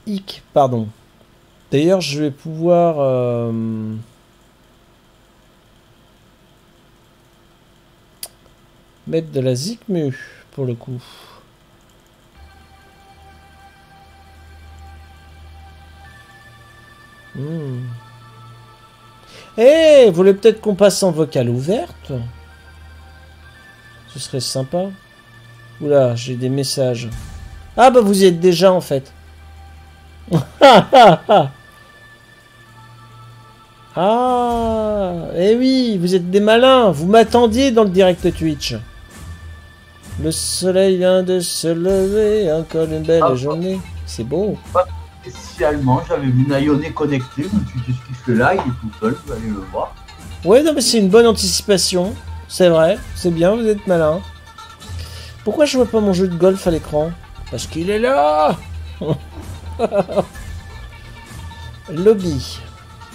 hic, pardon. D'ailleurs, je vais pouvoir mettre de la zikmu pour le coup. Eh, vous voulez peut-être qu'on passe en vocale ouverte? Ce serait sympa. Oula, j'ai des messages. Ah bah vous y êtes déjà en fait. Ah, eh oui, vous êtes des malins. Vous m'attendiez dans le direct Twitch. Le soleil vient de se lever, encore une belle journée. C'est beau. Spécialement, j'avais vu Nayone connecté, je me suis dit ce là, il est tout seul, vous allez le voir. Ouais, non mais c'est une bonne anticipation. C'est vrai, c'est bien, vous êtes malins. Pourquoi je vois pas mon jeu de golf à l'écran? Parce qu'il est là. Lobby.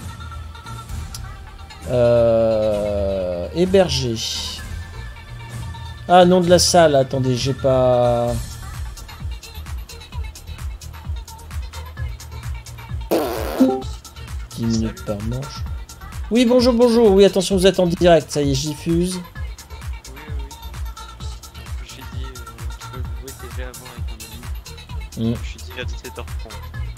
Héberger. Ah, nom de la salle, attendez, j'ai pas... minutes par manche. Oui, bonjour, bonjour. Oui, attention, vous êtes en direct. Ça y est, je diffuse. Oui, oui. Je suis dit, tu peux jouer déjà avant avec un ami. Je suis dit à 17h30.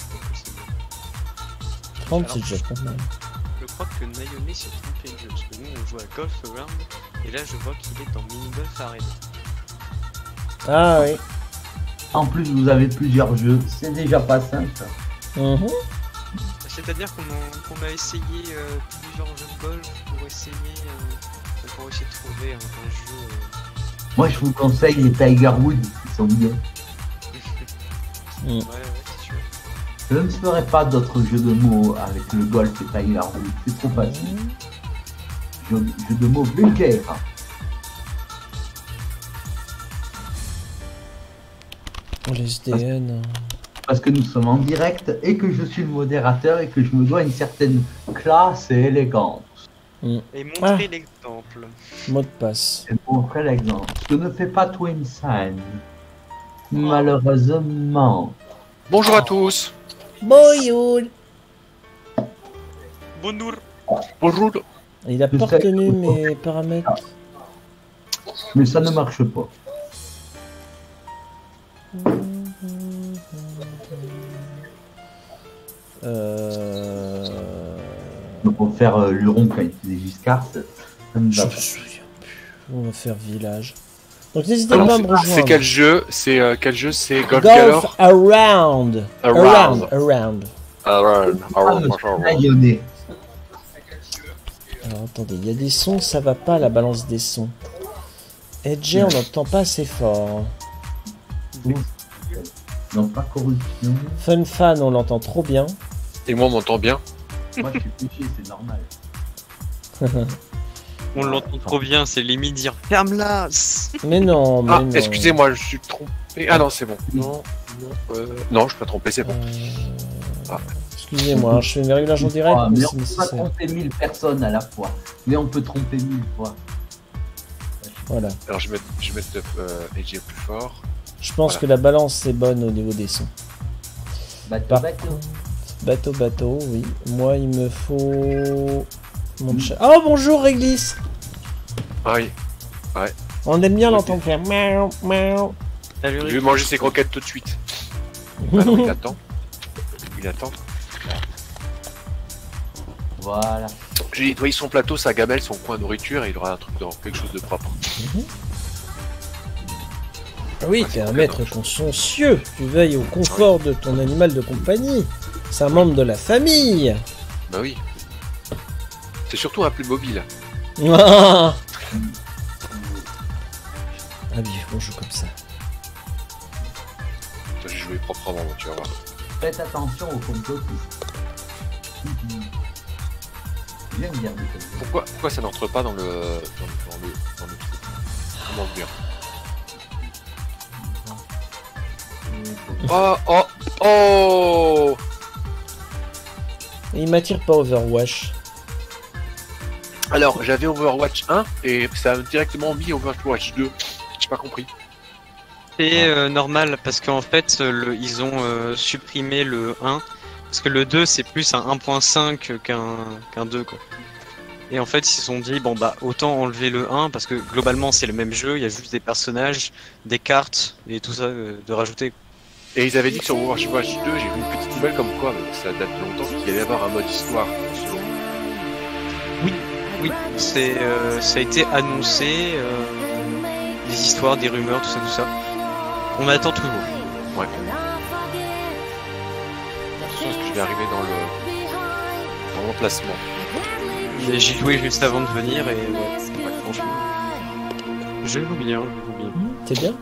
30, c'est déjà pas mal. Je crois que Nayone s'est trompé de jeu. Parce que nous, on joue à Golf Around. Et là, je vois qu'il est dans Mini Golf Arena. Ah oui. En plus, vous avez plusieurs jeux. C'est déjà pas simple. C'est-à-dire qu'on a essayé plusieurs jeux de golf pour essayer de trouver un jeu. Moi, je vous conseille les Tiger Woods, qui sont bien. Ouais, c'est sûr. Je ne ferai pas d'autres jeux de mots avec le golf et Tiger Woods, c'est trop facile. Jeux de mots vulgaires. Les SDN. Parce que nous sommes en direct et que je suis le modérateur et que je me dois une certaine classe et élégance. Et montrer l'exemple. Mot de passe. Et montrer l'exemple. Ce que ne fait pas Twinsign. Malheureusement. Bonjour à tous. Bonjour. Bonjour. Bonjour. Il a pas retenu mes paramètres. Mais ça ne marche pas. Donc on va faire Luron quand il faisait Giscard. Je me souviens plus. On va faire village. Donc n'hésitez pas à me rejoindre. C'est quel jeu? C'est quel jeu? C'est Golf Around. Alors attendez, il y a des sons, ça va pas la balance des sons. Edge, on n'entend pas assez fort. Non, pas corruption. Fun Fan, on l'entend trop bien. Et moi, on m'entend bien. Moi, je suis péché, c'est normal. On l'entend trop bien, c'est limite dire ferme-la. Mais non, mais non. Excusez-moi, je suis trompé. Ah non, c'est bon. Non, je suis pas trompé, c'est bon. Excusez-moi, je fais une réglage en direct. Mais on peut pas tromper 1000 personnes à la fois. Mais on peut tromper 1000 fois. Voilà. Alors je vais mettre Edge plus fort. Je pense que la balance est bonne au niveau des sons. Bateau, oui. Moi, il me faut... Mon chat. Oh, bonjour, Réglisse. Oui. Ouais. On aime bien l'entendre faire miaou, miaou. Je vais manger ses croquettes tout de suite. Ah non, il attend. Voilà. J'ai nettoyé son plateau, sa gamelle, son coin de nourriture et il aura un truc dans quelque chose de propre. Oui, t'es un maître consciencieux. Tu veilles au confort de ton animal de compagnie. C'est un membre de la famille. Bah oui. C'est surtout un plus mobile. Ah oui, on joue comme ça. J'ai joué proprement, tu vas voir. Faites attention au complotistes. J'aime bien. Pourquoi ça n'entre pas dans le truc? Comment dire? Oh. Il m'attire pas Overwatch. Alors, j'avais Overwatch 1 et ça a directement mis Overwatch 2. J'ai pas compris. C'est normal parce qu'en fait ils ont supprimé le 1 parce que le 2 c'est plus un 1.5 qu'un 2 quoi. Et en fait ils se sont dit bon bah autant enlever le 1 parce que globalement c'est le même jeu, il y a juste des personnages, des cartes et tout ça de rajouter. Et ils avaient dit que sur Overwatch 2, j'ai vu une petite nouvelle comme quoi, mais ça date de longtemps, qu'il allait y avoir un mode histoire. Oui, ça a été annoncé, des histoires, des rumeurs, tout ça. On attend toujours. Ouais. Je pense que je vais arriver dans l'emplacement. J'ai joué juste avant de venir et ouais, franchement. Je joue bien. C'est bien.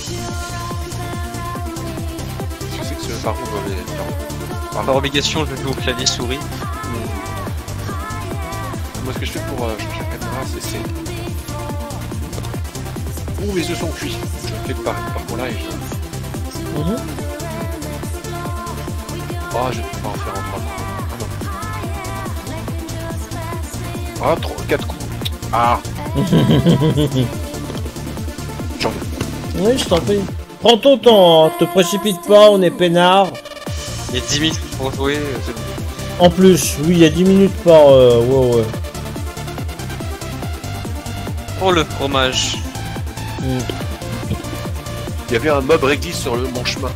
Je sais que ce par contre, Par obligation, je joue au clavier souris. Moi, ce que je fais pour changer la caméra, c'est. Ouh, mes œufs sont cuits. Je fais par là et je. Oh, je ne peux pas en faire en 3 coups. Ah non. Ah, 4 coups. Ah. Oui, je t'en prie. Prends ton temps, hein. Te précipite pas, on est peinard. Il y a 10 minutes pour jouer, c'est bon. En plus, oui, il y a 10 minutes par... ouais. Pour le fromage. Il y avait un mob réglisse sur mon chemin.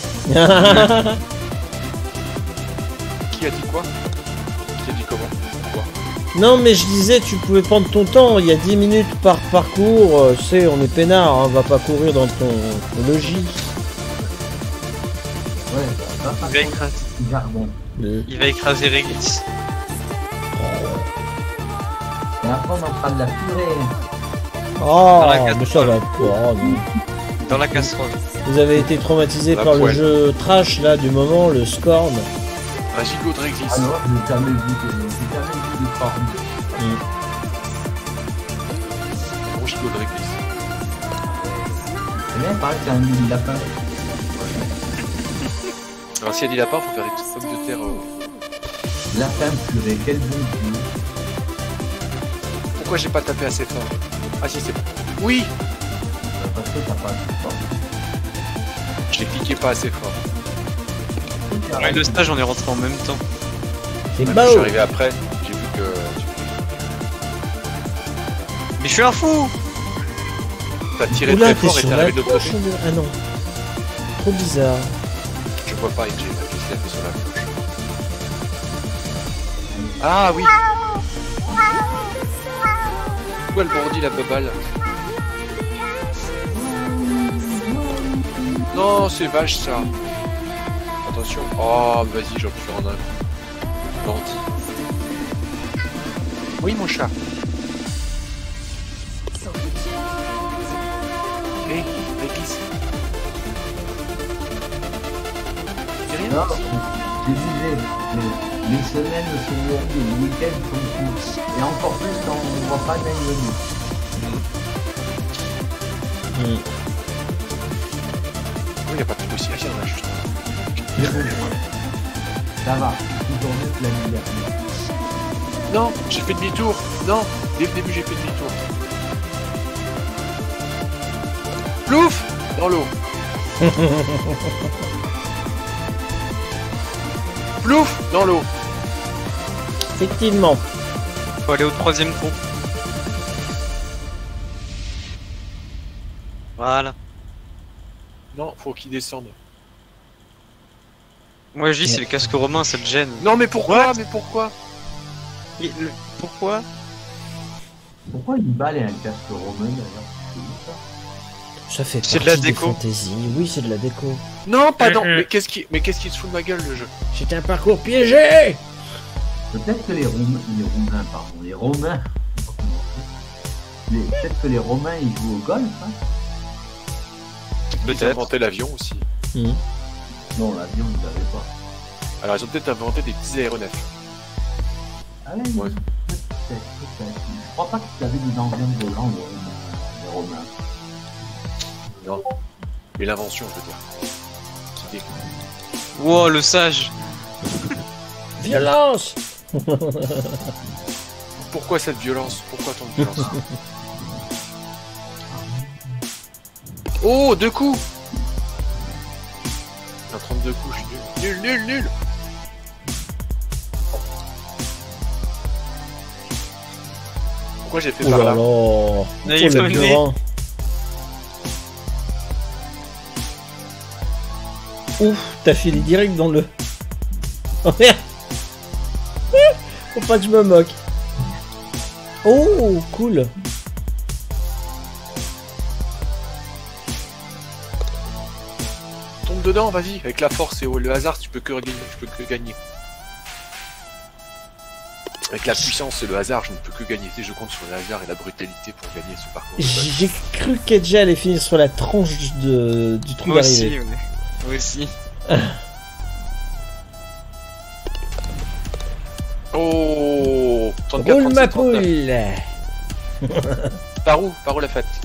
Qui a dit quoi? Qui a dit comment? Quoi? Non, mais je disais, tu pouvais prendre ton temps. Il y a 10 minutes par parcours. Tu sais, on est peinard, hein, va pas courir dans ton logis. Ouais, Il va écraser Réglisse. Et après, on en fera de la purée. Oh, la mais ça va pas. Non. Dans la casserole. Vous avez été traumatisé La par poêle. le jeu trash là du moment, le Scorn. Un gigot de réglisse. Ah non, j'ai jamais vu de forme. Bon gigot de réglisse. C'est bien, pareil, c'est un mini lapin. Alors s'il y a des lapins, faut faire des petites pommes de terre. Lapin purée, quel bon Dieu. Pourquoi j'ai pas tapé assez fort? Ah si, c'est bon. Oui! Parce que t'as pas de forme. Je l'ai cliqué pas assez fort. Ouais, le stage, on est rentré en même temps. C'est Même quand je suis beau. arrivé après, j'ai vu que... Mais je suis un fou! T'as tiré Oula, très t'es fort et sur t'es la arrivé de l'autre gauche. côté. Ah non. Trop bizarre. Je vois pas, NG, qu'est-ce qu'il a fait sur la gauche? Ah oui! Où elle bondit la bobale? Non, c'est vache ça! Attention! Oh, vas-y, j'en peux en un. Bandit. Oui, mon chat! Hé, réglisse! C'est rien? Non, je disais, les semaines sont longues, les week-ends sont courts. Et encore plus quand on ne voit pas d'aller venir. Il n'y a pas de souci, il y en a juste. Ça va, toujours mieux que l'année dernière. Non, j'ai fait demi-tour. Non, dès le début j'ai fait demi-tour. Plouf! Dans l'eau. Plouf! Dans l'eau. Effectivement. Faut aller au 3ème trou. Voilà. Non, faut qu'il descende. Moi je dis c'est le casque romain, ça te gêne. Non, mais pourquoi? Mais pourquoi? Pourquoi? Pourquoi une balle et un casque romain d'ailleurs? Ça fait C'est de partie la des déco. fantaisies. Oui, c'est de la déco. Non, pas dans. Mais qu'est-ce qui se fout de ma gueule le jeu? C'est un parcours piégé. Peut-être que les Romains, peut-être que les Romains ils jouent au golf, hein. Ils ont Peut-être. inventé l'avion aussi. Non, l'avion ils n'avaient pas. Alors ils ont peut-être inventé des petits aéronefs. Ah ouais, Ouais. peut-être. Je crois pas qu'ils avaient des engins volants, les Romains. Non. Mais l'invention, je veux dire. L'idée. Wow, le sage. Violence. Pourquoi cette violence? Pourquoi tant de violence? Oh, 2 coups! Un 32 coups, je suis nul. Pourquoi j'ai fait Oh par là là? là. Oh, Non, il est le tombé. burin. Ouf, t'as filé direct dans le... Oh merde. Faut pas que je me moque. Oh, cool. Tombe dedans, vas-y. Avec la force et le hasard, tu peux que gagner. Avec la puissance et le hasard, je ne peux que gagner. Tu sais, je compte sur le hasard et la brutalité pour gagner ce parcours. J'ai cru qu'Edja allait finir sur la tranche du trou Moi aussi, d'arrivée. ouais. Moi aussi. Oh 34, Roule ma 37, 39. poule. Par où la fête?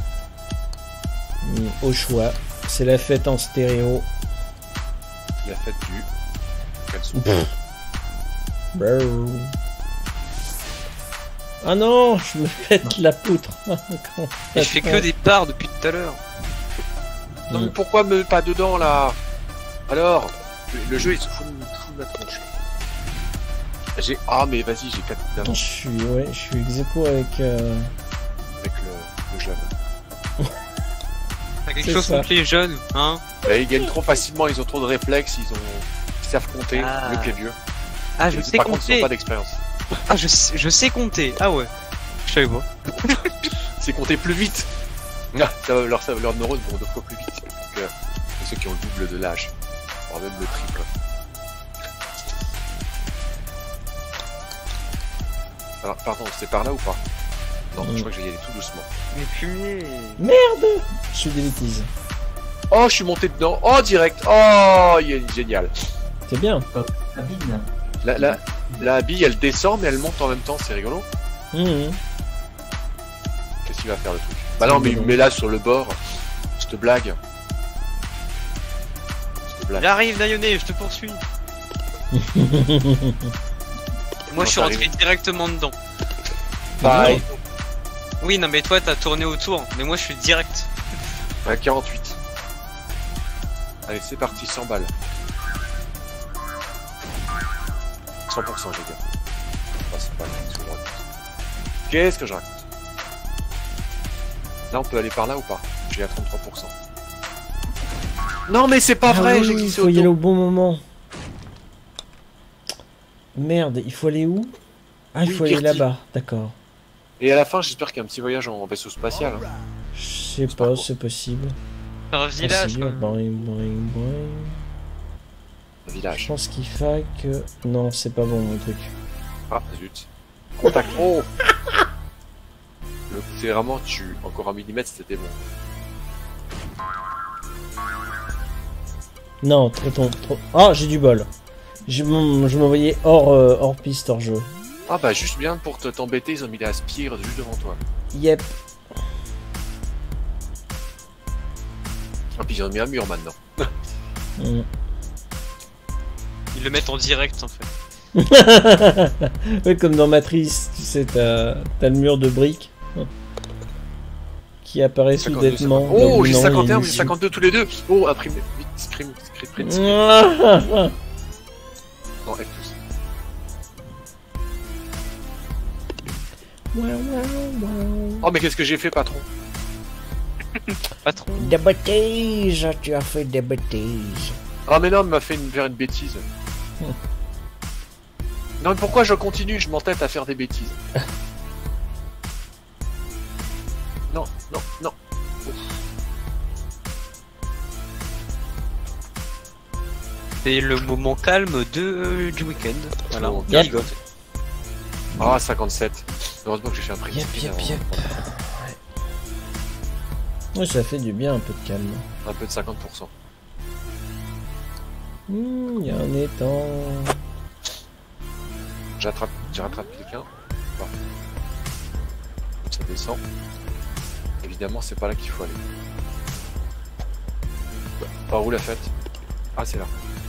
Au choix. C'est la fête en stéréo. La fête du... caleçon. Brrr. Ah non, je me pète la poutre. Et je fais que des parts depuis tout à l'heure. Non mais pourquoi me pas dedans là? Alors, le jeu il se fout de ma tronche. Ah mais vas-y, j'ai 4 Je d'avance suis ex aequo avec... avec le jeune. T'as quelque C'est chose ça. contre les jeunes, hein? Ils gagnent trop facilement, ils ont trop de réflexes, ils savent compter, Ah. mieux que les vieux. Ah, je sais Par contre, ils compter. n'ont pas d'expérience. Ah, je sais compter. Ah ouais. Je savais pas. C'est compter plus vite. Ah, leurs neurones vont 2 fois plus vite que ceux qui ont le double de l'âge, voire même le triple. Alors, pardon, c'est par là ou pas? Non, je crois que je vais y aller tout doucement. Mais fumier. Merde. Je suis des bêtises. Oh, je suis monté dedans. Oh, direct. Oh, il est génial. C'est bien. Cabine. La bille, elle descend, mais elle monte en même temps. C'est rigolo. Mhm. Qu'est-ce qu'il va faire le truc? Bah non, mais il me met là sur le bord. Cette blague. J'arrive, Dayone, je te poursuis. Moi, je suis rentré directement dedans. Pareil. Oui, non, mais toi, t'as tourné autour. Mais moi, je suis direct. À 48. Allez, c'est parti, 100 balles. 100%, j'ai dit. Ah, c'est pas mal, ce que je raconte. Qu'est-ce que je raconte? Là, on peut aller par là ou pas? J'ai à 33%. Non, mais c'est pas vrai, j'ai oui, il glissé faut y aller auto. au bon moment. Merde, il faut aller où? Ah, il Oui, faut aller Kirti. là-bas, d'accord. Et à la fin, j'espère qu'il y a un petit voyage en vaisseau spatial. Hein. Je sais pas pas, quoi. c'est possible. Un village, Possible. quoi. Boing, boing, boing. Un Je village. pense qu'il faut que... Non, c'est pas bon, mon truc. Ah, zut. Contact. Oh c'est vraiment, encore un millimètre, c'était bon. Non, trop... Ah, j'ai du bol. Je m'envoyais hors piste, hors jeu. Ah bah juste bien pour t'embêter, ils ont mis la spire juste devant toi. Yep. Ah puis ils ont mis un mur maintenant. Mm. Ils le mettent en direct, en fait. Ouais, comme dans Matrice, tu sais, t'as le mur de briques qui apparaît 52, soudainement. 50. Oh, j'ai Non, 51, il j'ai est 52 tous les deux. Oh, imprimé. Vite, screen. Ah, Non, avec tous. Oh, mais qu'est-ce que j'ai fait, patron? Patron. Des bêtises, tu as fait des bêtises. Ah, mais non, il m'a fait faire une bêtise. Non, mais pourquoi je continue? Je m'entête à faire des bêtises. Non, non, non. C'est le moment calme du week-end. Voilà. Bon, Bien yep. ligoté. Ah, 57. Heureusement que j'ai fait un prix. Yep. Ouais, ça fait du bien, un peu de calme. Un peu de 50%. Il y a un étang. J'ai rattrapé quelqu'un. Bon. Ça descend. Évidemment, c'est pas là qu'il faut aller. Par où la fête? Ah, c'est là.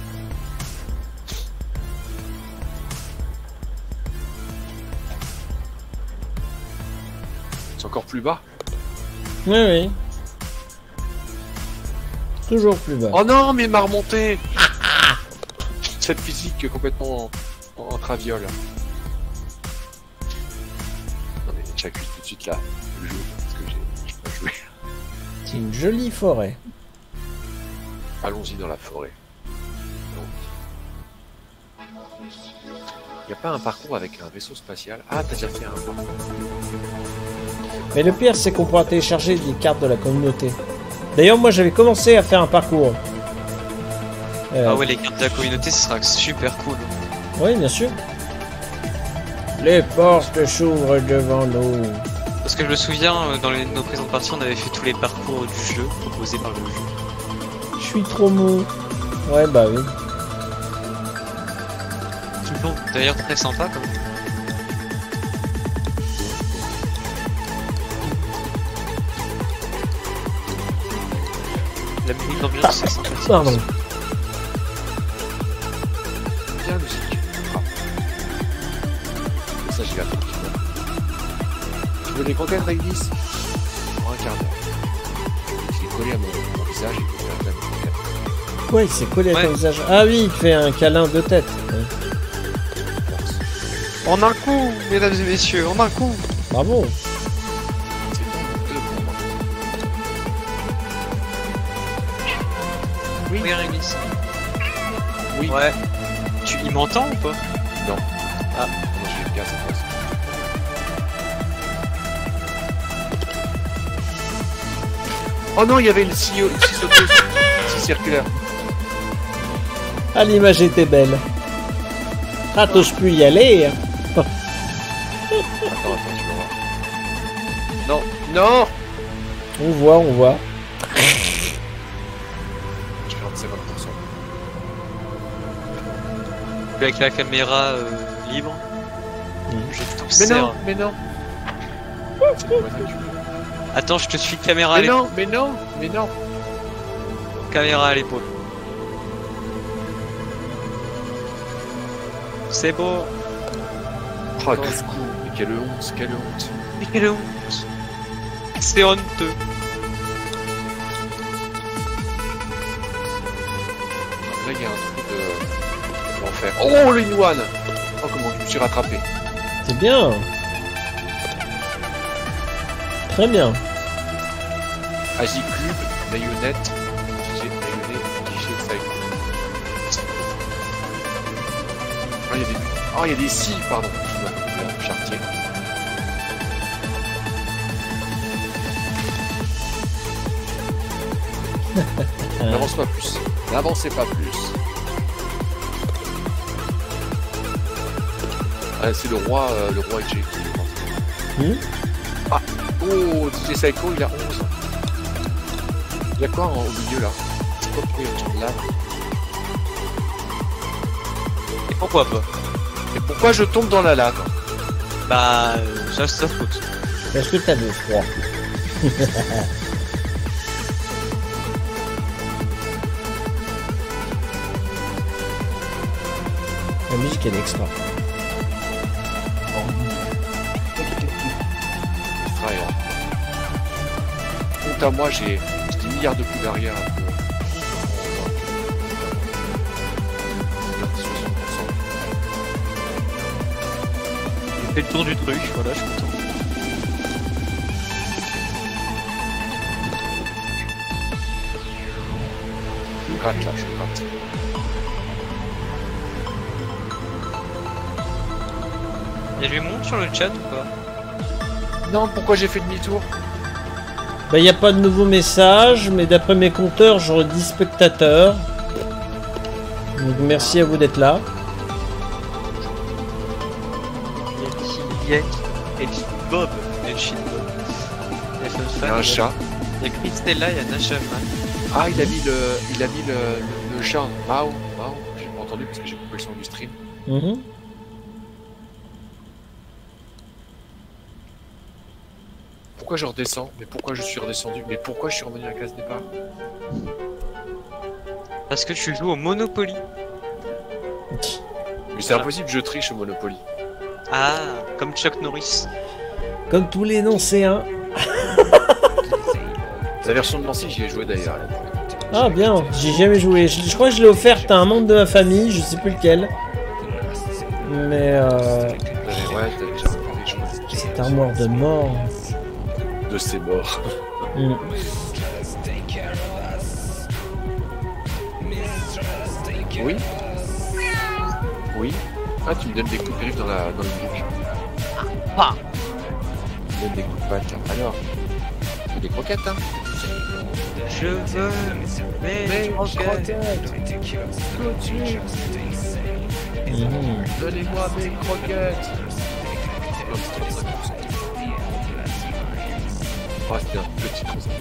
C'est encore plus bas? Oui. Toujours plus bas. Oh non, mais il m'a remonté! cette physique complètement en traviole. Non mais j'accuse tout de suite là, le jeu, parce que j'ai pas joué. C'est une jolie forêt. Allons-y dans la forêt. Il n'y a pas un parcours avec un vaisseau spatial? Ah, t'as déjà fait un parcours. Mais le pire, c'est qu'on pourra télécharger des cartes de la communauté. D'ailleurs, moi, j'avais commencé à faire un parcours. Ah ouais, les cartes de la communauté, ce sera super cool. Oui, bien sûr. Les portes s'ouvrent devant nous. Parce que je me souviens, dans nos présentes parties, on avait fait tous les parcours du jeu proposés par le jeu. Je suis trop mou. Ouais, bah oui. Bon, d'ailleurs très sympa quand même. La musique d'ambiance c'est sympathique. Pardon. Bien la musique. Ah. Ça j'y vais attendre. Tu veux des croquettes avec 10 pour un quart d'heure. Je l'ai collé à mon visage et je vais faire la croquette. Ouais, il s'est collé à ton visage. Ah oui, il fait un câlin de tête. Ouais. En un coup, mesdames et messieurs, en un coup. Bravo. C'est deux pour moi. Oui, Réglisse. Oui. Ouais. Il m'entend ou pas? Non. Ah, moi j'ai le gaz en face. Oh non, il y avait une scie sauteuse, une scie circulaire. Ah, l'image était belle. Ah, t'oses plus y aller. Hein. Attends, tu vas voir. Non, non. On voit. Je vais rendre 50%. Avec la caméra libre. Je tout Mais serre. non, mais non. C'est le voisin qui veut. Attends, je te suis caméra à Mais l'épaule. non, mais non, mais non. Caméra à l'épaule. C'est beau. Oh, 12 coups. Mais quelle honte, quelle honte. Mais quelle honte. C'est honteux. Là, il y a un truc de l'enfer. Oh, le in-one. Oh, comment je me suis rattrapé. C'est bien. Très bien. Agicube, Mayonnette, Mayonnaise, Psycho. Ah, il y a des... Ah, il y a des scies, pardon. Je chartier. N'avance pas plus. N'avancez pas plus. Ah, c'est le roi J qui est mort. Ah, oh, DJ Psycho, il a 11. Il y a quoi au milieu là? C'est quoi pour il tourne là? Et pourquoi pas? Et pourquoi je tombe dans la lave? Bah, ça c'est ta faute. Parce que t'as de froid. La musique elle est extra. Frère. Compte à moi, j'ai des milliards de coups d'arrière. J'ai fait le tour du truc, voilà, je suis content. Je gratte là, je gratte. Il y a du monde sur le chat ou pas? Non, pourquoi j'ai fait demi-tour? Bah, y a pas de nouveaux messages, mais d'après mes compteurs, j'aurai 10 spectateurs. Donc, merci à vous d'être là. Il y a Elchid Bob. Elchid Bob. Il y a un chat. Il y a Christella, il y a Nashaman. Ah, il a mis le chat. Mao. J'ai pas entendu parce que j'ai coupé le son du stream. Pourquoi je redescends? Mais pourquoi je suis redescendu? Mais pourquoi je suis revenu à la case départ? Parce que tu joues au Monopoly. Mais c'est impossible, je triche au Monopoly. Ah, comme Chuck Norris. Comme tous les Nancéens. La version de Nancy, j'y ai joué d'ailleurs. Ah bien, j'ai jamais joué. Je crois que je l'ai offerte à un membre de ma famille, je sais plus lequel. Mais Ouais, t'as déjà regardé, je crois. cette armoire de mort. De ses morts. Mm. Oui. Oui. Ah, tu me donnes des coups de griffe dans le bouc. Ah. Tu me donnes des coups de patte. Alors, tu veux des croquettes, hein? Je veux mes croquettes. Donnez-moi mes croquettes. Oh, c'était un petit trou.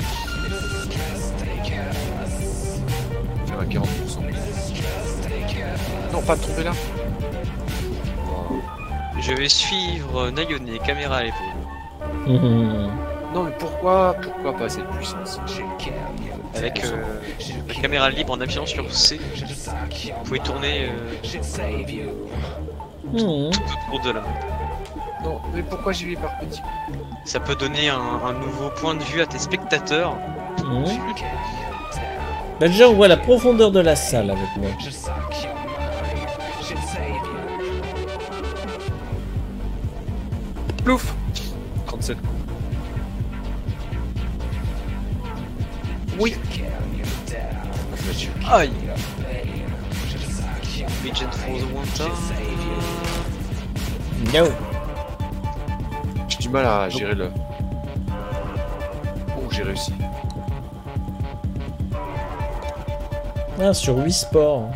À 40%. Non, pas de tomber là. Je vais suivre Nayone, caméra à l'épaule. Mhm. Non, mais pourquoi pas cette puissance? Avec la caméra libre en appuyant sur C, vous pouvez tourner Mhm. tout autour de la map. Non, mais pourquoi j'y vais par petit? Ça peut donner un nouveau point de vue à tes spectateurs. Mhm. Bah déjà on voit la profondeur de la salle avec moi. Plouf 37 coups. Oui. Aïe. Legend for the one time. No. J'ai du mal à gérer le... Oh, j'ai réussi. Ah, sur 8 sports.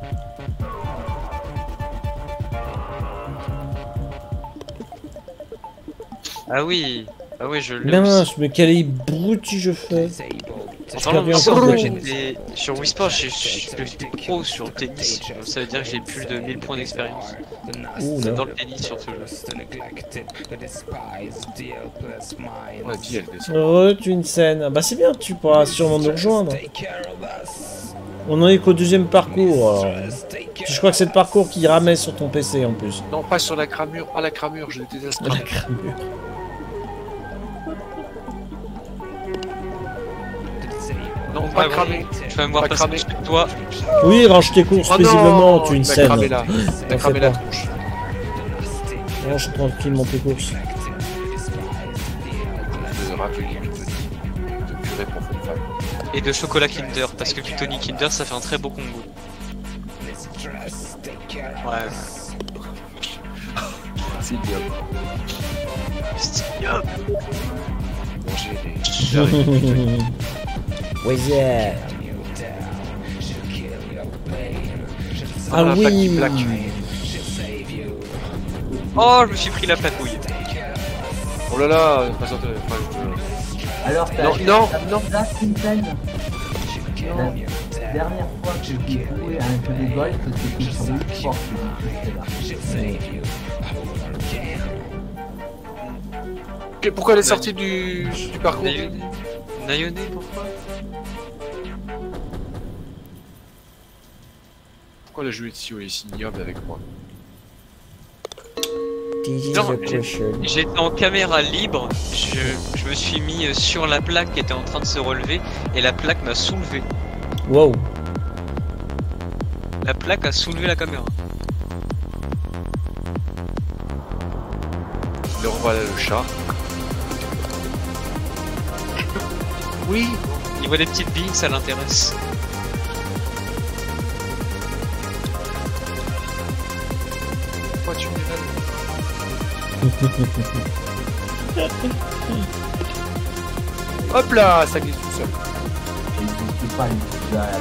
Ah oui, je l'ai Mince, aussi. mais quel abruti je fais. Enfin, perdu sur, encore des sur Wii Sport, je suis pro sur le tennis. Ça veut dire que j'ai plus de 1000 points d'expérience. Ouh là. Dans le tennis, surtout. On a dit, elle descend. Tu une scène. Ah bah c'est bien, tu pourras sûrement nous rejoindre. On en est qu'au deuxième parcours. Je crois que c'est le parcours qui ramait sur ton PC en plus. Non, pas sur la cramure. Ah, la cramure, je déteste la La cramure. cramure. Non, pas Ouais, cramé. Tu vas me voir Pas passer cramé. dessus de toi. Oui, range tes courses Oh paisiblement, non, tu une t'as scène. cramé là. T'as T'en cramé fais la pas. tronche. Range tranquillement tes courses. De ravioli de purée pour faire femme. Et de chocolat Kinder, parce que Tony Kinder ça fait un très beau combo. Ouais. C'est bien. Steve. Manger des... Ouais, yeah. Ah la plaque qui oui. plaque. Oh, je me suis pris la patouille. Oh là là, pas sorti. Alors, t'as Non, non. là, Quinten. La dernière fois que j'ai joué à un jeu de golf, c'était sur Wii Sport. Pourquoi elle est sortie du parcours? Nayone, pourquoi? Pourquoi le jeu est si ignoble avec moi? This is Non, the question. J'étais en caméra libre, je me suis mis sur la plaque qui était en train de se relever et la plaque m'a soulevé. Wow. La plaque a soulevé la caméra. Le revoilà le chat. Oui. Il voit des petites billes, ça l'intéresse. Pourquoi tu m'énerves? Hop là, ça glisse tout seul. Et je sais pas, il a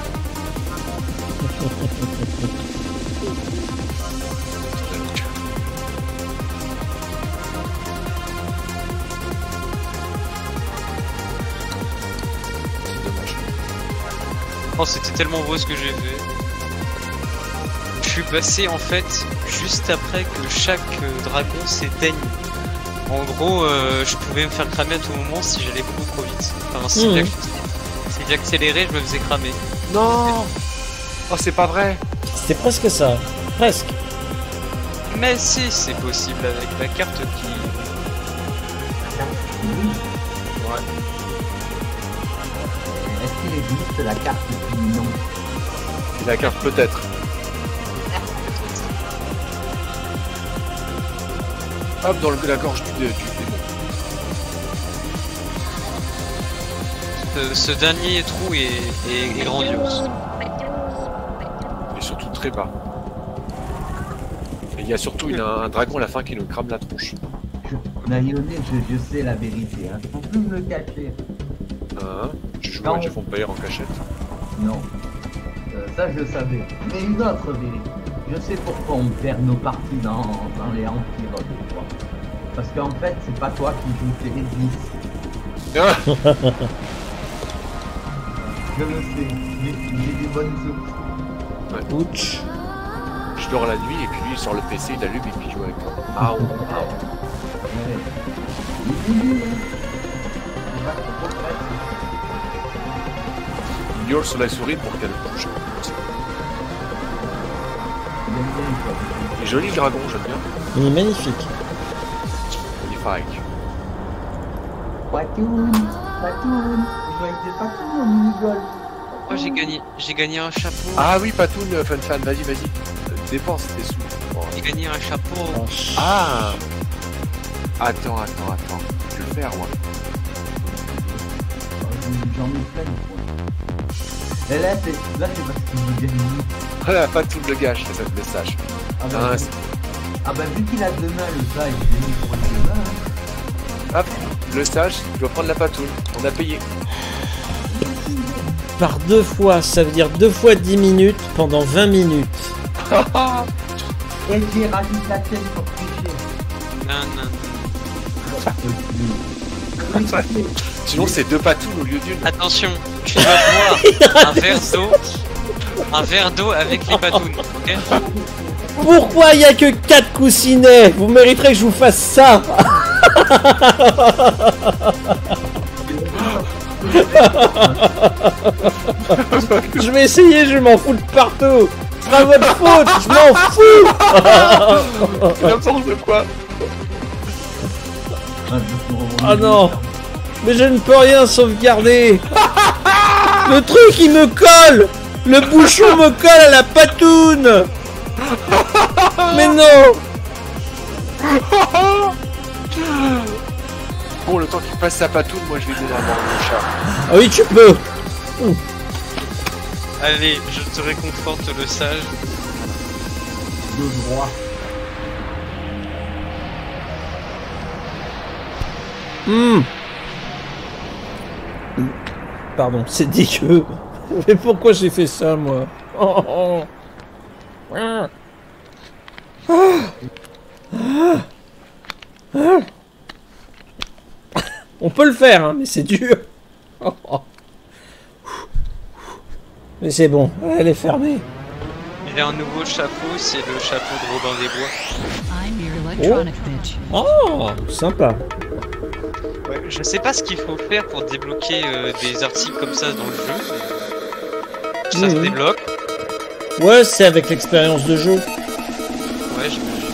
C'est dommage. Oh, c'était tellement beau ce que j'ai fait. Je suis passé en fait juste après que chaque dragon s'éteigne. En gros, je pouvais me faire cramer à tout moment si j'allais beaucoup trop vite. Enfin, si j'accélérais, je me faisais cramer. Non. Oh, c'est pas vrai. C'était presque ça. Presque. Mais si, c'est possible avec la carte qui... Ouais. Est-ce qu'il juste la carte qui non. La carte peut-être. Hop, dans la gorge du démon. Ce dernier trou est grandiose. Et surtout très bas. Et il y a surtout un dragon à la fin qui nous crame la tronche. Mayonnaise, je sais la vérité, hein. Faut plus me le cacher. Hein, je joue à Jeff Empire en cachette. Non. Ça, je le savais. Mais une autre vérité. Je sais pourquoi on perd nos parties dans les empires, des fois. Parce qu'en fait, c'est pas toi qui joues, c'est les 10. Ah Je le sais. J'ai des bonnes sources. Ouch. Je dors la nuit et puis lui il sort le PC, il allume et puis il joue avec moi. Ah oh, ah oh. Il hurle sur la souris pour qu'elle bouge. Il est joli le dragon, j'aime bien. Il est magnifique. Magnifique. Patoun, Patoun, je joue avec des patounes au mini-golf. Oh, j'ai gagné un chapeau. Ah oui, Patoun, fan, vas-y. Dépense tes sous. Oh. J'ai gagné un chapeau. Ah Attends. Je vais le faire, moi. J'en ai plein. Et là, c'est parce qu'il me gagne. Voilà, Patoun le gage, c'est ça le message. Ah bah vu qu'il a deux mains, le sage, il est mis pour les deux mains. Hop, le sage, il doit prendre la Patoun. On a payé. Par 2 fois, ça veut dire 2 fois 10 minutes pendant 20 minutes. Et j'ai rajouté la tienne pour tricher. Non. Sinon, c'est 2 patounes au lieu d'une. Attention, tu dois boire un verre d'eau avec les patounes, ok? Pourquoi il n'y a que 4 coussinets? Vous mériterez que je vous fasse ça. Je vais essayer, je m'en fous de partout. C'est pas votre faute, je m'en fous. N'importe quoi. Ah non. Mais je ne peux rien sauvegarder. Le truc il me colle. Le bouchon me colle à la patoune. Mais non. Bon, le temps qu'il passe sa patoune, moi je vais donner à manger au chat. Ah oui, tu peux. Allez, je te réconforte le sage. De droit. Pardon, c'est dégueu. Mais pourquoi j'ai fait ça, moi? On peut le faire, hein, mais c'est dur. Mais c'est bon, elle est fermée. Il a un nouveau chapeau, c'est le chapeau de Robin des Bois. Oh, sympa. Ouais, je sais pas ce qu'il faut faire pour débloquer des articles comme ça dans le jeu. Ça se débloque. Ouais, c'est avec l'expérience de jeu. Ouais, j'imagine.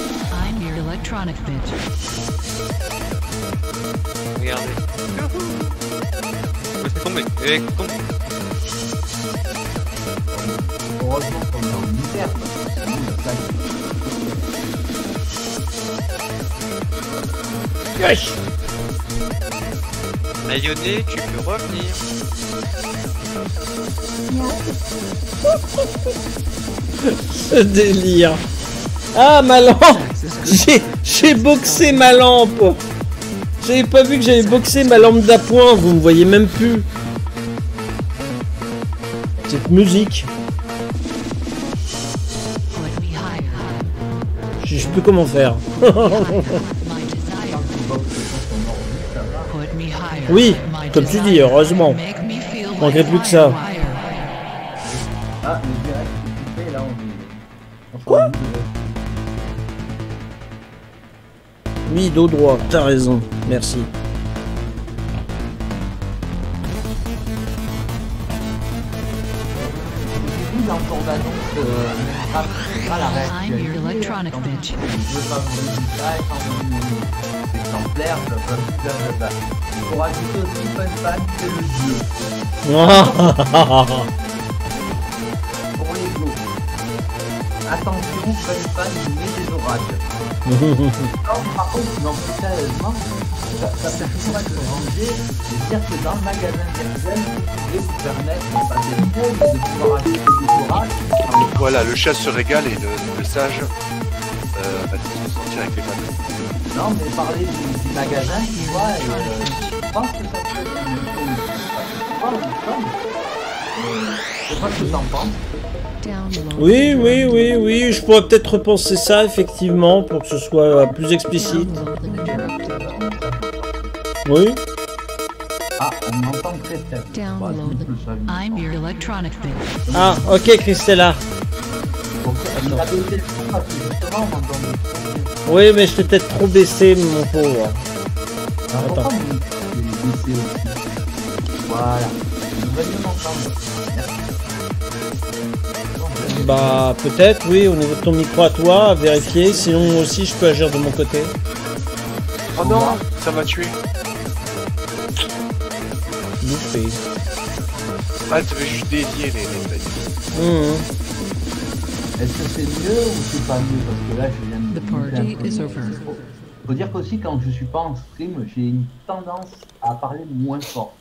Regardez. Laisse tomber. Tomber. Heureusement qu'on est en hiver, parce que sinon, le sage. Wesh. Mayonnaise, tu peux revenir. Ce délire. Ah, ma lampe. J'ai boxé ma lampe. J'avais pas vu que j'avais boxé ma lampe d'appoint. Vous me voyez même plus. Cette musique. Je sais plus comment faire. Oui, comme tu dis, heureusement. Il manquerait plus que ça. Ah, le direct que tu fais là, on est. Quoi? Oui, dos droit, t'as raison. Merci. Il a encore bande-annonce c'est pas la I'm your réactualité. electronic bitch. Je veux pas vous dire ça, quand vous exemplaires, blablabla. Il faut rajouter aussi Fun Fan, c'est le jeu. Pour les go. Attention, Fun Fan, il met des orages. Non, par contre, non, plus sérieusement, ça fait toujours être rangé, c'est-à-dire que dans le magasin virtuel, vous pouvez vous permettre de passer le jeu et de pouvoir acheter des orages. Voilà, le chat se régale et le sage va se sentir avec les mains. Non, mais parler du magasin, tu vois, et, je pense que ça peut être une je sais pas ce que t'en penses. Download. Oui, je pourrais peut-être repenser ça, effectivement, pour que ce soit plus explicite. Oui. Ah, on m'entend très faible. Download. I'm your electronic bitch. Ah, ok, Christella. Donc, il a baissé le son parce que justement, on entend. Oui, mais je t'ai peut-être trop baissé, mon pauvre. Alors, pourquoi vous baissez aussi? Voilà. Vous allez m'entendre. Bah, peut-être, oui, au niveau de ton micro à toi, à vérifier. Sinon, aussi, je peux agir de mon côté. Oh non, ça m'a tué. Loupé. Ah, tu veux juste dévier les Est-ce que c'est mieux ou c'est pas mieux? Parce que là, je viens de... The party is over. Faut dire qu'aussi, quand je suis pas en stream, j'ai une tendance à parler moins fort.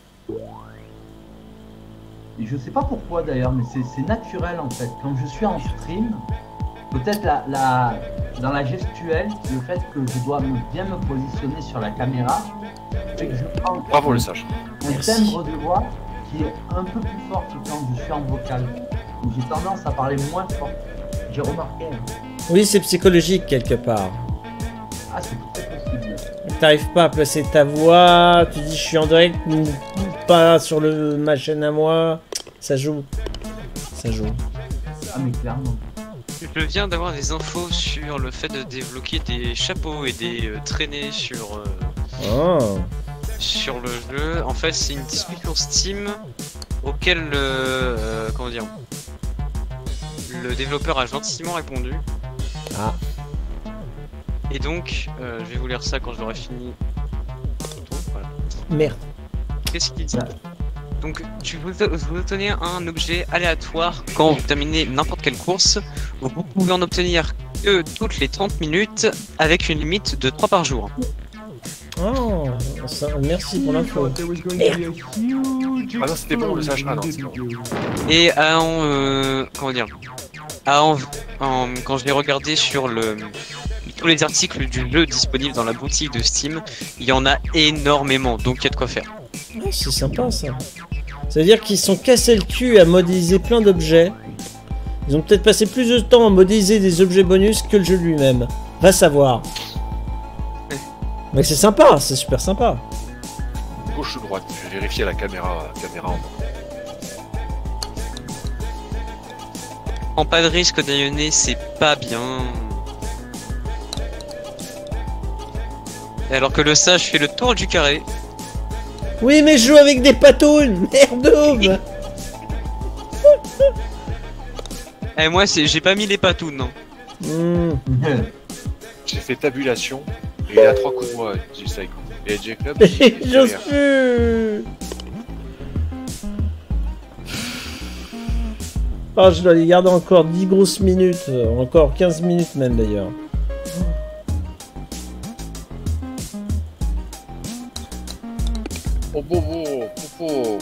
Et je sais pas pourquoi d'ailleurs, mais c'est naturel en fait. Quand je suis en stream, peut-être dans la gestuelle, le fait que je dois bien me positionner sur la caméra, fait que je prends Bravo le sage. un timbre de voix qui est un peu plus fort que quand je suis en vocal. Donc j'ai tendance à parler moins fort. J'ai remarqué. Hein. Oui, c'est psychologique, quelque part. Ah, c'est très possible. T'arrives pas à placer ta voix, tu dis je suis en direct, ou pas sur ma chaîne à moi. Ça joue. Ça joue. Ah, mais clairement. Je viens d'avoir des infos sur le fait de débloquer des chapeaux et des traînées sur Oh. sur le jeu. En fait, c'est une discussion Steam auquel comment dire, le développeur a gentiment répondu. Ah. Et donc, je vais vous lire ça quand j'aurai fini. Voilà. Merde. Qu'est-ce qu'il dit? Donc, vous obtenez un objet aléatoire quand vous terminez n'importe quelle course. Vous pouvez en obtenir que toutes les 30 minutes avec une limite de 3 par jour. Oh, ça, merci pour l'info. Ah non, c'était bon le sage. Ah non, c'est bon. Et comment dire, quand je l'ai regardé sur tous les articles du jeu disponibles dans la boutique de Steam, il y en a énormément, donc il y a de quoi faire. Oh, c'est sympa ça. Ça veut dire qu'ils se sont cassés le cul à modéliser plein d'objets. Ils ont peut-être passé plus de temps à modéliser des objets bonus que le jeu lui-même. Va savoir. Mais c'est sympa, c'est super sympa. Gauche ou droite, je vais vérifier la caméra en bas. Prends pas de risque d'aïonner, c'est pas bien. Et alors que le sage fait le tour du carré. Oui, mais je joue avec des patounes. Merde. Et moi, j'ai pas mis les patounes, non. J'ai fait tabulation et il a 3 coups de moi du Psycho. Et J-Club, J'ose plus. Oh, je dois les garder encore 10 grosses minutes. Encore 15 minutes même d'ailleurs. Oh bobo, popo.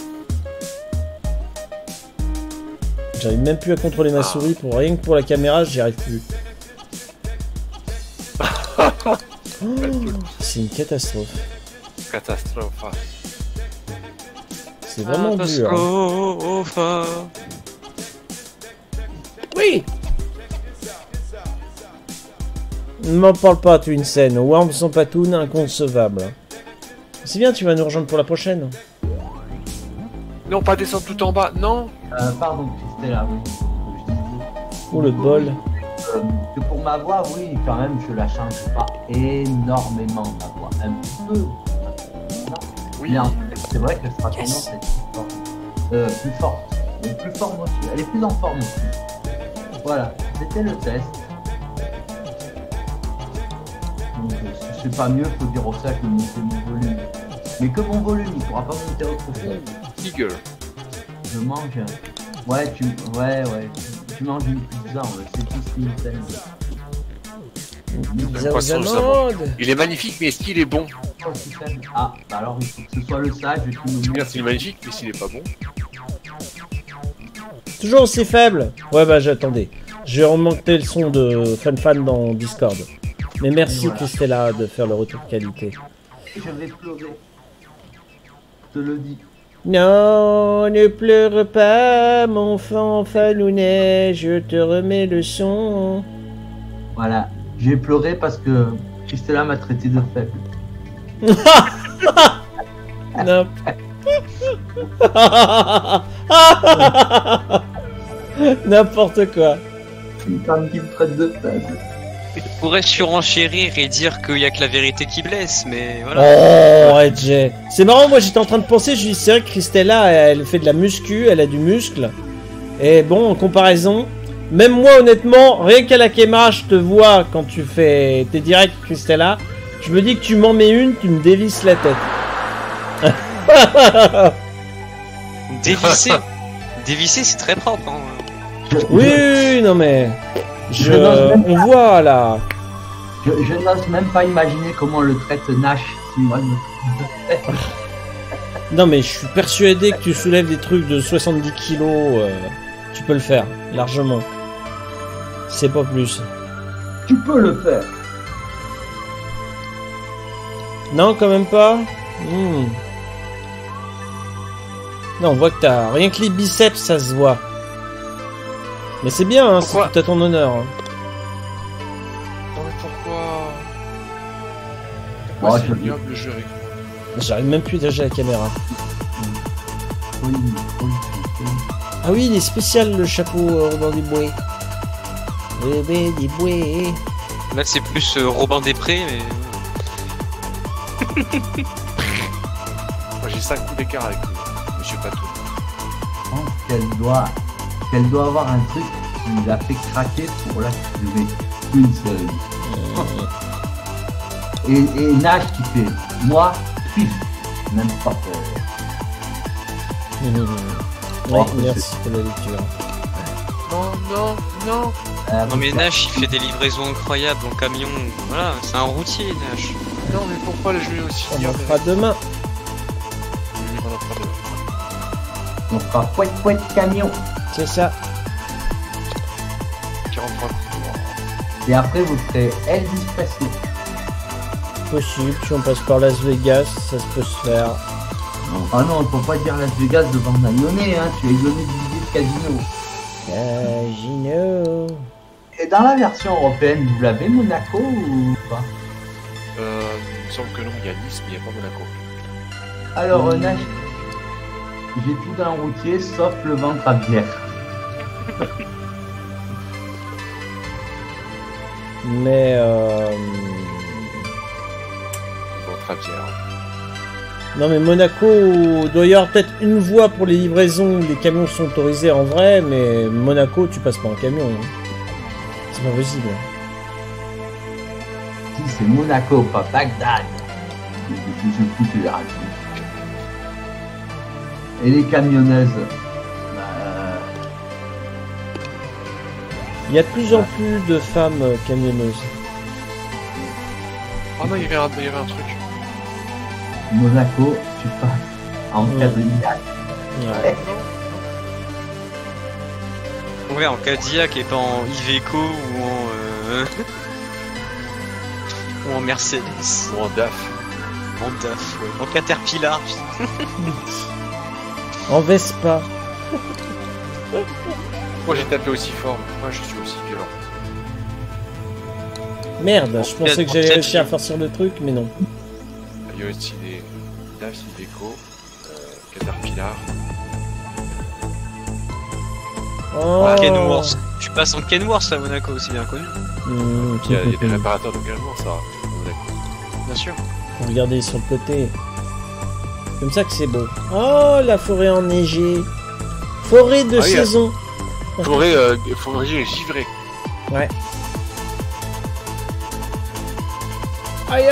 J'arrive même plus à contrôler ma souris pour rien que pour la caméra, j'y arrive plus. Oh, c'est une catastrophe. Catastrophe. C'est vraiment dur. Hein. Oui. Ne m'en parle pas, tu une scène. Worms sans patoun, inconcevable. C'est bien, tu vas nous rejoindre pour la prochaine. Non, pas descendre tout en bas, non. Pardon, Christella, oui. Oh le bol. Que pour ma voix, oui, quand même, je la change pas énormément, ma voix. Un petit peu. Oui. Mais en fait, c'est vrai que sera tendance à être plus forte. Plus forte. Elle est plus forte aussi. Elle est plus en forme aussi. Voilà, c'était le test. Donc, si c'est pas mieux, faut dire au sage de monter mon volume. Mais que mon volume, il pourra pas monter autre chose. Eagle. Je mange. Ouais, tu manges une pizza, c'est tout ce qu'il me Pizza aux Poisson aux amandes. Il est magnifique, mais est-ce qu'il est bon? Ah, bah alors il faut que ce soit le sage qui me Bien, montre. c'est magnifique, mais s'il est pas bon. Toujours aussi faible. Ouais, bah j'attendais. Je vais remonter le son de Fan dans Discord. Mais merci Voilà. Christella de faire le retour de qualité. Je vais pleurer. Je te le dis. Non, ne pleure pas, mon enfant Fanounet, je te remets le son. Voilà. J'ai pleuré parce que Christella m'a traité de faible. Non. N'importe quoi. Une femme qui me traite de faible. Tu pourrais surenchérir et dire qu'il y a que la vérité qui blesse, mais voilà. Oh, Edge. C'est marrant, moi j'étais en train de penser, je dis c'est vrai que Christella, elle fait de la muscu, elle a du muscle. Et bon, en comparaison, même moi honnêtement, rien qu'à la caméra, je te vois quand tu fais tes directs, Christella. Je me dis que tu m'en mets une, tu me dévisses la tête. Dévisser, c'est très propre. Hein. Oui, non mais... Je n'ose même on voit là. Je n'ose même pas imaginer comment le traite Nash si moi je... Non mais je suis persuadé que tu soulèves des trucs de 70 kilos, tu peux le faire, largement. C'est pas plus. Tu peux le faire. Non, quand même pas. Non, on voit que t'as... Rien que les biceps, ça se voit. Mais c'est bien, hein, c'est tout à ton honneur. Hein. Non mais pourquoi? Oh, C'est je- ignoble le jeu avec moi. J'arrive même plus à la caméra. Oui. Ah oui, il est spécial le chapeau Robin des Bois. Robin des Bois. Là, c'est plus Robin des Prés, mais. Moi j'ai 5 coups d'écart avec Monsieur Patou. Je pense qu'elle doit avoir un truc qui l'a fait craquer pour la tuer. Une seule. Et Nash qui fait moi, pif, même pas peur. Oui, Oh, merci pour la lecture. Non. Non, mais Nash, il fait des livraisons incroyables en camion. Voilà, c'est un routier, Nash. Non mais pourquoi le jeu est aussi On dur en fera demain. On en fera demain. On fera pouet camion. C'est ça. 43 coups. Et après vous ferez Elvis Presley. Possible, si on passe par Las Vegas, ça se peut se faire. Ah non, faut pas dire Las Vegas devant un lyonnais, hein. Tu es lyonnais du casino. Casino. Et dans la version européenne, vous l'avez Monaco ou pas? Il me semble que non, il y a Nice, mais il n'y a pas Monaco. Alors, Nash, j'ai tout d'un routier sauf le ventre à bière. Mais Bon, très bien. non mais Monaco, doit y avoir peut-être une voie pour les livraisons où les camions sont autorisés en vrai, mais Monaco tu passes pas en camion. Hein. C'est pas possible. Si c'est Monaco, pas Bagdad. Je fous les raconte. Et les camionneuses. Il y a de plus en plus de femmes camionneuses. Ah non, il y avait un truc. Monaco, tu passes en cas de yacht. Ouais. Ouais, en Cadillac et pas en Iveco ou ou en Mercedes. Ou en DAF. En DAF, ouais. En Caterpillar. En Vespa. Moi j'ai tapé aussi fort. Moi je suis aussi violent. Merde, je pensais que j'allais réussir à farcir le truc, mais non. Il y a aussi des DAF, Iveco, Caterpillar. Oh. Kenworth. Tu passes en Kenworth à Monaco, c'est bien connu. Il y a des réparateurs d'engagement, ça. Monaco. Bien sûr. Regardez sur le côté. Comme ça que c'est beau. Oh, la forêt enneigée. Forêt de Ah oui, saison. Faudrait givrer. Ouais. Aïe!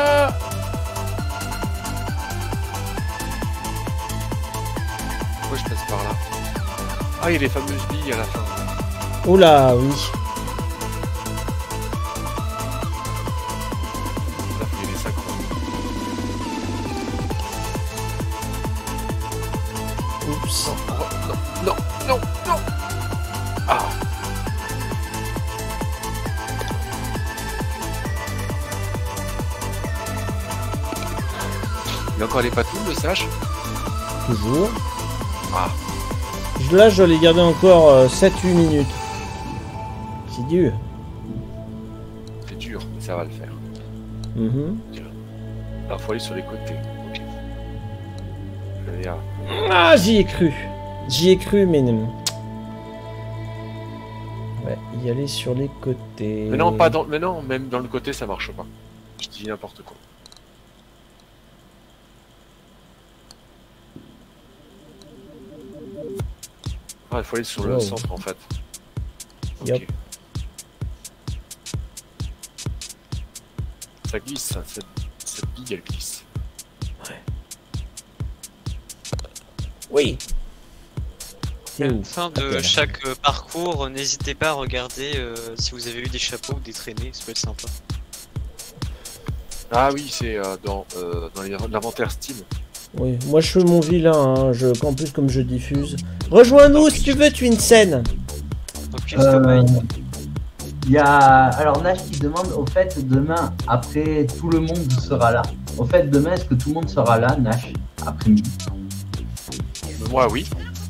Pourquoi je passe par là? Ah, il y a les fameuses billes à la fin. Oula, oui. Là, il y a les 50. Oups. Non, non, non. Ah. Il y a encore les patounes, le sache. Toujours. Ah. Là, je dois les garder encore 7-8 minutes. C'est dur. C'est dur, mais ça va le faire. Mhm. Alors, faut aller sur les côtés. Ok. Allez, là. Ah, j'y ai cru. J'y ai cru, mais non. Ouais, y aller sur les côtés. Mais non, pas dans... Mais non, même dans le côté, ça marche pas. Je dis n'importe quoi. Ah, il faut aller sur le centre, en fait. Ok. Yep. Ça glisse, ça. Cette bille, elle glisse. Oui. À la fin de chaque parcours, n'hésitez pas à regarder si vous avez eu des chapeaux ou des traînées, ça peut être sympa. Ah oui, c'est dans l'inventaire Steam. Oui, moi je fais mon vilain, hein. En plus comme je diffuse. Rejoins-nous si tu veux, tu es une scène. Ok, Il y a alors Nash qui demande au fait demain après tout le monde sera là. Au fait demain est-ce que tout le monde sera là Nash après-midi? Moi oui.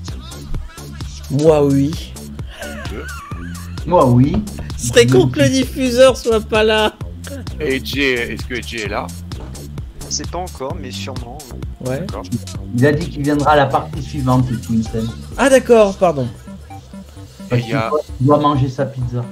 Moi oui. Moi oui. Ce serait con que le diffuseur soit pas là. Et est-ce que Edge est là? C'est pas encore, mais sûrement. Ouais. D'accord. Il a dit qu'il viendra à la partie suivante de Twinsen. Ah d'accord, pardon. Et il y a... Il doit manger sa pizza.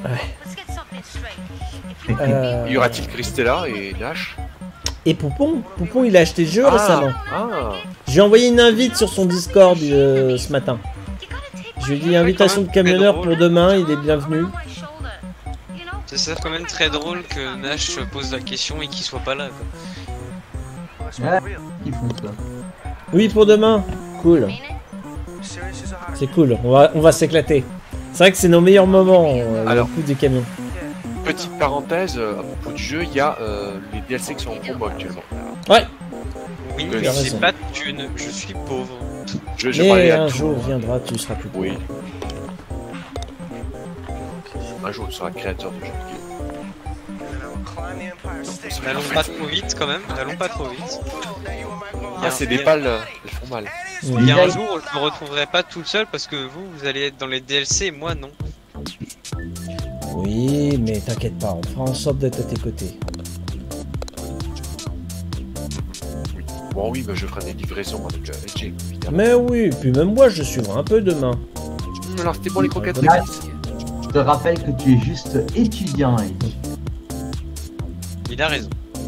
Y aura-t-il Christella et Nash? Et Poupon. Poupon il a acheté le jeu récemment. Ah. J'ai envoyé une invite sur son Discord ce matin. Je lui ai dit invitation de camionneur pour demain, il est bienvenu. C'est ça quand même très drôle que Nash pose la question et qu'il soit pas là quoi. Ouais, ils font ça. Oui pour demain. Cool. C'est cool, on va s'éclater. C'est vrai que c'est nos meilleurs moments, Alors, le coup du camion. Petite parenthèse, à propos du jeu, il y a les DLC qui sont en promo actuellement. Ouais. Oui, Tu as mais j'ai raison. pas de thune, je suis pauvre. Je Mais parlais à un tout. jour viendra, tu seras plus Oui. pauvre. Un jour, tu seras créateur de jeux vidéo. N'allons pas trop vite quand même, n'allons pas trop vite. Ah, c'est des balles, elles font mal. Il y a un jour où je me retrouverai pas tout seul parce que vous allez être dans les DLC et moi non. Oui, mais t'inquiète pas, on fera en sorte d'être à tes côtés. Oui. Bon, oui, bah, je ferai des livraisons avec Edge, évidemment. Mais oui, puis même moi je suivrai un peu demain. Alors, c'était bon les croquettes. Nash, je te rappelle que tu es juste étudiant. Edge. Il a raison.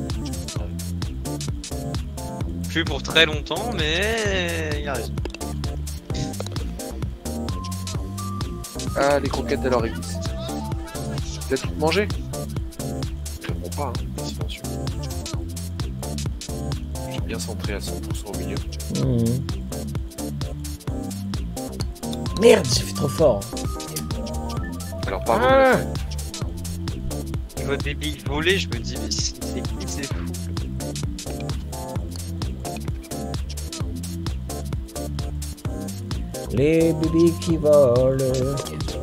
Plus pour très longtemps, mais il a raison. Ah, les croquettes, alors existent. Vous êtes toutes mangées? Bon, pas, hein, silencieux. J'ai bien centré à 100% au milieu. Mhm. Merde, j'ai fait trop fort. Alors, pardon. Ah. Je vois des billes voler, je me dis, mais c'est fou. Les bébés qui volent.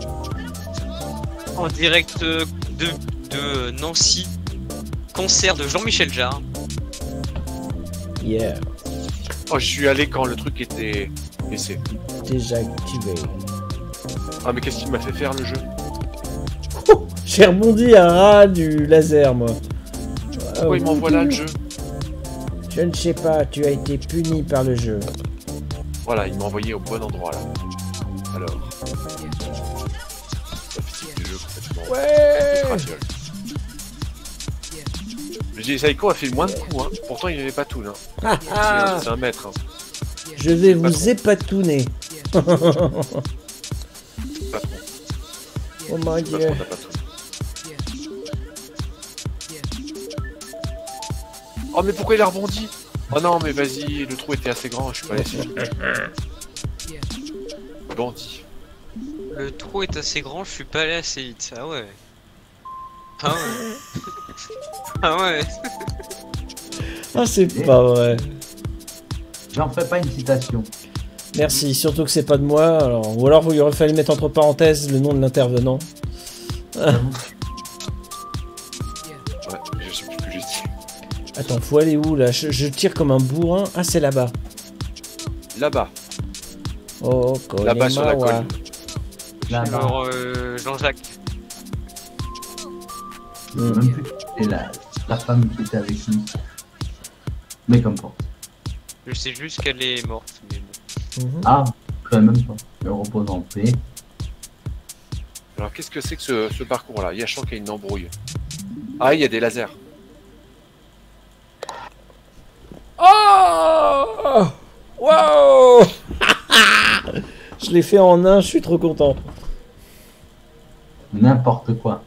En direct de Nancy, concert de Jean-Michel Jarre. Yeah, Oh, je suis allé quand le truc était laissé. déjà activé. Ah, mais qu'est-ce qu'il m'a fait faire le jeu? Oh, j'ai rebondi à ras du laser, moi. Pourquoi il m'envoie là le jeu? Je ne sais pas, tu as été puni par le jeu. Voilà, il m'a envoyé au bon endroit là. Alors. La physique du jeu complètement. Ouais. Trafiole. Le Jaysaiko a fait moins de coups, hein. Pourtant il n'avait pas tout là. Ah, C'est un maître. Hein. je vais pas vous épatouner. Oh my Pas trop, god. t'as pas tout. Oh mais pourquoi il a rebondi? Oh non mais vas-y, le trou était assez grand, je suis pas allé assez vite. Bandit. Le trou est assez grand, je suis pas allé assez vite. Ah ouais. Ah ouais. Ah ouais. Ah, c'est pas vrai. J'en ferai pas une citation. Merci, surtout que c'est pas de moi. Alors, ou alors, il aurait fallu mettre entre parenthèses le nom de l'intervenant. Ouais, je sais plus ce que j'ai dit. Attends, faut aller où là? Je tire comme un bourrin. Ah, c'est là-bas. Là-bas, Oh, là-bas sur la Konemawa. colline. Là-bas. Alors, Jean-Jacques. Je sais même plus qui était la femme qui était avec nous. Mais comme pas. Je sais juste qu'elle est morte. Mais bon. Mhm. Ah, je savais même pas. Elle repose en paix. Alors qu'est-ce que c'est que ce parcours-là? Il y a qu'il y a une embrouille. Ah, il y a des lasers. Oh! Wow! Je l'ai fait en un, je suis trop content. N'importe quoi.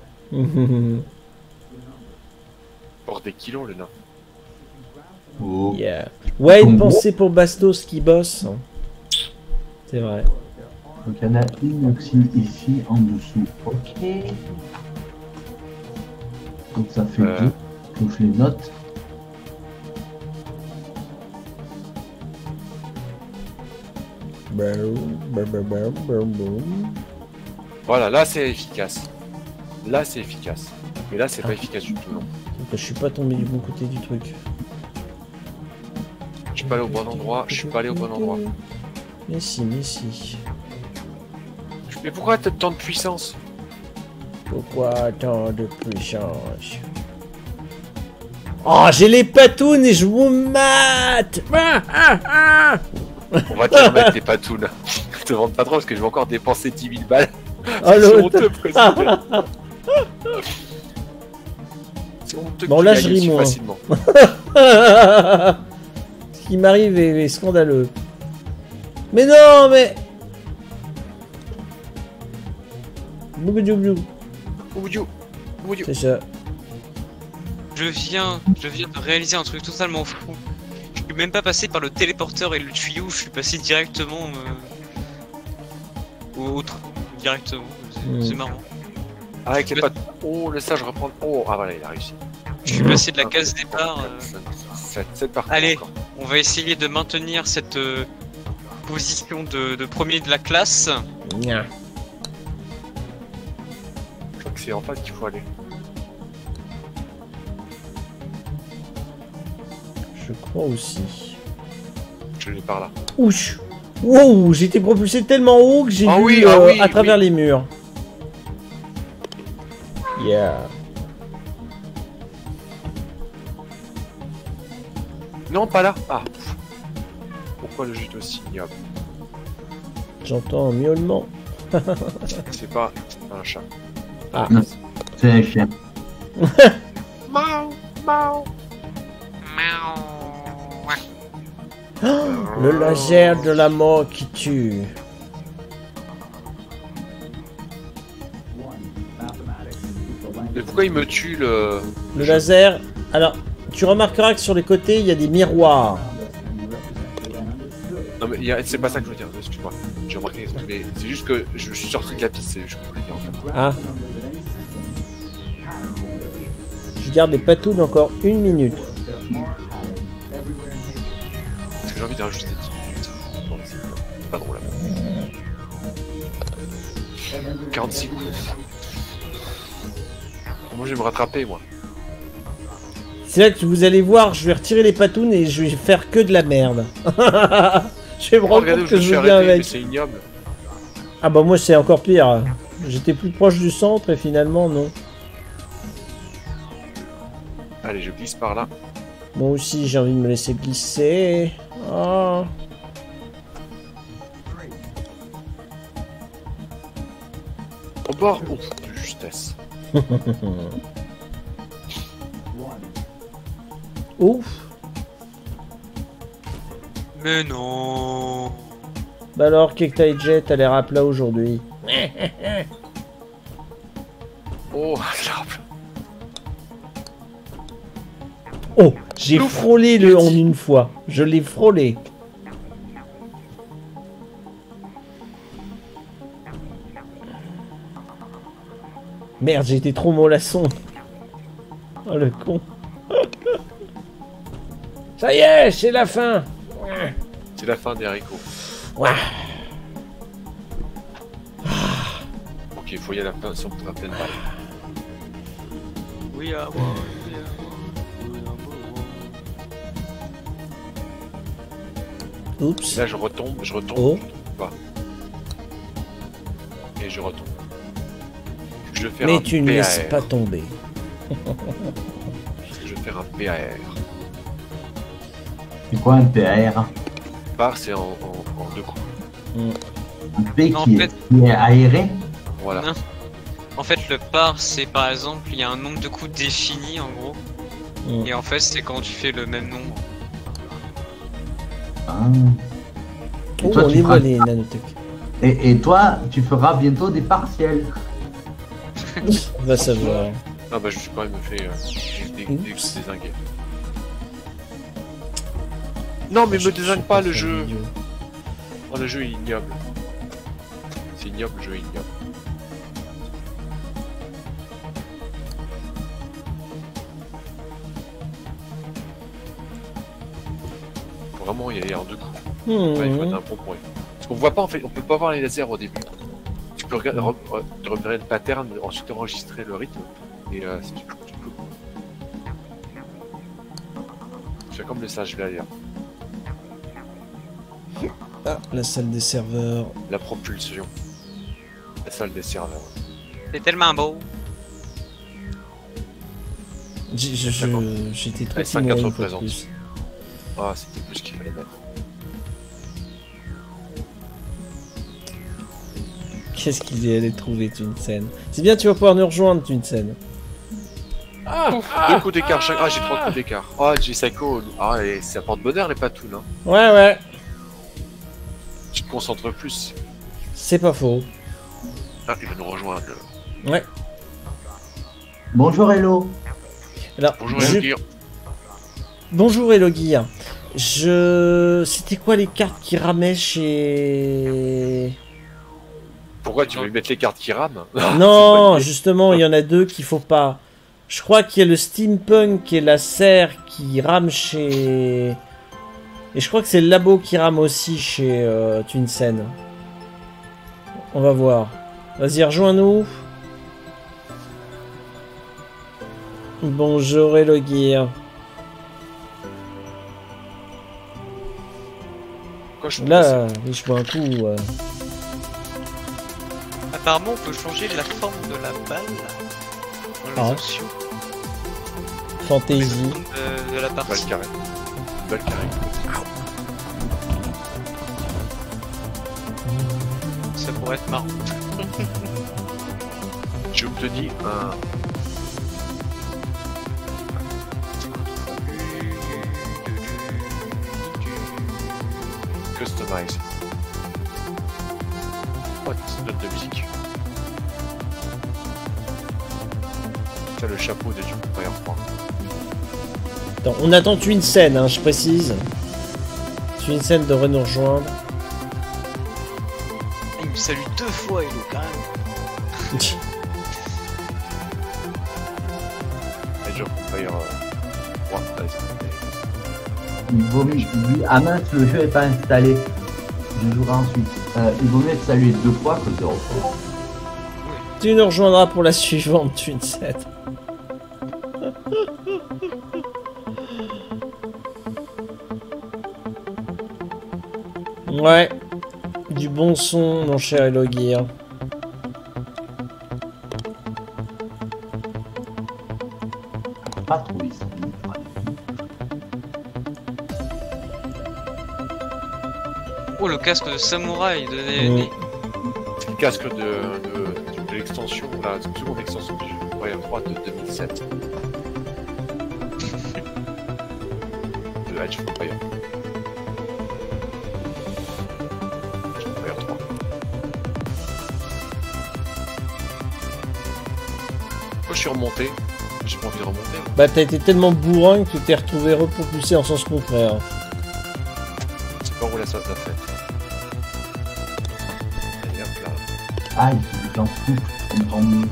Porte des kilos le nain. Oh. Yeah. Ouais, une Ton pensée pour Bastos qui bosse. C'est vrai. Donc il y en a une aussi ici en dessous. Ok. Donc ça fait deux. Donc je les note. Voilà, là c'est efficace. Là c'est efficace. Mais là c'est pas efficace du tout non. Je suis pas tombé du bon côté du truc. Je suis pas allé au bon endroit, je suis pas allé au bon endroit. Mais si, mais si. Mais pourquoi t'as tant de puissance? Pourquoi tant de puissance? Oh, j'ai les patounes et je vous mate! On va te les remettre tes patounes. Je te vende pas trop parce que je vais encore dépenser 10 000 balles. Oh C'est l'autre! honteux, président. C'est honteux que Bon, tu là, gagnes je ris, si moi. facilement. Ce qui m'arrive est scandaleux. Mais non, mais... Bouboudioublou. Oudiou. Oudiou. C'est ça. Je viens de réaliser un truc totalement fou. Je suis même pas passé par le téléporteur et le tuyau, je suis passé directement au trou. Directement. C'est marrant. Ah, avec les pattes. Oh, le sage reprend. Oh, ah voilà, il a réussi. Je suis passé de la case départ. Cette partie. Allez. Encore. On va essayer de maintenir cette position de premier de la classe. Nya. Je crois que c'est en face qu'il faut aller. Je crois aussi. Je l'ai par là. Ouch! Wow! J'ai été propulsé tellement haut que j'ai Ah vu oui, à travers oui. les murs. Yeah. Non, pas là. Ah. Pourquoi le jeu est aussi ignoble? J'entends un miaulement. C'est pas un chat. Ah. Non. C'est un chien. Miaou, miaou. Le laser de la mort qui tue. Mais pourquoi il me tue le... Le laser. Alors, tu remarqueras que sur les côtés, il y a des miroirs. Non mais c'est pas ça que je veux dire, excuse-moi. J'ai remarqué, mais c'est juste que je suis sorti de la piste, je voulais dire en fait. Ah. Je garde les patounes encore 1 minute. Parce que j'ai envie de rajouter 10 minutes. Non, c'est pas drôle. 46 coups. Moi je vais me rattraper moi. C'est là que vous allez voir, je vais retirer les patounes et je vais faire que de la merde. Je vais me rendre Regardez où compte je que me je suis veux bien arrêté, mais avec. c'est ignoble. Ah bah moi c'est encore pire. J'étais plus proche du centre et finalement non. Allez, je glisse par là. Moi aussi j'ai envie de me laisser glisser. Oh. Au bord. Ouf, de justesse. Ouf. Mais non. Bah alors Kekta et Jet a l'air à plat aujourd'hui. Oh, agréable. Oh, j'ai Ouf. frôlé le en une fois. Je l'ai frôlé. Merde, j'ai été trop mollasson. Oh le con. Ça y est, c'est la fin. C'est la fin des haricots. Ouah. Ok, il faut y aller à la fin si on peut pleine balle. Oui, ah, bon, oui, Oups. Là, je retombe, Oh. je tombe pas. Et je retombe. Je vais faire Mais un tu ne PAR. laisses pas tomber. Je vais faire un PAR. C'est quoi un PAR? Par, c'est en deux coups. Un P En qui fait- qui est aéré? Voilà. Non. En fait, le par, c'est par exemple, il y a un nombre de coups défini en gros. Mm. Et en fait, c'est quand tu fais le même nombre. Ah. Oh, toi, on tu les feras- voit les nanotech. Et toi, tu feras bientôt des partiels. On va savoir. Ah bah je suis quand même fait désinguer. Non mais me désingue pas le jeu. Oh, le jeu est ignoble. C'est ignoble, le jeu est ignoble. Faut vraiment y aller en deux coups. Ouais, il faut être un bon point. Parce qu'on voit pas en fait, on peut pas voir les lasers au début. Tu peux repérer le pattern, ensuite enregistrer le rythme, et si tu peux. Je fais comme le sage derrière. Ah, la salle des serveurs. La propulsion. La salle des serveurs. C'est tellement beau. J'étais trop Avec 5 timoré une quatre fois de présentes. plus. Ah, c'était plus ce qu'il fallait mettre. Qu'est-ce qu'il est allé trouver, Twinsen? C'est bien, tu vas pouvoir nous rejoindre, Twinsen. Deux coups d'écart chaque. Ah, j'ai 3 coups d'écart. Ah, j'ai Psycho. Ah, et ça porte bonheur les patounes. Hein. Ouais, ouais. Tu te concentres plus. C'est pas faux. Ah, il va nous rejoindre. Ouais. Bonjour Hello. Alors, Bonjour, je- Elvire. Bonjour Eloguir. C'était quoi les cartes qui ramaient chez... Pourquoi tu veux lui mettre les cartes qui rament? Non, justement, il y en a deux qu'il faut pas. Je crois qu'il y a le steampunk et la serre qui rament chez... Et je crois que c'est le labo qui rame aussi chez Twinsen. On va voir. Vas-y, rejoins-nous. Bonjour Eloguir. Pourquoi je Là, oui, je vois un coup. Apparemment, on peut changer la forme de la balle dans les Ah. options Fantaisie. de la Balle partie. carrée. Balle carrée. Ça pourrait être marrant. Je te dis un. Customize. Oh, une note de musique. Tiens, le chapeau de Duke Fire 3. Attends, on attend Twinsen, hein, je précise. Twinsen devrait nous rejoindre. Il me salue 2 fois, il est quand même. Age of Fire 3. Allez, Il vaut mieux. Ah mince, le jeu est pas installé. Je jouerai ensuite. Il vaut mieux être salué 2 fois que 0 fois. Tu nous rejoindras pour la suivante, Twinsen. Ouais. Du bon son, mon cher Eloguir. Pas trouvé ça. Oh, le casque de samouraï de Mm. c'est le casque de l'extension, la seconde extension du jeu Fire 3 de 2007. De Age of Fire. Age of Fire 3. Moi je suis remonté. J'ai pas envie de remonter. Moi. Bah t'as été tellement bourrin que tu t'es retrouvé repropulsé en sens contraire. C'est pas où la sauce a fait. Allez hop là. Ah, il faut que j'en fous, je comprends mieux.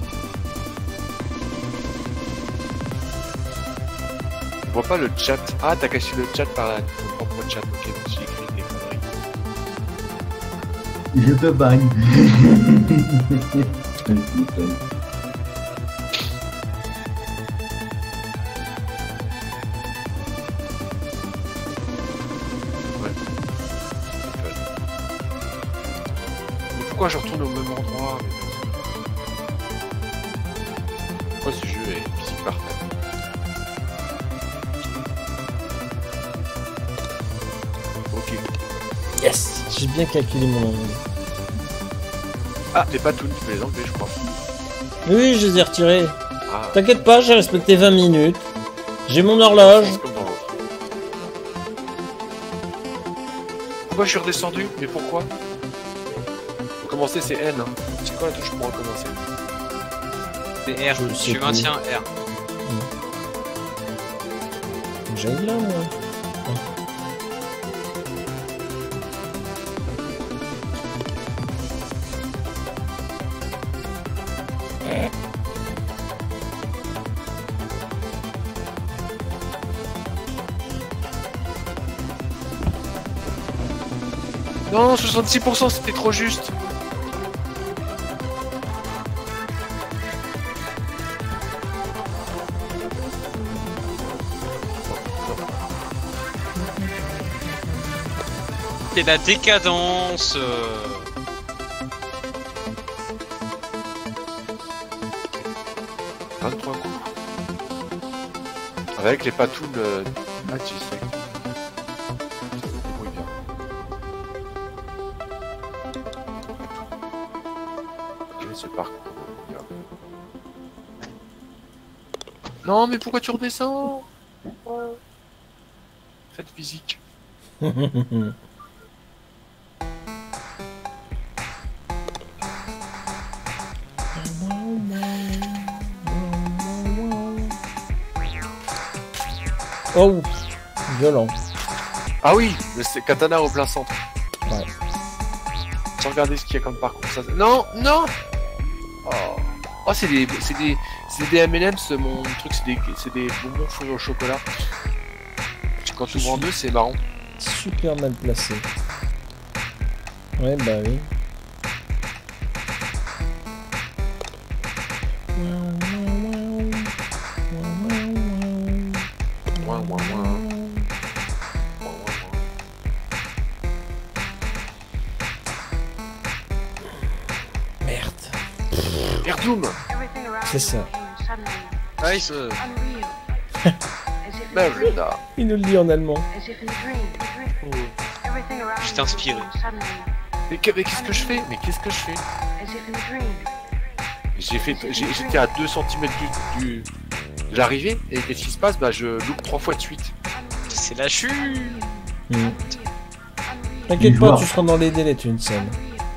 Je vois pas le chat. Ah, t'as caché le chat par ton propre chat. Ok, j'ai écrit des conneries. Je te bagne. Pourquoi je retourne au même endroit? Pourquoi ce jeu est physique parfait? Ok. Yes. J'ai bien calculé mon angle. Ah, les patounes, tu peux les enlever, je crois. Oui, je les ai retirés. Ah. T'inquiète pas, j'ai respecté 20 minutes. J'ai mon horloge. C'est comme dans l'autre. Pourquoi je suis redescendu? Mais pourquoi? Recommencer, c'est N. Hein. C'est quoi la touche pour recommencer? C'est R, Je sais tu plus. maintiens R. J'aille là, moi. Non, 66%, c'était trop juste. C'est la décadence. 23 coups. Avec les patounes. Ah, tu sais. Ça se débrouille bien. Ok, c'est parcours. Non, mais pourquoi tu redescends? Pourquoi? Faites physique. Oh, violent. Ah oui, c'est katana au plein centre. Ouais. Sans regarder ce qu'il y a comme parcours. Ça... Non, non. Oh, c'est des M&M's, mon truc, c'est des bonbons fourrés au chocolat. Quand tu vends deux, c'est marrant. Super mal placé. Ouais, bah oui. Ouin, ouin, ouin. Merde. Merdoum. C'est ça. Nice. Merde. Il nous le dit en allemand. Je t'ai inspiré. Mais qu'est-ce que je fais? Mais qu'est-ce que je fais? J'étais à 2 cm de l'arrivée, et qu'est-ce qui se passe? Bah je loupe 3 fois de suite. C'est la chute. T'inquiète pas, tu seras dans les délais, tu une scène.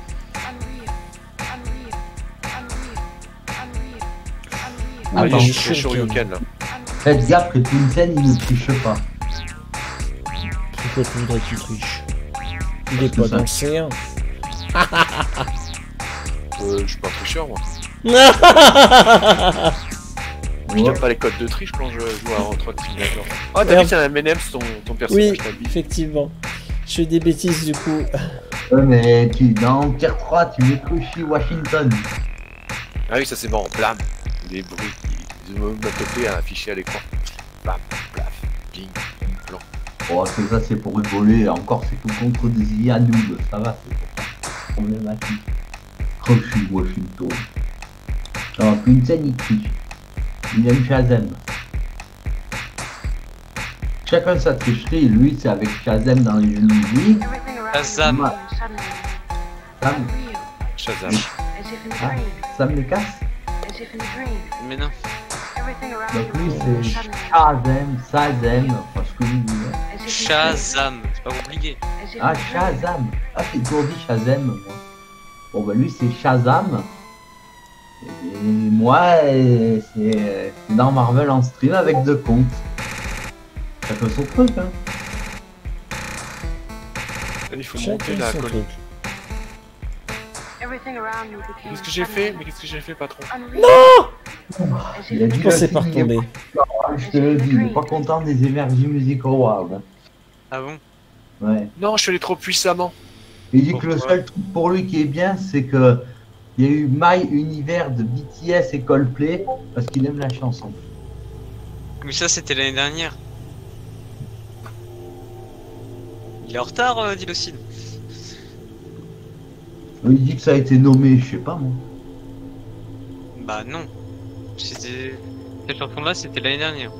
Ah oui, Attends, je suis Shoryuken là. Faites gaffe que Twinsen il ne triche pas. Pourquoi tu voudrais qu'il triche? Il est que pas ça- dans le C1. Je suis pas tricheur moi. Je Ouais. donne pas les codes de triche quand je joue à Retro Simulator. Oh t'as vu c'est un M&M's ton personnage Oui, t'as dit. effectivement. Je fais des bêtises du coup. Ouais, mais dans Tier 3, tu mets Crunchy Washington. Ah oui ça c'est marrant, blam. Les bruits qui me tapé un affiché à l'écran. Bam, plaf, ping, blanc. Oh, que ça c'est pour rigoler, encore c'est tout contre des IA noob, ça va, c'est pas problématique. Crunchy Washington. Alors, Twinsen il triche. Il aime Shazam. Chacun sa tricherie, lui c'est avec Shazam dans les jeux de musique. Shazam. Moi, Sam, Shazam. ah, Sam le casse. Mais non. Donc lui c'est Shazam, parce que vous voulez. Shazam. C'est pas compliqué. Ah, Shazam. Ah, c'est toujours dit Shazam, moi. Bon, bah lui, c'est Shazam. Et moi, c'est dans Marvel en stream avec 2 comptes. Ça fait son truc, hein. Il faut Chacun monter la son colline. truc. Qu'est-ce que j'ai fait? Mais qu'est-ce que j'ai fait, patron? Il a dit Quand c'est que pas retombé. je te le dis, il est pas content des Energy Music Awards. Hein. Ah bon? Ouais. Non, je suis allé trop puissamment. Il dit que le Pourquoi seul truc pour lui qui est bien, c'est que il y a eu My Univers de BTS et Coldplay parce qu'il aime la chanson. Mais ça, c'était l'année dernière. Il est en retard, Dilocide. Il dit que ça a été nommé, je sais pas moi. Bah non. C'était... Cette chanson-là, c'était l'année dernière.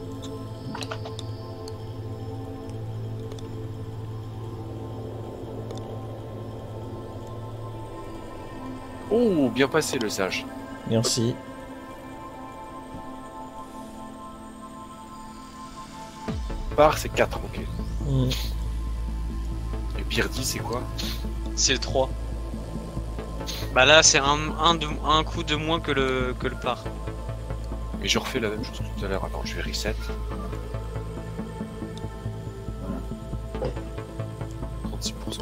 Oh, bien passé le sage. Merci. Par, c'est 4, ok. Mm. Et Beardy, c'est quoi? C'est le 3. Bah là, c'est un coup de moins que le par. Et je refais la même chose que tout à l'heure. Attends, je vais reset. 36%.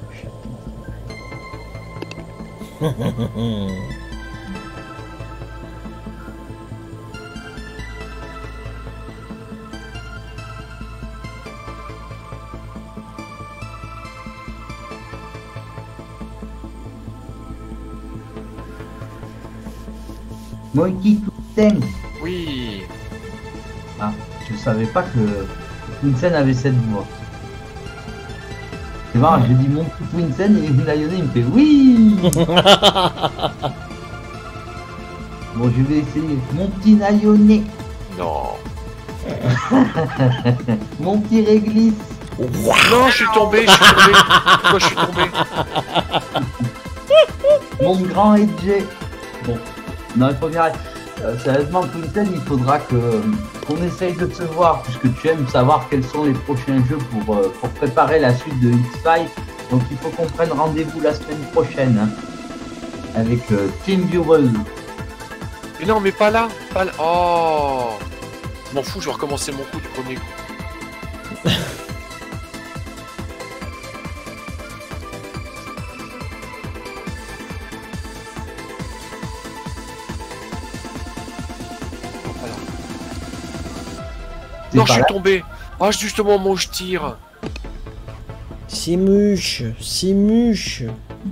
Monkey Twin. Oui. Ah, je savais pas que Twinsen avait cette voix. C'est marrant, j'ai dit Monkey Twinsen et Lionel il me fait oui. Bon, je vais essayer. Mon petit Lionel. Non. Mon petit Réglisse. Non, je suis tombé, je suis tombé. Pourquoi je suis tombé? Mon grand Edge. Bon, non, il faut bien. Sérieusement, Twinsen, il faudra qu'on essaye de se voir, puisque tu aimes savoir quels sont les prochains jeux pour préparer la suite de X-Files. Donc il faut qu'on prenne rendez-vous la semaine prochaine hein, avec Team Bureau. Mais non, mais pas là. Pas là. Oh. Je m'en fous, je vais recommencer mon coup du premier coup. Non, je suis tombé. Ah, justement, moi je tire. Simuche, Simuche.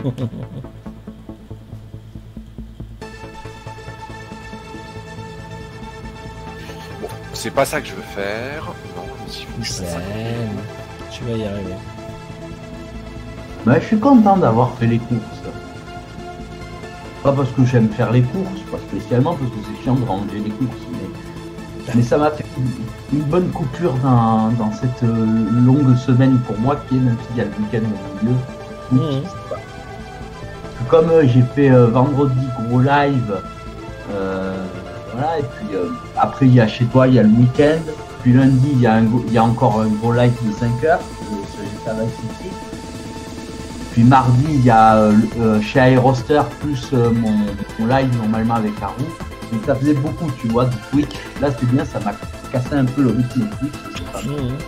Bon, c'est pas ça que je veux faire. Non, si faut que je fasse ça. Zen. Tu vas y arriver. Bah, je suis content d'avoir fait les courses. Pas parce que j'aime faire les courses, pas spécialement parce que c'est chiant de ranger les courses, mais ça m'a fait une bonne coupure dans cette longue semaine pour moi qui est, même s'il y a le week-end au milieu. Mhm. Comme j'ai fait vendredi gros live, voilà, et puis après il y a chez toi, il y a le week-end, puis lundi il y a encore un gros live de 5 heures, ça va ici. Puis mardi il y a chez Aeroster plus mon live normalement avec Haru. Donc ça faisait beaucoup, tu vois, de Twitch. Là c'est bien, ça m'a cassé un peu le rythme Twitch. C'est pas mal. Mhm.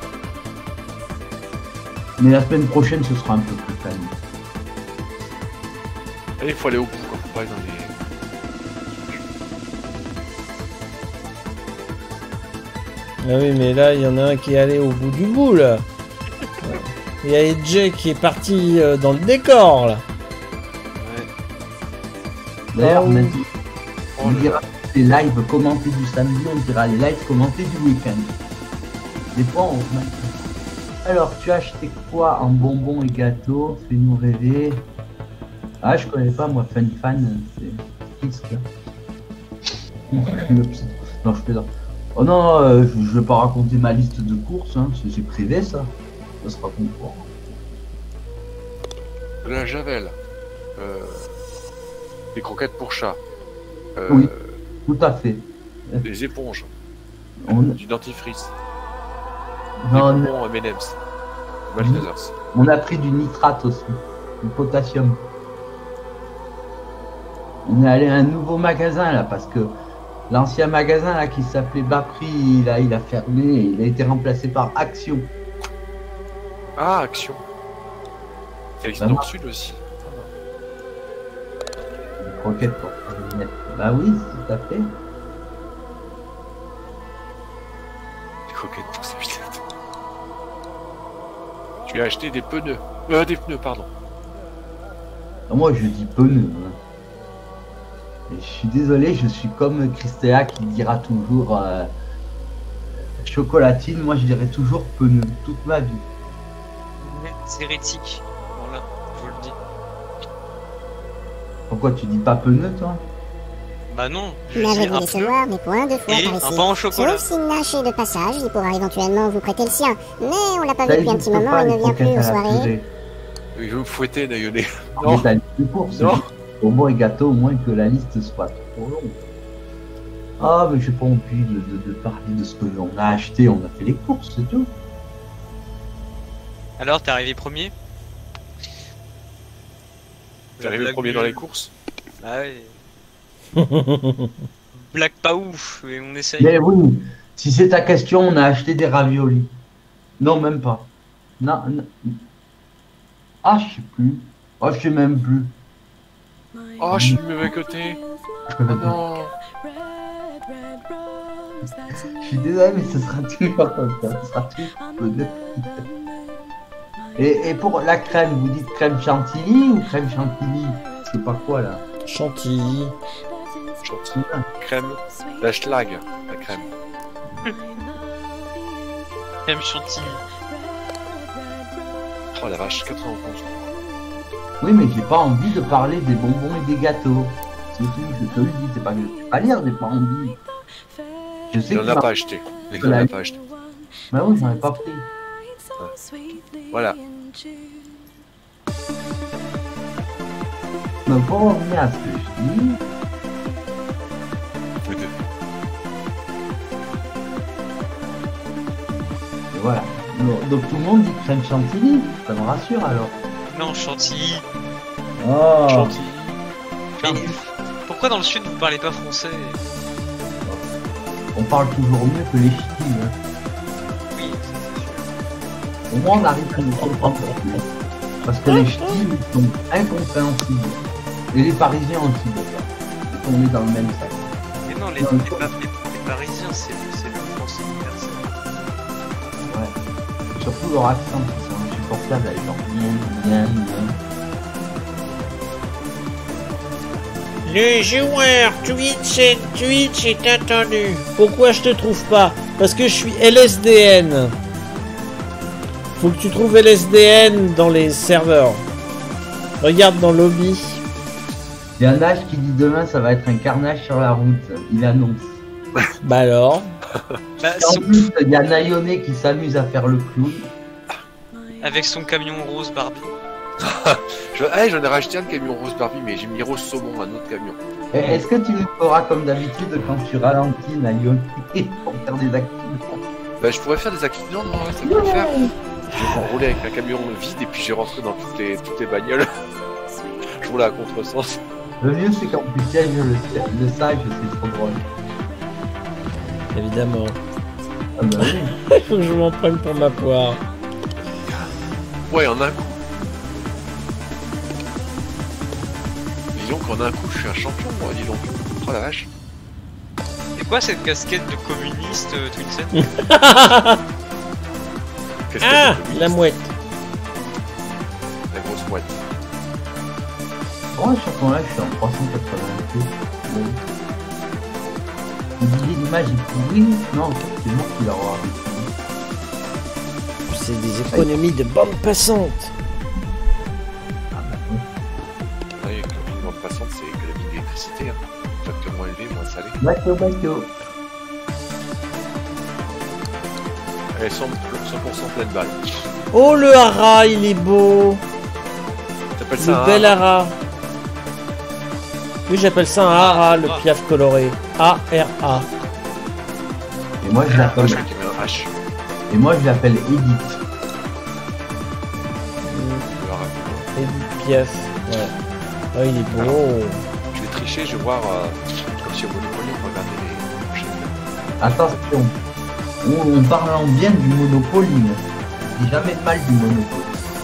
Mais la semaine prochaine ce sera un peu plus calme. Allez, il faut aller au bout, quoi. Faut pas aller dans les... Ah oui, mais là, il y en a un qui est allé au bout du bout, là. Il y a Edge qui est parti dans le décor, là. Ouais. D'ailleurs, Ah oui. maintenant, on dira les lives commentés du samedi, on dira les lives commentés du week-end. Des fois, on remet. Alors, tu as acheté quoi en bonbons et gâteaux? Fais-nous rêver. Ah, je connais pas, moi, Fun Fan, c'est qui ce gars? Non, je plaisante. Oh non, je vais pas raconter ma liste de courses, hein. C'est privé, ça. Ça sera concours. De la javel. Des croquettes pour chat. Oui. Tout à fait. Des éponges. On, Du dentifrice. non, Des bonbons M&M's. Maltesers. on a pris du nitrate aussi. Du potassium. On est allé à un nouveau magasin là parce que l'ancien magasin là qui s'appelait Bas-Prix, il a fermé et il a été remplacé par Action. Ah, Action. C'est dans le sud aussi. Des croquettes pour Internet. Bah oui, tout à fait. Des croquettes pour ces billettes. Tu as acheté des pneus. Des pneus, pardon. Moi je dis pneu. Hein. Et je suis désolé, je suis comme Christea qui dira toujours chocolatine, moi je dirais toujours pneu, toute ma vie. C'est hérétique. Voilà, je vous le dis. Pourquoi tu dis pas pneu toi? Bah non, je Mais dis avec un laissé pneu voir mes points deux fois et par un ici. pain au chocolat. Sauf s'il Nash est de passage, il pourra éventuellement vous prêter le sien. Mais on l'a pas Ça vu depuis un existe petit moment, pas, il les ne vient plus croquettes aux à la soirées. purée. Il veut me fouetter, Nayoné. Mais Non. ta liste de courses, Non. bonbons et gâteaux, au moins que la liste soit trop longue. Ah, mais j'ai pas envie de parler de ce que l'on a acheté, on a fait les courses, c'est tout. Alors, t'es arrivé premier? T'es arrivé premier dans les courses. Ah ouais. Blague pas ouf, mais on essaye. Mais oui, si c'est ta question, on a acheté des raviolis. Non, même pas. Non, non. Ah, je sais plus. Oh, je sais même plus. Oh, je suis du mauvais côté. Oh non. Je suis désolé, mais ce sera toujours comme ça. Ce sera toujours pneu. Et pour la crème, vous dites crème chantilly ou crème chantilly? Je sais pas quoi là. Chantilly. Chantilly. Crème. La schlag. La crème. Crème chantilly. Oh la vache, 91. Oui, mais j'ai pas envie de parler des bonbons et des gâteaux. C'est tout, je te le dis, c'est pas que je suis pas lire, j'ai pas envie. Je sais Il qu'il en a m'a- pas acheté. Il en a pas acheté. Bah oui, j'en ai pas pris. Voilà. Donc pour revenir à ce que je dis, et voilà. Donc tout le monde dit crème chantilly, ça me rassure alors. Non, chantilly. Oh, Chantilly. Mais pourquoi dans le sud vous parlez pas français? on parle toujours mieux que les ch'tis. Hein. Oui, ça, c'est sûr. Au moins on arrive à nous comprendre. Parce que les ch'tis ils sont incompréhensibles. Et les parisiens aussi d'ailleurs. On est dans le même sac. Mais non, les Parisiens, c'est le français universel. Ouais. Surtout leur accent qui sont insupportables avec leur bien. Le joueur Twitch est attendu. Pourquoi je te trouve pas? Parce que je suis LSDN. Faut que tu trouves LSDN dans les serveurs. Regarde dans lobby. Il y a un âge qui dit demain ça va être un carnage sur la route. Il annonce. Bah alors. Bah, Et en plus, il y a Nayoné qui s'amuse à faire le clown. avec son camion rose Barbie. J'en ai racheté un de camion rose Barbie, mais j'ai mis rose saumon, un autre camion. Et est-ce que tu nous feras comme d'habitude quand tu ralentis Nayoné pour faire des accidents? Bah, je pourrais faire des accidents, non, ça peut le faire. J'ai roulé avec un camion vide et puis j'ai rentré dans toutes les bagnoles. Je roulais à contresens. Le mieux c'est quand tu sièges le sage, c'est trop drôle. Évidemment. Ah bah oui. Il faut que je m'en prenne pour ma poire. Ouais, en un coup. Disons qu'en un coup, je suis un champion, moi, dis donc. Oh la vache. C'est quoi cette casquette de communiste, Twinsen? Qu'est-ce Ah, que c'est que la mouette. la grosse mouette. Oh, sur ton là, je suis en 380p. Oui. Vous disiez l'image est pourrie? Non, en fait, c'est moi qui l'ai revu. C'est des économies de bande passante. Ah bah oui. Oui, une bande passante, c'est économie d'électricité. Hein. Facteur moins élevé, moins salé. Bateau. Elles sont 100% pleine balle. Oh, le hara, il est beau. T'appelles Le ça bel un... hara. Oui, j'appelle ça un hara, le piaf coloré. A-R-A. Et moi je Ah, l'appelle. je crois qu'il y a un H. Et moi je l'appelle Edith. Edith Piaf. Ouais. Oh, il est beau. Je vais trier tricher, je vais voir comme si au Monopoly on regardait les prochaines. Attention, on parle en bien du Monopoly. Je dis jamais de mal du Monopoly.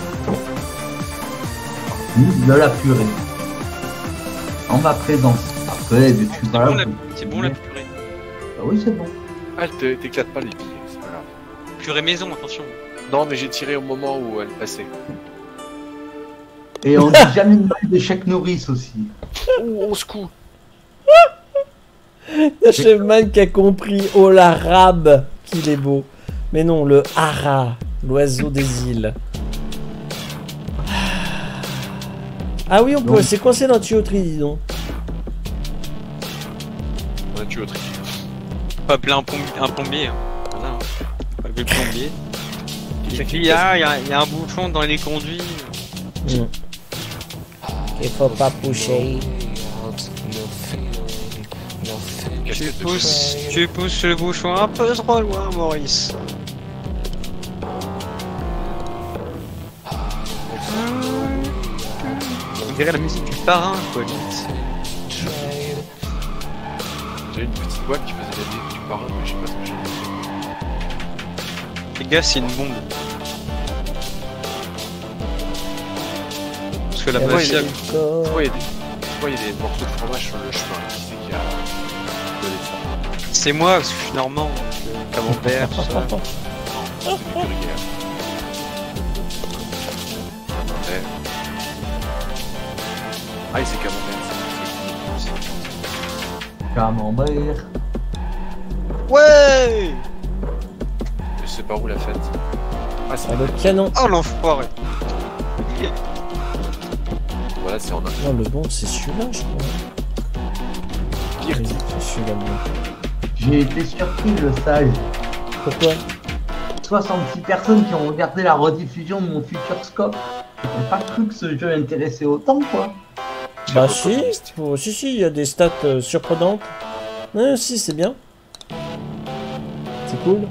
Ni de la purée. En ma présence. Après, tu C'est vas bon, là. c'est bon la purée. Ah oui, c'est bon. Ah, t'éclates pas les billets, c'est pas grave. Purée maison, attention. Non, mais j'ai tiré au moment où elle passait. Et on dit jamais de mal de chèque nourrice aussi. Oh, on se coud. Chefman qui a compris oh l'arabe qu'il est beau. Mais non, le hara, l'oiseau des îles. Ah oui, on peut, Donc. c'est coincé dans la tuyauterie, dis donc. On a tué au tri. Pas appeler un plombier. Hein. Voilà. Hein. Pas appeler le plombier. Et puis, il y a un bouchon dans les conduits. Il faut pas pousser. Tu pousses le bouchon un peu trop loin, Maurice. On dirait la musique du parrain, quoi, limite. J'ai une petite boîte qui faisait la musique du parrain, mais je sais pas ce que j'ai fait. Les gars, c'est une bombe. Parce que la mafia... Pourquoi il y a des morceaux de fromage sur le chemin? Qui c'est qui a donné ça? C'est moi, parce que je suis normand. Camembert, tout ça. C'est du gruyère. Ouais. Ah, c'est camembert. Camembert. Ouais. Je sais pas où la fête. Ah, c'est Ah, le canon. Oh l'enfoiré. Voilà, c'est en un. Non, le bon, c'est celui-là, je crois. Pire. Vas-y, c'est celui-là, le bon. J'ai été surpris, le sage. Pourquoi? 66 personnes qui ont regardé la rediffusion de mon Future Scope. J'ai pas cru que ce jeu intéressait autant, quoi. Bah si, si, il y a des stats surprenantes. Ouais, si, c'est bien. C'est cool.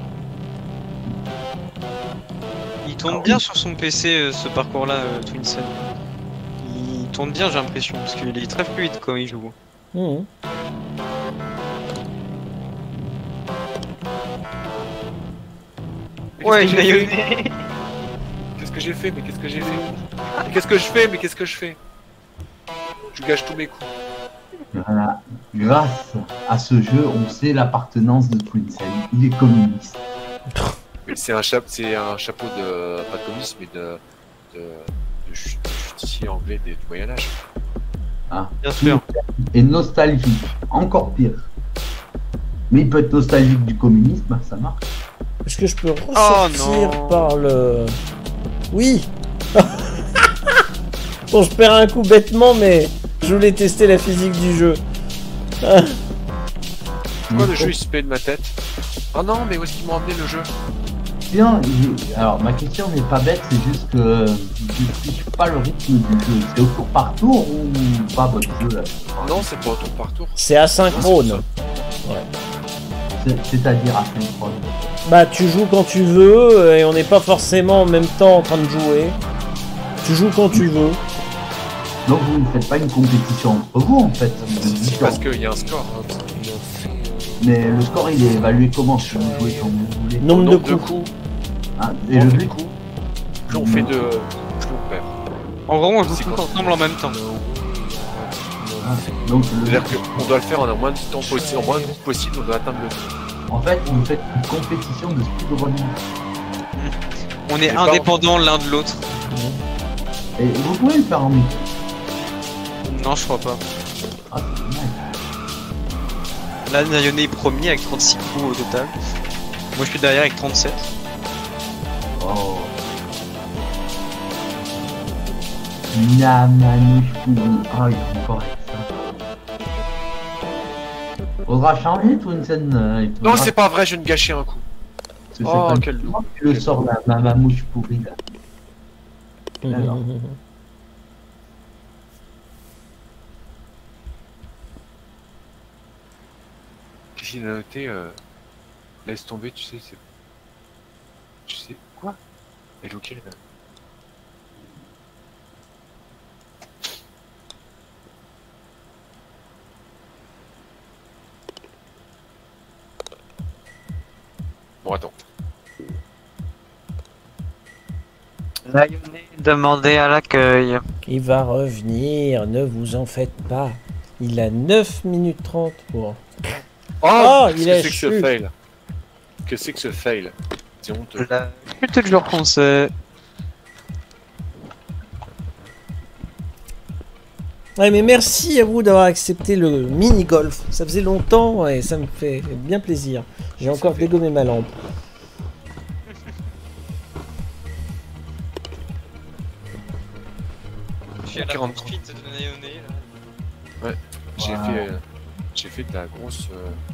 Il tourne bien sur son PC, ce parcours-là, Twinsen. Il tourne bien, j'ai l'impression, parce qu'il est très fluide quand il joue. Mhm. Ouais, il a eu... Qu'est-ce que j'ai fait? Mais qu'est-ce que j'ai fait? Mais qu'est-ce que je fais? Mais qu'est-ce que je fais? Je gâche tous mes coups. Voilà. Grâce à ce jeu, on sait l'appartenance de Twinsen. Il est communiste. Mais c'est un chapeau de pas de communisme, mais de justicier anglais du Moyen-Âge. Ah. Bien sûr. Et nostalgique. Encore pire. Mais il peut être nostalgique du communisme, ça marche. Est-ce que je peux ressortir non. par le... Oui. Bon, je perds un coup bêtement, mais je voulais tester la physique du jeu. Pourquoi le jeu il se paie de ma tête? Oh non, mais où est-ce qu'ils m'ont emmené le jeu? Bien, alors ma question n'est pas bête, c'est juste que je ne suis pas le rythme du jeu. C'est au tour par tour ou pas votre jeu là? Non, c'est pas au tour par tour. C'est asynchrone. C'est-à-dire asynchrone. Bah, tu joues quand tu veux, et on n'est pas forcément en même temps en train de jouer. Tu joues quand tu veux. Donc vous ne faites pas une compétition entre vous en fait. C'est parce qu'il y a un score. Hein. Mais le score il est évalué comment si vous jouez comme vous voulez. Nombre de coups. Hein, et le but coup, plus on fait de. Plus on perd. En gros, on joue tous ensemble en même temps. donc C'est-à-dire qu'on doit le faire en moins de temps possible, en moins de temps possible, on doit atteindre le but. en fait vous faites une compétition de speedrunning. On est indépendants l'un de l'autre. Et vous pouvez le faire en multi. Non, je crois pas. Ah, c'est dommage. Là, Nayone est premier avec 36 coups au total. Moi, je suis derrière avec 37. Oh. Namanouchou. Ah, il est encore avec ça. Faudra changer Twinsen. Non, c'est pas vrai, je viens de gâcher un coup. Oh, quel loup. Tu le sors là, ma mamouche pourrie là. Alors. Qu'est-ce qu'il a noté laisse tomber, tu sais, c'est. Tu sais quoi? Elle est ok là. Bon, attends. Nayoné, demandez à l'accueil. Il va revenir, ne vous en faites pas. Il a 9 minutes 30 pour... Oh, il est que c'est que ce chute. fail? Que c'est que ce fail? C'est honteux. Je suis toujours français. Ouais, mais merci à vous d'avoir accepté le mini-golf. Ça faisait longtemps et ça me fait bien plaisir. J'ai encore dégommé ma lampe. Je suis à la 43. poursuite de Nayoné là. Ouais, j'ai fait de la grosse...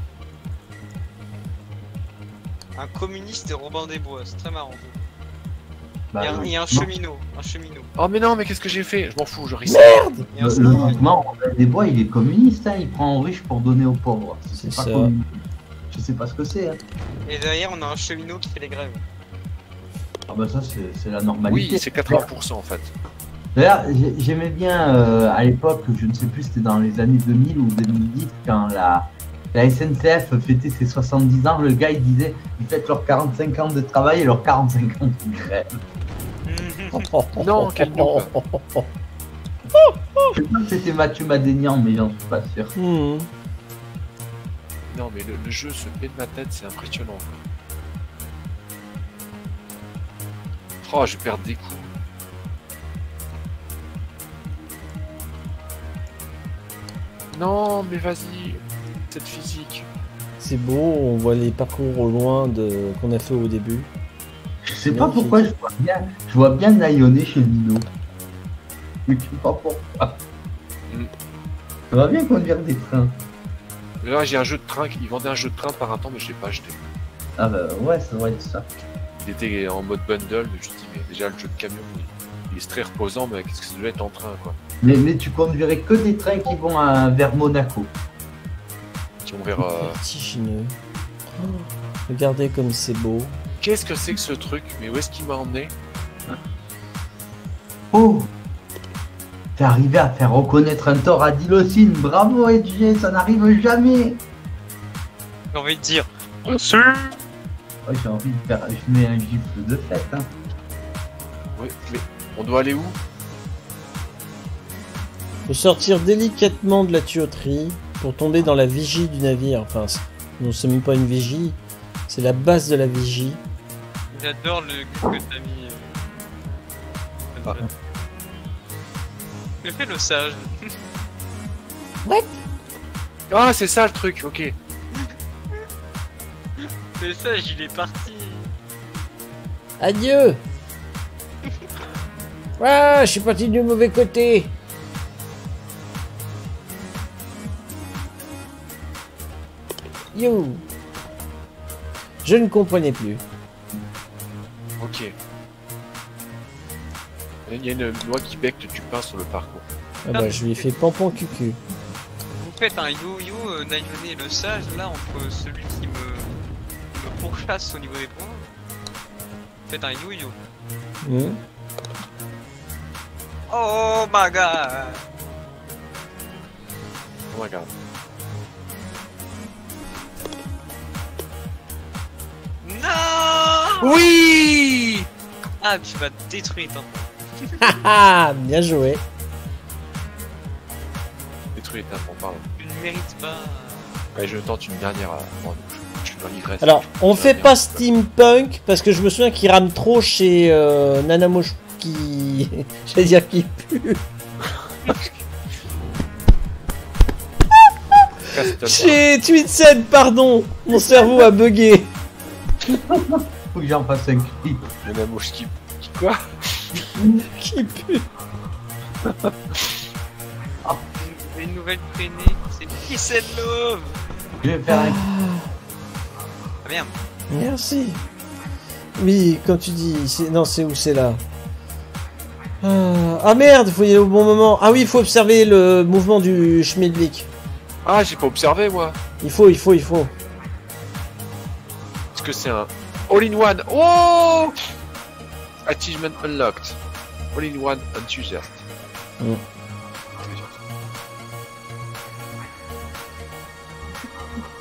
Un communiste et Robin des Bois, c'est très marrant. Bah, Il y a un cheminot, Oh mais non, mais qu'est-ce que j'ai fait? Je m'en fous, je risque. Merde! Il y a un Le mouvement Robin des Bois, il est communiste, hein, il prend aux riches pour donner aux pauvres. C'est pas ça. communiste. Je sais pas ce que c'est. Hein. Et derrière, on a un cheminot qui fait les grèves. Ah bah ça, c'est la normalité. Oui, c'est 80% en fait. D'ailleurs, j'aimais bien à l'époque, je ne sais plus, c'était dans les années 2000 ou 2010, quand la SNCF fêtait ses 70 ans, le gars il disait ils fêtent leurs 45 ans de travail et leurs 45 ans de grève. Non, quel noob. Je sais pas si c'était Mathieu Madénian, mais j'en suis pas sûr. Hmm. Non, mais le jeu se met de ma tête, c'est impressionnant. Oh, je vais perdre des coups. Non, mais vas-y, cette physique. C'est beau, on voit les parcours au loin qu'on a fait au début. Je sais pas pourquoi je vois bien Nayoné chez Nino. Je sais pas pourquoi. Ça va bien conduire des trains. Là, j'ai un jeu de train, ils vendaient un jeu de train par un temps, mais je l'ai pas acheté. Ah bah ouais, ça doit être ça. Il était en mode bundle, mais je me dis, mais déjà le jeu de camion, il est très reposant, mais qu'est-ce que ça doit être en train, quoi. Mais tu conduirais que des trains qui vont vers Monaco. Qui vont vers... Vertigineux. Oh, regardez comme c'est beau. Qu'est-ce que c'est que ce truc? Mais où est-ce qu'il m'a emmené? Oh! T'es arrivé à faire reconnaître un tort à Dilocine. Bravo Edge, ça n'arrive jamais. J'ai envie de dire. Ouais, j'ai envie de faire. Je mets un gifle de fête. Hein. Oui, mais on doit aller où? Faut sortir délicatement de la tuyauterie pour tomber dans la vigie du navire. Enfin, non, c'est même pas une vigie, c'est la base de la vigie. J'adore le que t'as mis. Je fais le sage. Ah, c'est ça le truc, ok. Le sage, il est parti. Adieu. Ah, je suis parti du mauvais côté. You. Je ne comprenais plus. Ok. Il y a une loi qui becque du pain sur le parcours. Ah bah, je lui ai fait pampon cucu. Vous faites un yo-yo Nayoné et le sage là entre celui qui me pourchasse au niveau des points. Vous faites un yo-yo. Hmm. Oh my god. Oh my god. Non. Oui! Ah, tu vas te détruire. Hein. Ah, bien joué. Détruis les tapons, pardon. Tu ne mérites pas. Allez, je tente une dernière. Bon, je suis dans l'ivresse. Alors, on Je fait vais pas revenir. steampunk parce que je me souviens qu'il rame trop chez Nanamosh qui... J'allais dire qui pue. Casse-toi. Chez Twitsen, pardon. Mon cerveau a bugué. Faut que j'en fasse un clip. Il y en a mouche qui... Quoi? Qui pue. Une nouvelle traînée, c'est Kiss and Love. Je vais faire un Ah merde. Merci. Oui, quand tu dis... Non, c'est où? C'est là. Ah merde, faut y aller au bon moment. Ah oui, il faut observer le mouvement du Schmidlik. Ah, j'ai pas observé, moi. Il faut. Est-ce que c'est un all-in-one? Oh! Achievement unlocked. All-in-one enthusiast.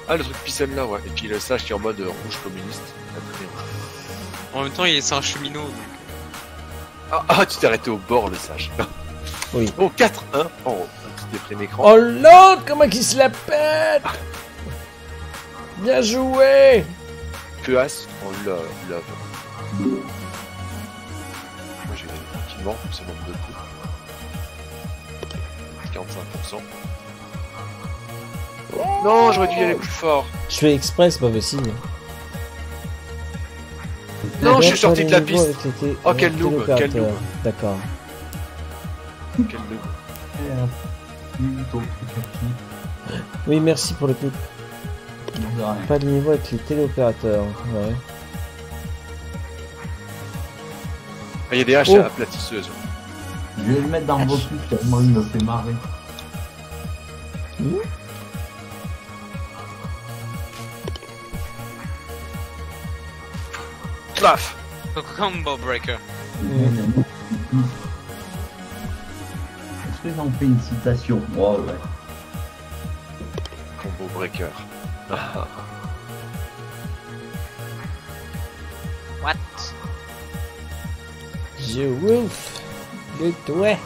Ah, le truc pixel là, ouais. Et puis le sage qui est en mode rouge communiste. En même temps, c'est un cheminot. Donc... Ah, tu t'es arrêté au bord, le sage. Oui. Oh, 4-1. Oh, un petit déprime écran. Oh l'autre, comment qu'il se la pète! Bien joué! Peas, on love. Moi, j'ai tranquillement, c'est le nombre de coups. 45%. Non, j'aurais dû y aller plus fort. Je fais exprès, c'est pas possible. Non, je suis sorti de la piste. Oh, quel noob, quel noob. D'accord. Quel noob. Oui, merci pour le clip. Pas de niveau avec les téléopérateurs. Ouais. Il y a des haches aplatisseuses. Je vais le mettre dans vos pubs, tellement il me fait marrer. Plaf. Combo breaker. Est-ce que j'en fais une citation? Oh, ouais. Combo breaker. What? The Wolf. Le doigt.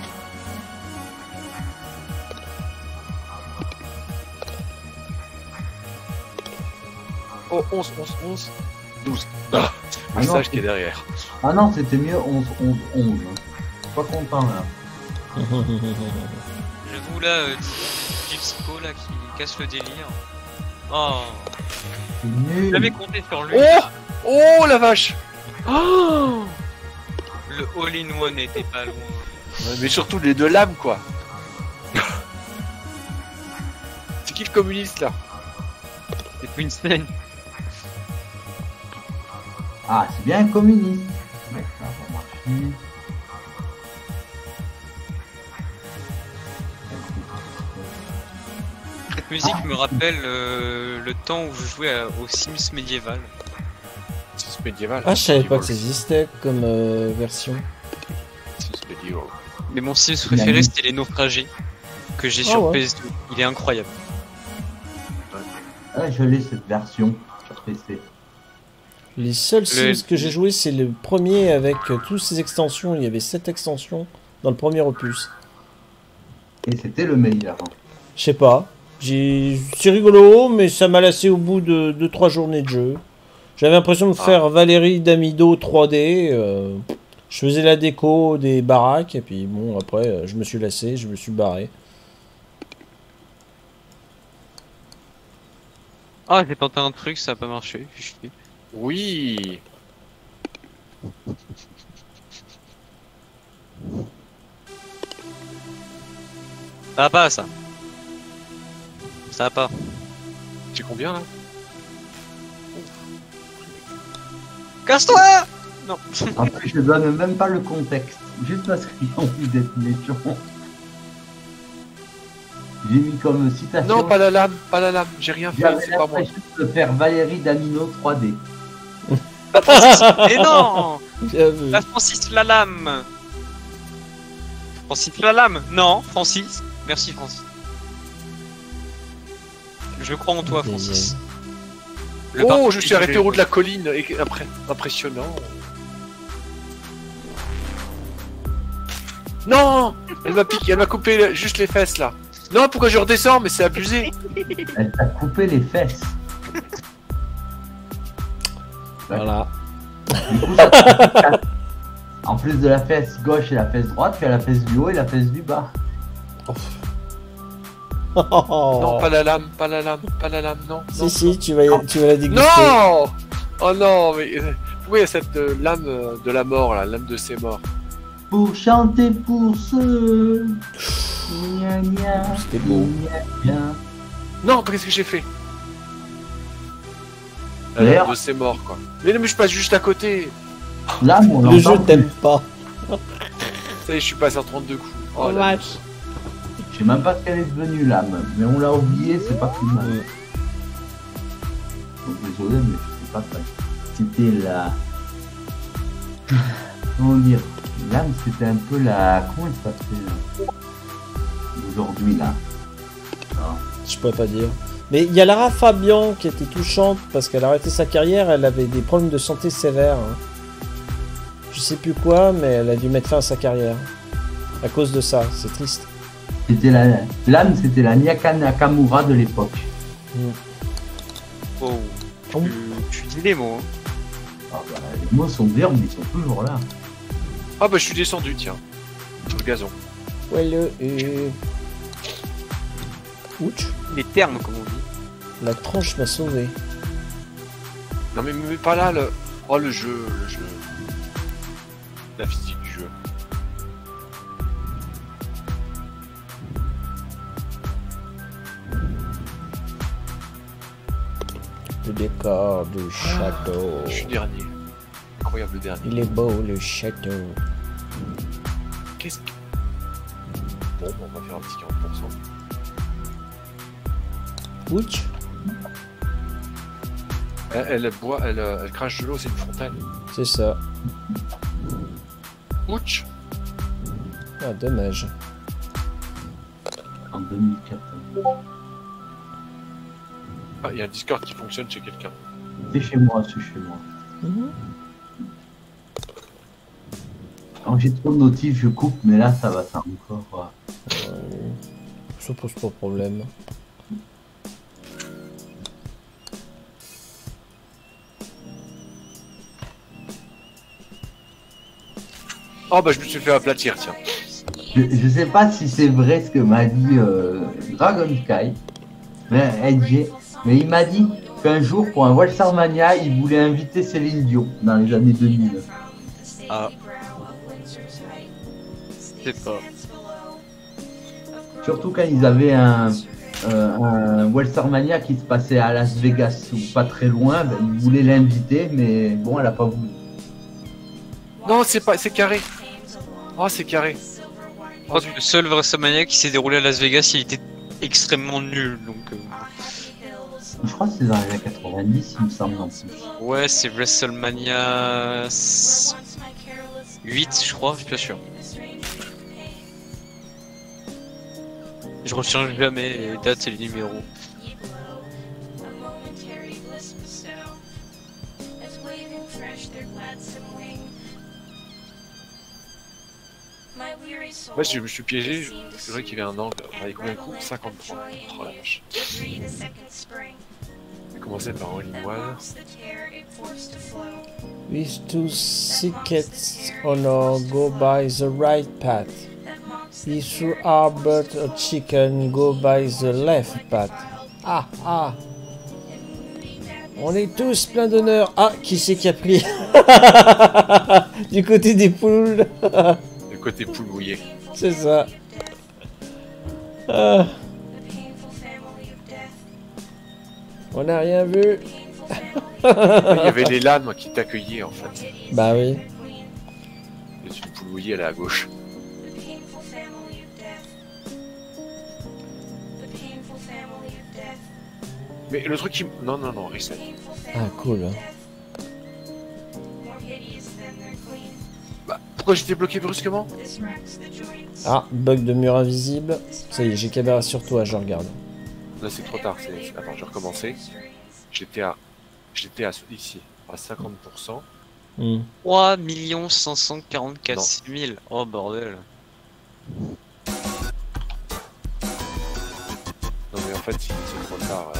Oh, 11, 12. Ah, le sage qui est derrière. Ah non, c'était mieux 11. Je suis pas content là. Je vous là, Gypsco là qui casse le délire. Oh. C'est nul. J'avais compté sur lui. Oh la vache. Oh, le all-in-one n'était pas loin. ouais, mais surtout les deux lames quoi. C'est qui le communiste là? C'est Winston. Ah, c'est bien un communiste. Mais ça va marcher. Cette musique me rappelle le temps où je jouais au Sims médiéval. Sims médiéval. Ah, je savais pas que ça existait comme version. Sims médiéval. Mais mon Sims préféré c'était les naufragés que j'ai sur ouais. PS2. Il est incroyable. Ah, je l'ai cette version sur PC. Les seuls Sims que j'ai joué, c'est le premier avec toutes ces extensions. Il y avait 7 extensions dans le premier opus. Et c'était le meilleur. Je sais pas. C'est rigolo, mais ça m'a lassé au bout de 2-3 journées de jeu. J'avais l'impression de faire Valérie Damido 3D. Je faisais la déco des baraques, et puis bon, après, je me suis lassé, je me suis barré. Ah, j'ai tenté un truc, ça a pas marché. Oui. Ça va pas ça. Ça va pas. J'ai combien là? Casse-toi! Non. En plus, je donne même pas le contexte. Juste parce qu'il a envie d'être méchant. J'ai mis comme citation. Non, pas la lame, j'ai rien fait, c'est pas moi. De faire Valérie Damino 3D. Et non! La Francis Lalam. Francis Lalam? Non, Francis. Merci Francis. Je crois en toi, Francis. Oh, je suis arrêté au haut de la colline, impressionnant. Non! Elle m'a piqué, elle m'a coupé juste les fesses là. Non, pourquoi je redescends? Mais c'est abusé. Elle t'a coupé les fesses. Voilà. Du coup, en plus de la fesse gauche et la fesse droite, tu as la fesse du haut et la fesse du bas. Non, pas la lame, non. Si, tu vas la déguster. Non! Oh non, mais pourquoi il y a cette lame de la mort là, lame de ses morts? Pour chanter pour ceux. C'était beau. Non, qu'est-ce que j'ai fait? La lame de ses morts quoi. Mais non, mais je passe juste à côté. Là, le jeu t'aime pas. Ça y est, je suis passé à 32 coups. Oh la vache. Je sais même pas ce qu'elle est devenue l'âme, mais on l'a oublié, c'est pas plus mal. Donc, désolé, mais je sais pas ça. C'était la. Comment dire? L'âme, c'était un peu la. Comment elle s'appelle aujourd'hui là? Je pourrais pas dire. Mais il y a Lara Fabian qui était touchante parce qu'elle a arrêté sa carrière, elle avait des problèmes de santé sévères. Hein. Je sais plus quoi, mais elle a dû mettre fin à sa carrière. À cause de ça, c'est triste. C'était l'âme, c'était la Nyaka Nakamura de l'époque. Oh, tu dis les mots. Hein. Ah bah, les mots sont durs, mais ils sont toujours là. Ah bah je suis descendu, tiens. Sur le gazon. Ouais, ouch. Les termes, comme on dit. La tranche m'a sauvé. Non mais pas là, le... Oh le jeu. La physique du jeu. Le décor du château. Je suis dernier. Incroyable dernier. Il est beau le château. Qu'est-ce que... Bon, on va faire un petit 40%. Ouch. Elle crache de l'eau, c'est une fontaine. C'est ça. Ouch. Ah, dommage. En 2014. Ah, il y a un Discord qui fonctionne chez quelqu'un. C'est chez moi. Quand j'ai trop de notifs, je coupe, mais là, ça va, ça encore. Ça pose pas de problème. Oh bah je me suis fait aplatir, tiens. Je sais pas si c'est vrai ce que m'a dit Dragon Sky, mais il m'a dit qu'un jour, pour un Walsarmania, il voulait inviter Céline Dion dans les années 2000. Ah. Je sais pas. Surtout quand ils avaient un Walsarmania qui se passait à Las Vegas ou pas très loin, ben, il voulait l'inviter, mais bon, elle a pas voulu. Non, c'est carré. Oh, c'est carré. Je crois que le seul WrestleMania qui s'est déroulé à Las Vegas, il était extrêmement nul, donc... Je crois que c'est dans les années 90, il me semble, en plus. Ouais, c'est WrestleMania 8, je crois, je suis pas sûr. Je rechange jamais les dates et les numéros. Ouais, je me suis piégé, c'est vrai qu'il y avait un angle. On avait combien de coups 53. Oh la vache. On a commencé par un linoise. With two tickets on our go by the right path. If you are but a chicken, go by the left path. Ah, ah. On est tous plein d'honneur. Ah, qui c'est qui a pris du côté des poules? Le côté poule mouillé. C'est ça. Ah. On n'a rien vu. Il y avait les lames qui t'accueillaient en fait. Bah oui. Et une poule mouillée, elle est à gauche. Mais le truc qui... Non, reset. Ah, cool. Bah, pourquoi j'étais bloqué brusquement? Ah, bug de mur invisible. Ça y est, j'ai caméra sur toi, je regarde. Là, c'est trop tard. Attends, je vais recommencer. J'étais à ici, à 50%. 3 544 000. Oh bordel. Non mais en fait c'est trop tard.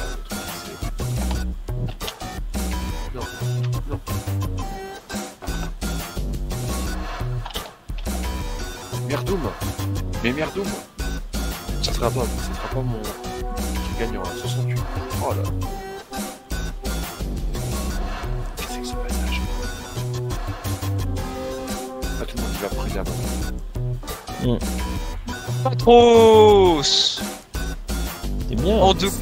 Non. Merdoum. Mais Merdoum. Ça sera pas mon gagnant à 68. Oh là. Qu'est-ce que c'est que ce passage? Pas tout le monde qui va prendre la main. Patros. C'est bien. En deux.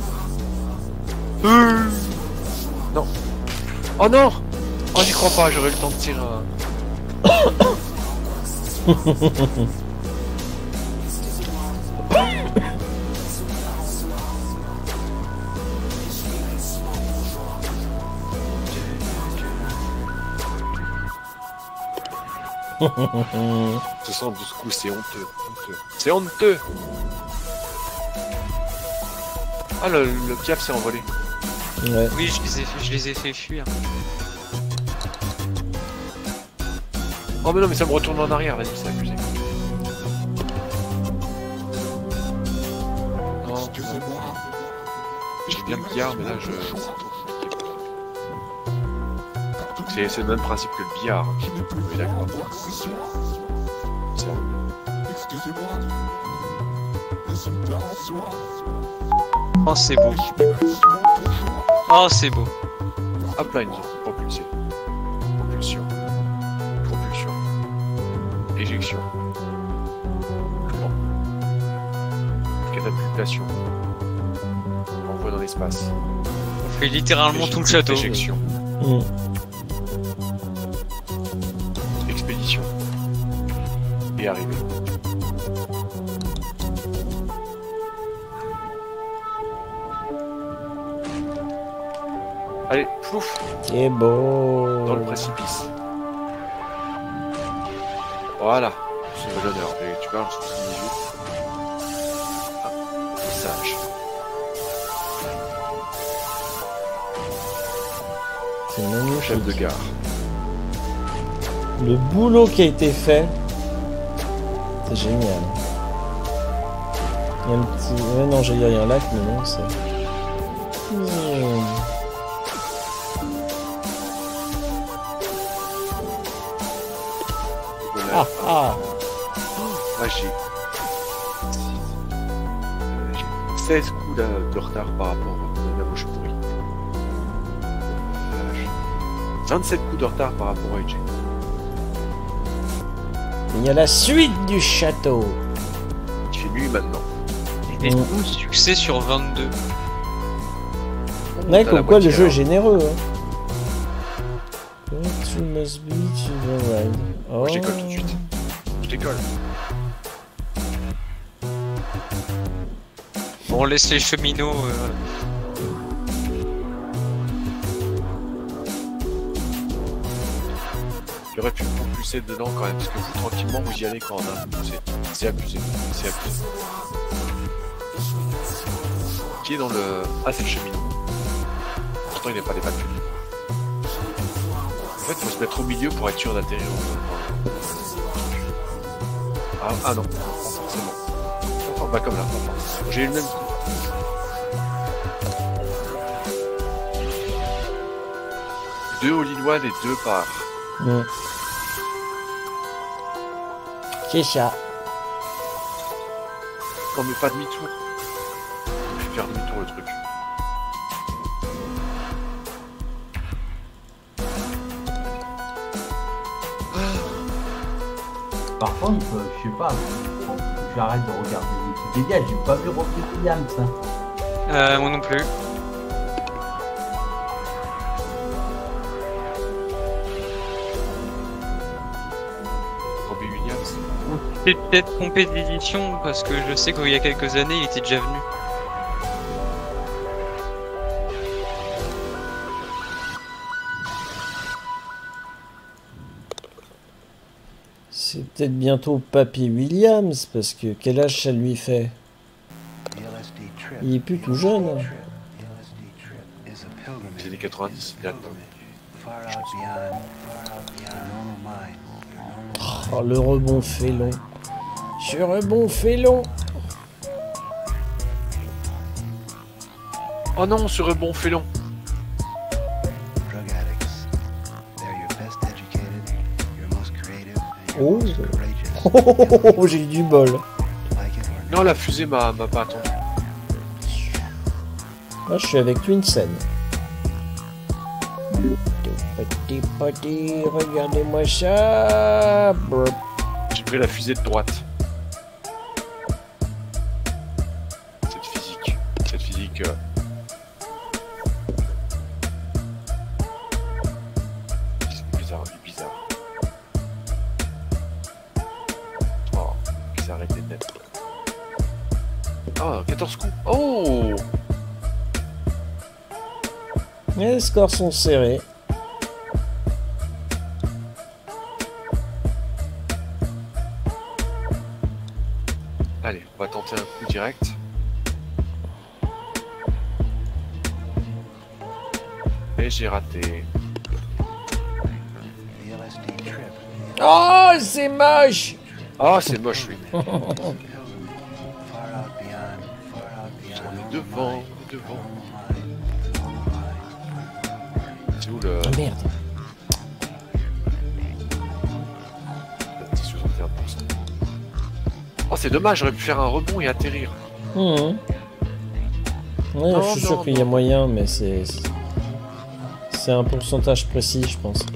Non. Oh non. Oh j'y crois pas, j'aurais le temps de tirer. Ce 112 coups, c'est honteux. C'est honteux. Ah, le piaf s'est envolé. Ouais. Oui, je les ai fait fuir. Oh, mais non, mais ça me retourne en arrière, vas-y, c'est abusé. Non, j'ai bien le billard, mais là, c'est le même principe que le billard. Oui, d'accord. C'est vrai. Oh, c'est beau. Oh, c'est beau. Hop là, ils nous ont propulsé. Propulsion. Propulsion. Éjection. Bon. Catapultation. Envoi dans l'espace. On fait littéralement tout le château. Éjection. Expédition. Et arrivée. Allez, plouf. C'est beau. Dans le précipice. Voilà. C'est l'honneur. Et tu vois, je suis 18. Ah, message. C'est magnifique. Chef de gare. Le boulot qui a été fait, c'est génial. Il y a un petit... Ouais, non, j'ai dit un lac, mais non, c'est... Ah, ah. Ah, j'ai 16 coups de retard par rapport à la bouche pourrie. 27 coups de retard par rapport à EJ. Il y a la suite du château. Il fait nuit maintenant. Et 12 succès sur 22. Ouais, comme quoi le jeu est généreux. You must be to the right. Oh. Moi, je décolle tout de suite. Je décolle. Bon, on laisse les cheminots. J'aurais pu me propulser dedans quand même, parce que vous, tranquillement, vous y allez quand on a. C'est abusé. C'est abusé. Qui est dans le. Ah, c'est le cheminot. Pourtant, il n'est pas des battus. En fait, il faut se mettre au milieu pour être sûr d'atterrir au... Ah non, c'est bon. Bah comme là, j'ai eu le même coup. Deux au Lillois et deux par. C'est ça. Non mais pas demi-tour. Je vais faire demi-tour le truc. Par contre, je sais pas, j'arrête de regarder Wikipédia, j'ai pas vu Robbie Williams. Moi non plus. Robbie Williams. C'est peut-être trompé d'édition parce que je sais qu'il y a quelques années il était déjà venu. C'est peut-être bientôt Papy Williams, parce que quel âge ça lui fait? Il est plus tout jeune. C'est les 90, directement. Oh, le rebond félon. Ce rebond félon. Oh non, ce rebond félon. Oh, oh, j'ai eu du bol. Non, la fusée m'a pas attendu. Moi, je suis avec Twinsen. Petit, regardez-moi ça. Brr. J'ai pris la fusée de droite. Cette physique. C'est bizarre. Oh, qui s'est arrêté net. Oh, 14 coups. Oh! Les scores sont serrés. Allez, on va tenter un coup direct. Et j'ai raté. Oh, c'est moche. Ah, c'est moche, oui. On est devant. C'est où le... Oh, merde. Petit 61%. Oh, c'est dommage, j'aurais pu faire un rebond et atterrir. Ouais, Non, je suis sûr non, qu'il y a non. moyen, mais c'est un pourcentage précis, je pense.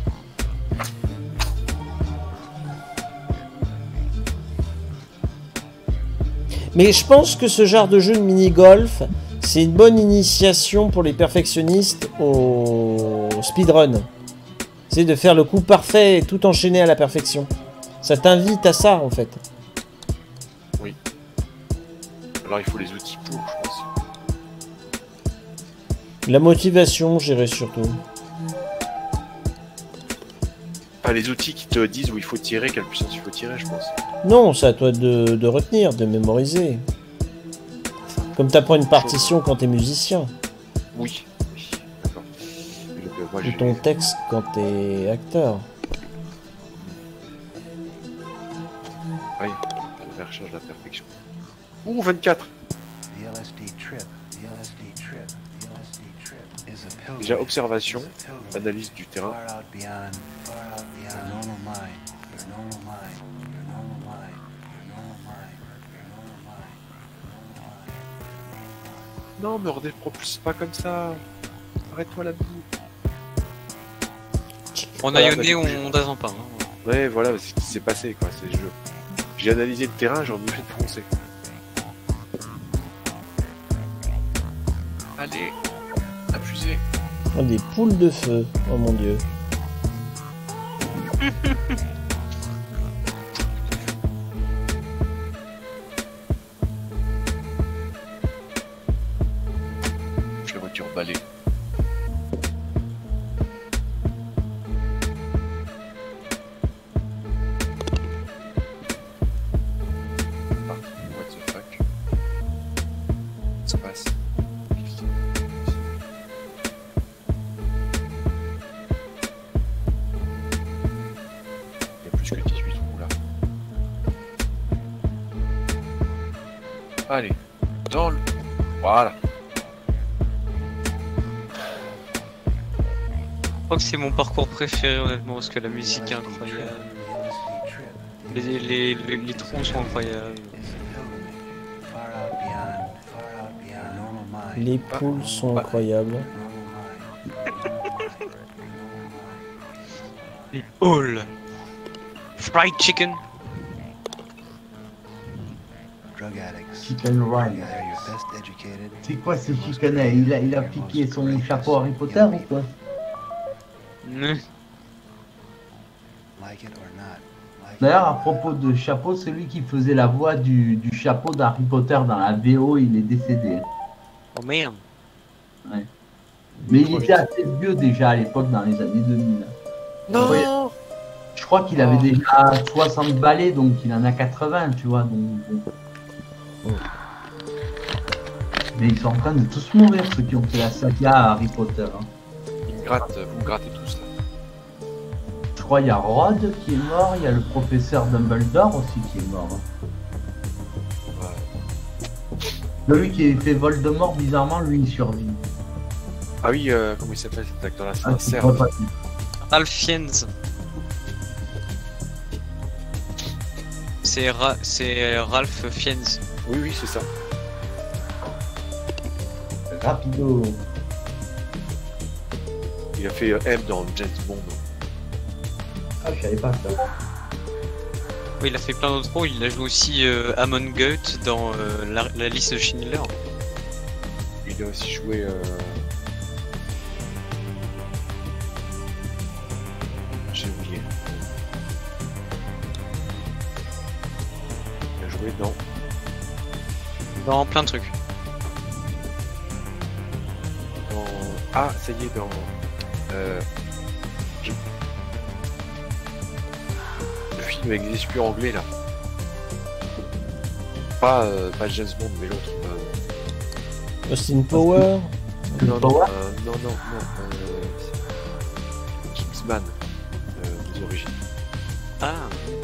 Mais je pense que ce genre de jeu de mini-golf, c'est une bonne initiation pour les perfectionnistes au speedrun. C'est de faire le coup parfait et tout enchaîner à la perfection. Ça t'invite à ça, en fait. Oui. Alors il faut les outils pour, je pense. La motivation, j'irais surtout. Enfin, les outils qui te disent où il faut tirer, quelle puissance il faut tirer, je pense. Non, c'est à toi de retenir, de mémoriser. Comme t'apprends une partition quand t'es musicien. Oui, d'accord. Moi, Ou ton texte quand t'es acteur. Oui, la recherche de la perfection. Ouh, 24. Déjà, observation, analyse du terrain. Non, me redépropulse pas comme ça. Arrête-toi là-dessous. On a yonné, on n'attend pas. Hein. Ouais, voilà, c'est ce qui s'est passé, quoi. C'est le jeu. J'ai analysé le terrain, j'ai envie de foncer. Allez, abusez. Oh, des poules de feu, oh mon dieu. Je les voitures balai. Ah, what the fuck? Qu'est-ce qui se passe? Il y a plus que 18 trous là. Allez, dans le... Voilà. Je crois que c'est mon parcours préféré honnêtement parce que la musique est incroyable. Les trous sont incroyables. Les poules sont incroyables. Les halls. Fried chicken. Chicken Run. C'est quoi ce chicken? Il a piqué son chapeau Harry Potter ou quoi? D'ailleurs, à propos de chapeau, celui qui faisait la voix du chapeau d'Harry Potter dans la VO, il est décédé. Oh merde. Ouais. Mais il était assez vieux déjà à l'époque, dans les années 2000. Non. Ouais. Je crois qu'il avait déjà 60 balais, donc il en a 80, tu vois. Donc... Mais ils sont en train de tous mourir, ceux qui ont fait la saga à Harry Potter. Hein. Vous me grattez tous là. Je crois qu'il y a Rod qui est mort, il y a le professeur Dumbledore aussi qui est mort. Ouais. Celui qui fait Voldemort, bizarrement, lui il survit. Ah oui, comment il s'appelle cet acteur-là? C'est Ah, un c'est cerf. pas Ralph Fiennes. C'est Ralph Fiennes. Oui, oui, c'est ça. Rapido. Il a fait M dans James Bond. Ah, je savais pas ça. Oui, il a fait plein d'autres rôles. Il a joué aussi Amon Goeth dans la liste de Schindler. Il a aussi joué... J'ai oublié. Il a joué dans... Dans plein de trucs. Ah, ça y est, dans... Le film avec des espions anglais, là. Pas James Bond, mais l'autre. Austin Power. Non, Power non. Kingsman, aux origines. Ah,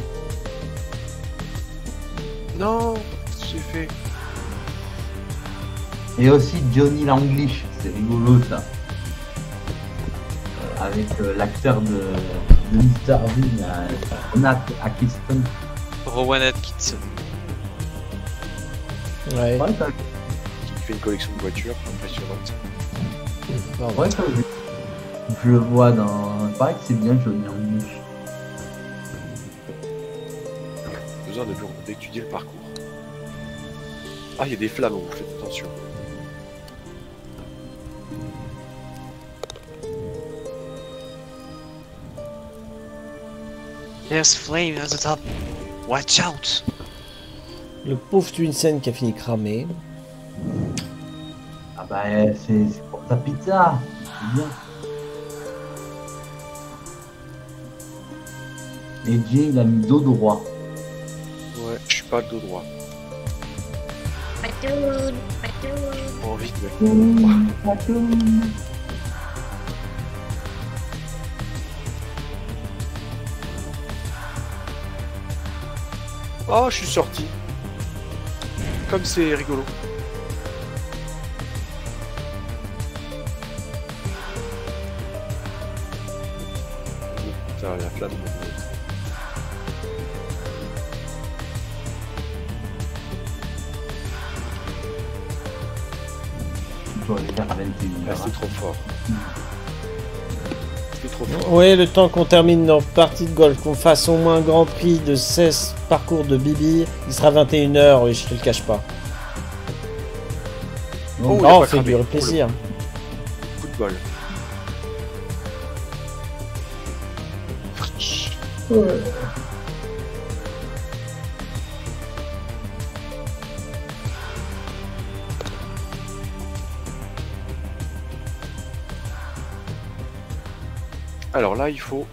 Non, qu'est-ce que j'ai fait? Et aussi Johnny Langlish, c'est rigolo ça. Avec l'acteur de Mr. Bean, Nat Atkinson. Rowan Atkinson. Ouais. Ouais, ça, Qui fait une collection de voitures impressionnante. Pardon. ouais, ça, je le vois dans. Pareil que c'est bien Johnny Langlish. Besoin d'étudier le parcours. Ah, il y a des flammes, vous faites attention. There's flame at the top. Watch out. Le pauvre Twinsen qui a fini cramé. Ah bah c'est pour ta pizza, c'est bien. Et Jay il a mis dos droit. Ouais, je suis pas de dos droit. J'ai pas envie de mettre. Oh, je suis sorti. Comme c'est rigolo. Putain, la flamme. Je dois aller vers 21 Ah, c'était trop fort. C'était trop fort. Ouais, le temps qu'on termine notre partie de golf, qu'on fasse au moins un grand prix de 16 parcours de Bibi, il sera 21h, oui, je te le cache pas. Oh, il Oh, a on pas fait cramé. du plaisir. Coup de bol. Alors là, il faut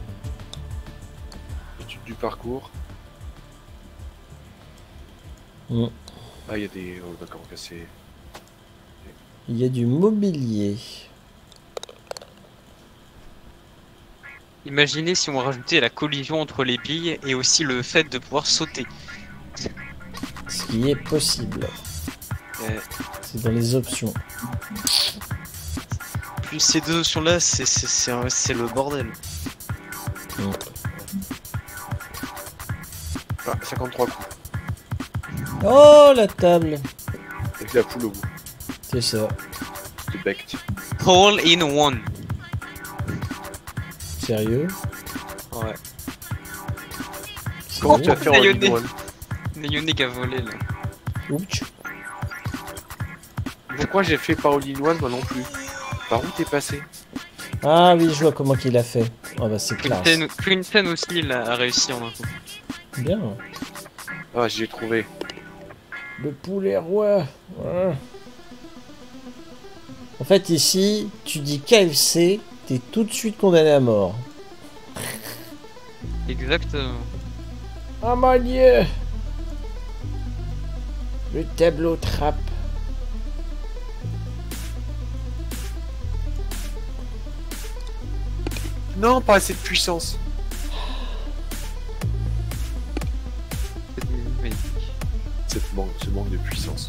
étude du parcours. Mm. Ah, il y a des... Oh, d'accord, c'est... Il y a du mobilier. Imaginez si on rajoutait la collision entre les billes et aussi le fait de pouvoir sauter. Ce qui est possible. C'est dans les options. Plus ces deux options-là, c'est le bordel. Ah, 53 coups. Oh, la table. Avec la poule au bout. C'est ça. De Becht. All in one. Sérieux? Ouais. Comment Oh, tu vas faire en Nayone. ligne one? Nayone qui a volé là. Ouch. Pourquoi j'ai fait pas all in one, moi non plus? Par où t'es passé? Ah oui, je vois comment qu'il a fait. Ah bah c'est classe. Twinsen aussi, il a réussi en un coup. Bien. Ah, j'ai trouvé. Le poulet roi. Ouais. En fait, ici, tu dis KFC, t'es tout de suite condamné à mort. Exactement. Oh mon dieu! Le tableau trappe. Non, pas assez de puissance. C'est magnifique. Ce manque de puissance.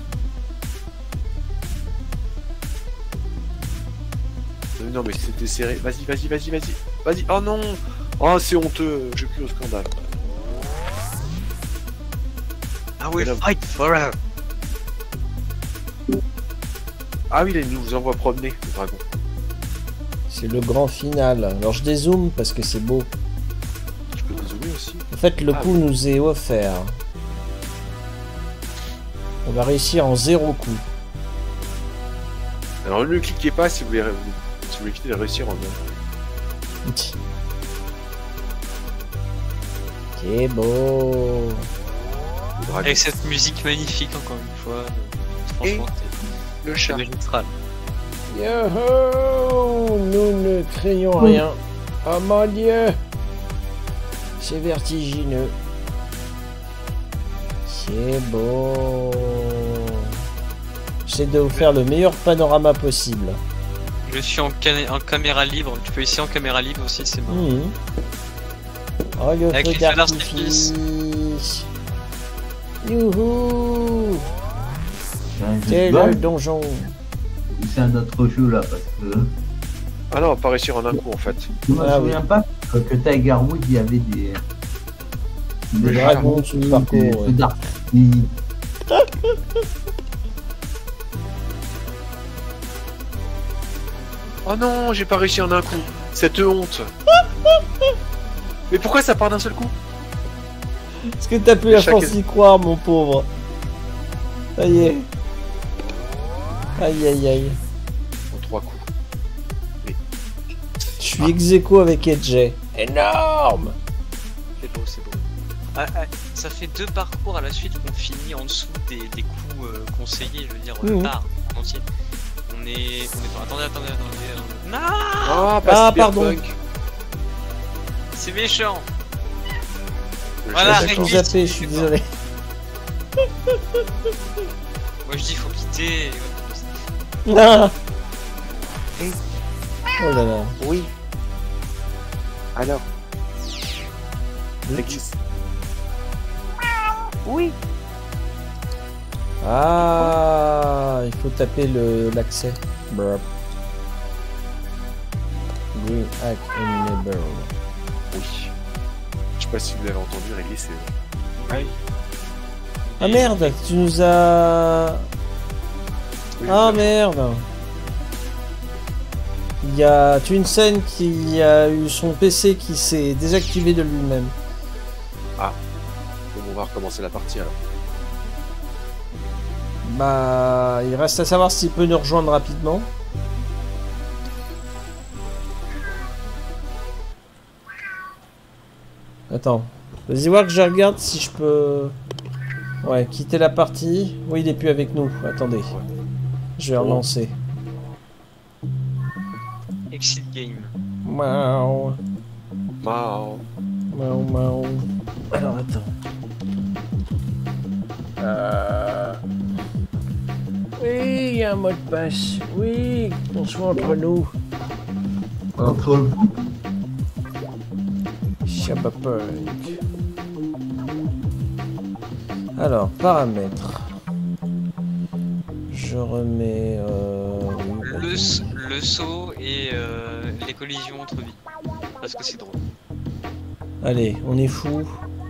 Non mais c'était serré. Vas-y. Vas-y. Oh non. Oh c'est honteux. Je crie au scandale. I will fight forever. Ah oui, il nous envoie promener, le dragon. C'est le grand final. Alors je dézoome parce que c'est beau. Je peux dézoomer aussi. En fait, le coup nous est offert. On va réussir en 0 coup. Alors ne cliquez pas si vous voulez éviter de réussir en un. C'est beau. Le dragon. Avec cette musique magnifique encore une fois. Franchement, Le c'est chat. magistral. Yoho! Nous ne craignons rien. Oh mon dieu! C'est vertigineux. C'est beau. J'essaie de vous faire le meilleur panorama possible. Je suis en caméra libre. Tu peux essayer en caméra libre aussi, c'est bon. Oh, le Avec feu les feux d'artifice. Youhou. C'est le donjon. C'est un autre jeu là parce que. Ah non, on va pas réussir en un coup en fait. Je me souviens pas que Tiger Wood il y avait des dragons sous le parcours. Oh non, j'ai pas réussi en un coup. Cette honte. Mais pourquoi ça part d'un seul coup? Est-ce que t'as plus la force d'y croire, mon pauvre? Ça y est. Aïe aïe aïe. En 3 coups. Mais... Je suis ex-aequo avec Edge. Énorme. C'est beau, c'est beau. Ça fait 2 parcours à la suite qu'on finit en dessous des coups conseillés, je veux dire, le bar entier. On est pas... Attendez. Non pardon. C'est méchant. Voilà, je suis désolé. Moi je dis faut quitter. Ah. Oh là là. Oui. Alors. Existe. Oui. Ah, il faut taper l'accès. Green Hack Enable. Oui. Je sais pas si vous avez entendu, Réglis, c'est... Oui. Ah merde, tu nous as... Oui, ah merde. Il y a une scène qui a eu son PC qui s'est désactivé de lui-même. Ah. Donc on va recommencer la partie alors. Bah, il reste à savoir s'il peut nous rejoindre rapidement. Attends. Vas-y voir que je regarde si je peux... Ouais, quitter la partie. Oui, il est plus avec nous. Attendez. Je vais relancer. Exit game. Miaou. Mao. Miaou, miaou. Alors, attends. Oui, il y a un mot de passe. Oui, on soit entre nous. Entre vous. Shabapunk. Alors, paramètres. Je remets... le saut et les collisions entre vies. Parce que c'est drôle. Allez, on est fou.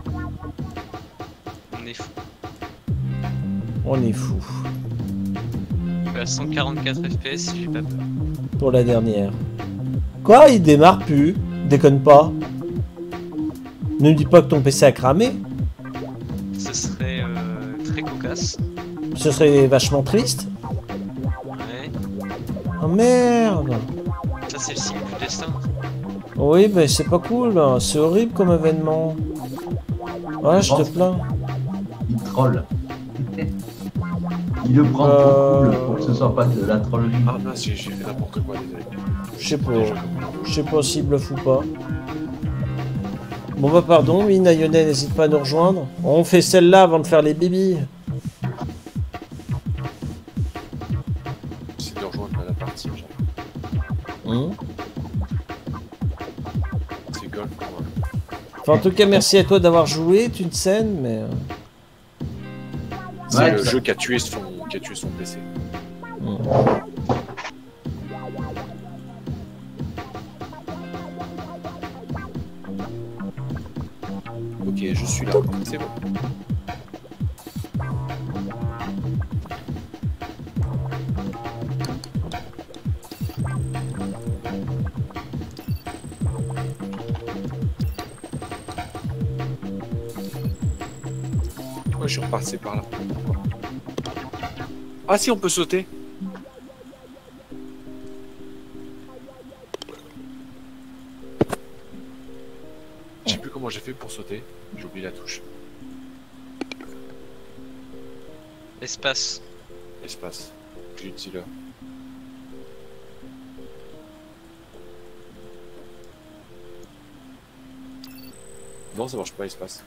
On est fou. On est fou. Je suis à 144 FPS, j'ai pas peur. Pour la dernière. Quoi? Il démarre plus? Déconne pas. Ne me dis pas que ton PC a cramé. Ce serait très cocasse. Ce serait vachement triste. Ouais. Oh merde. Ça c'est le signe du destin. Oui, mais c'est pas cool. C'est horrible comme événement. Ouais, je te plains. Il troll. Il le prend trop cool pour que ce soit pas de la trollerie. Ah mince, j'ai fait n'importe quoi, désolé. Je sais pas s'il bluffe ou pas. Bon bah pardon, oui, Nayonais, n'hésite pas à nous rejoindre. On fait celle-là avant de faire les bibis. C'est de rejoindre la partie, C'est golf pour moi. Enfin, en tout cas, merci à toi d'avoir joué, c'est une scène, mais... C'est le jeu qui a tué son PC. Ok, je suis là, c'est bon. Pourquoi je suis reparti par là? Ah si, on peut sauter. Je sais plus comment j'ai fait pour sauter. J'ai oublié la touche. Espace. Espace. J'ai utilisé là. Non, ça marche pas, espace.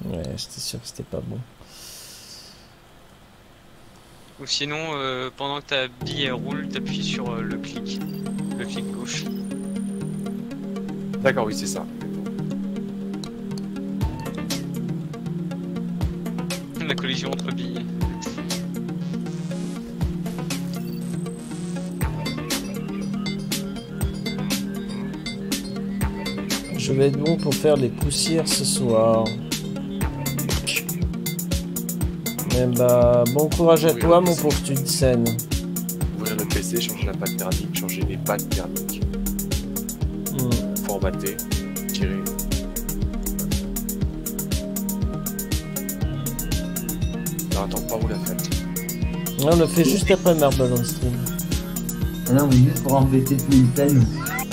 Ouais, j'étais sûr que c'était pas bon. Ou sinon, pendant que ta bille elle roule, t'appuies sur le clic gauche. D'accord, oui, c'est ça. La collision entre billes. Je vais être bon pour faire les poussières ce soir. Eh bah, bon courage à toi, mon pauvre Tunsen. Ouvrir le PC, changer la pâte thermique, changer les pâtes thermiques. Formater, tirer. Non, attends, pas où la fête. On le fait juste après Marble on Stream. Ah non, mais juste pour embêter Twinsen.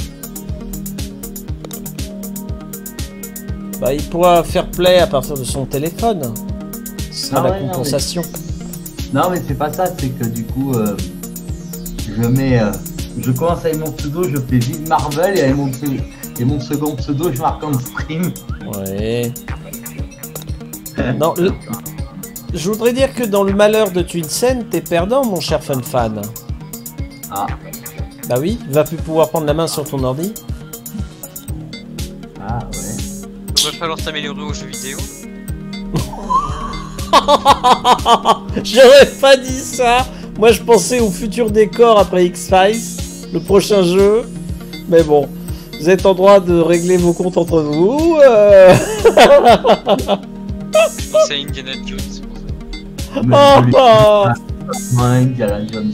Bah, il pourra faire play à partir de son téléphone. Ce sera Ah la ouais, compensation. Non, mais c'est pas ça, c'est que du coup, je mets. Je commence avec mon pseudo, je fais vide Marvel, et mon second pseudo, je marque en stream. Ouais. Non, je voudrais dire que dans le malheur de Twinsen, t'es perdant, mon cher fun fan. Ah. Bah oui, va plus pouvoir prendre la main sur ton ordi. Ah ouais. Il va falloir t'améliorer aux jeux vidéo. J'aurais pas dit ça. Moi, je pensais au futur décor après X-Files, le prochain jeu. Mais bon, vous êtes en droit de régler vos comptes entre vous. Je pensais à Indiana Jones. Indiana Jones.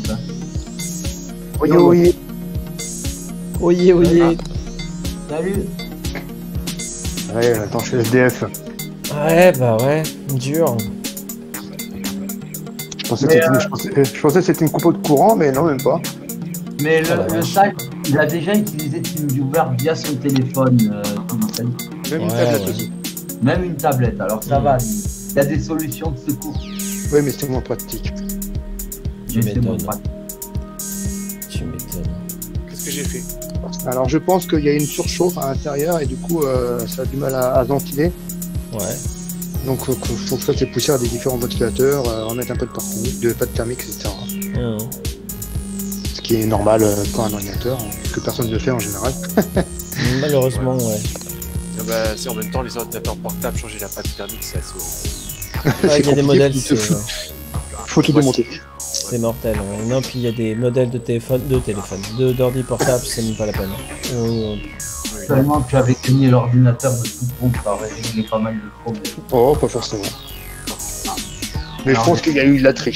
Oye. Oye, oye. Salut. Ouais, attends, je suis SDF. Ouais, bah ouais, dur. Je pensais que c'était une coupe de courant, mais non, même pas. Mais le site, il a déjà utilisé TeamViewer via son téléphone. Même une tablette aussi. Même une tablette, alors ça va. Il y a des solutions de secours. Oui, mais c'est moins pratique. Tu m'étonnes. Tu m'étonnes. Qu'est-ce que j'ai fait? Alors, je pense qu'il y a une surchauffe à l'intérieur et du coup, ça a du mal à ventiler. Ouais. Donc, il faut faire des poussières des différents ventilateurs, remettre un peu de pâte thermique, etc. Ce qui est normal pour un ordinateur, que personne ne fait en général. Malheureusement, ouais. Bah, c'est en même temps les ordinateurs portables, changer la pâte thermique, c'est assez. Ouais, il y a des modèles, faut tout démonter. C'est mortel. Ouais. Non, puis il y a des modèles de d'ordi portable, c'est même pas la peine. Seulement que j'avais gagné l'ordinateur de tout compte, ça aurait réglé pas mal de problèmes. Oh, pas forcément. Mais je pense qu'il y a eu de la triche.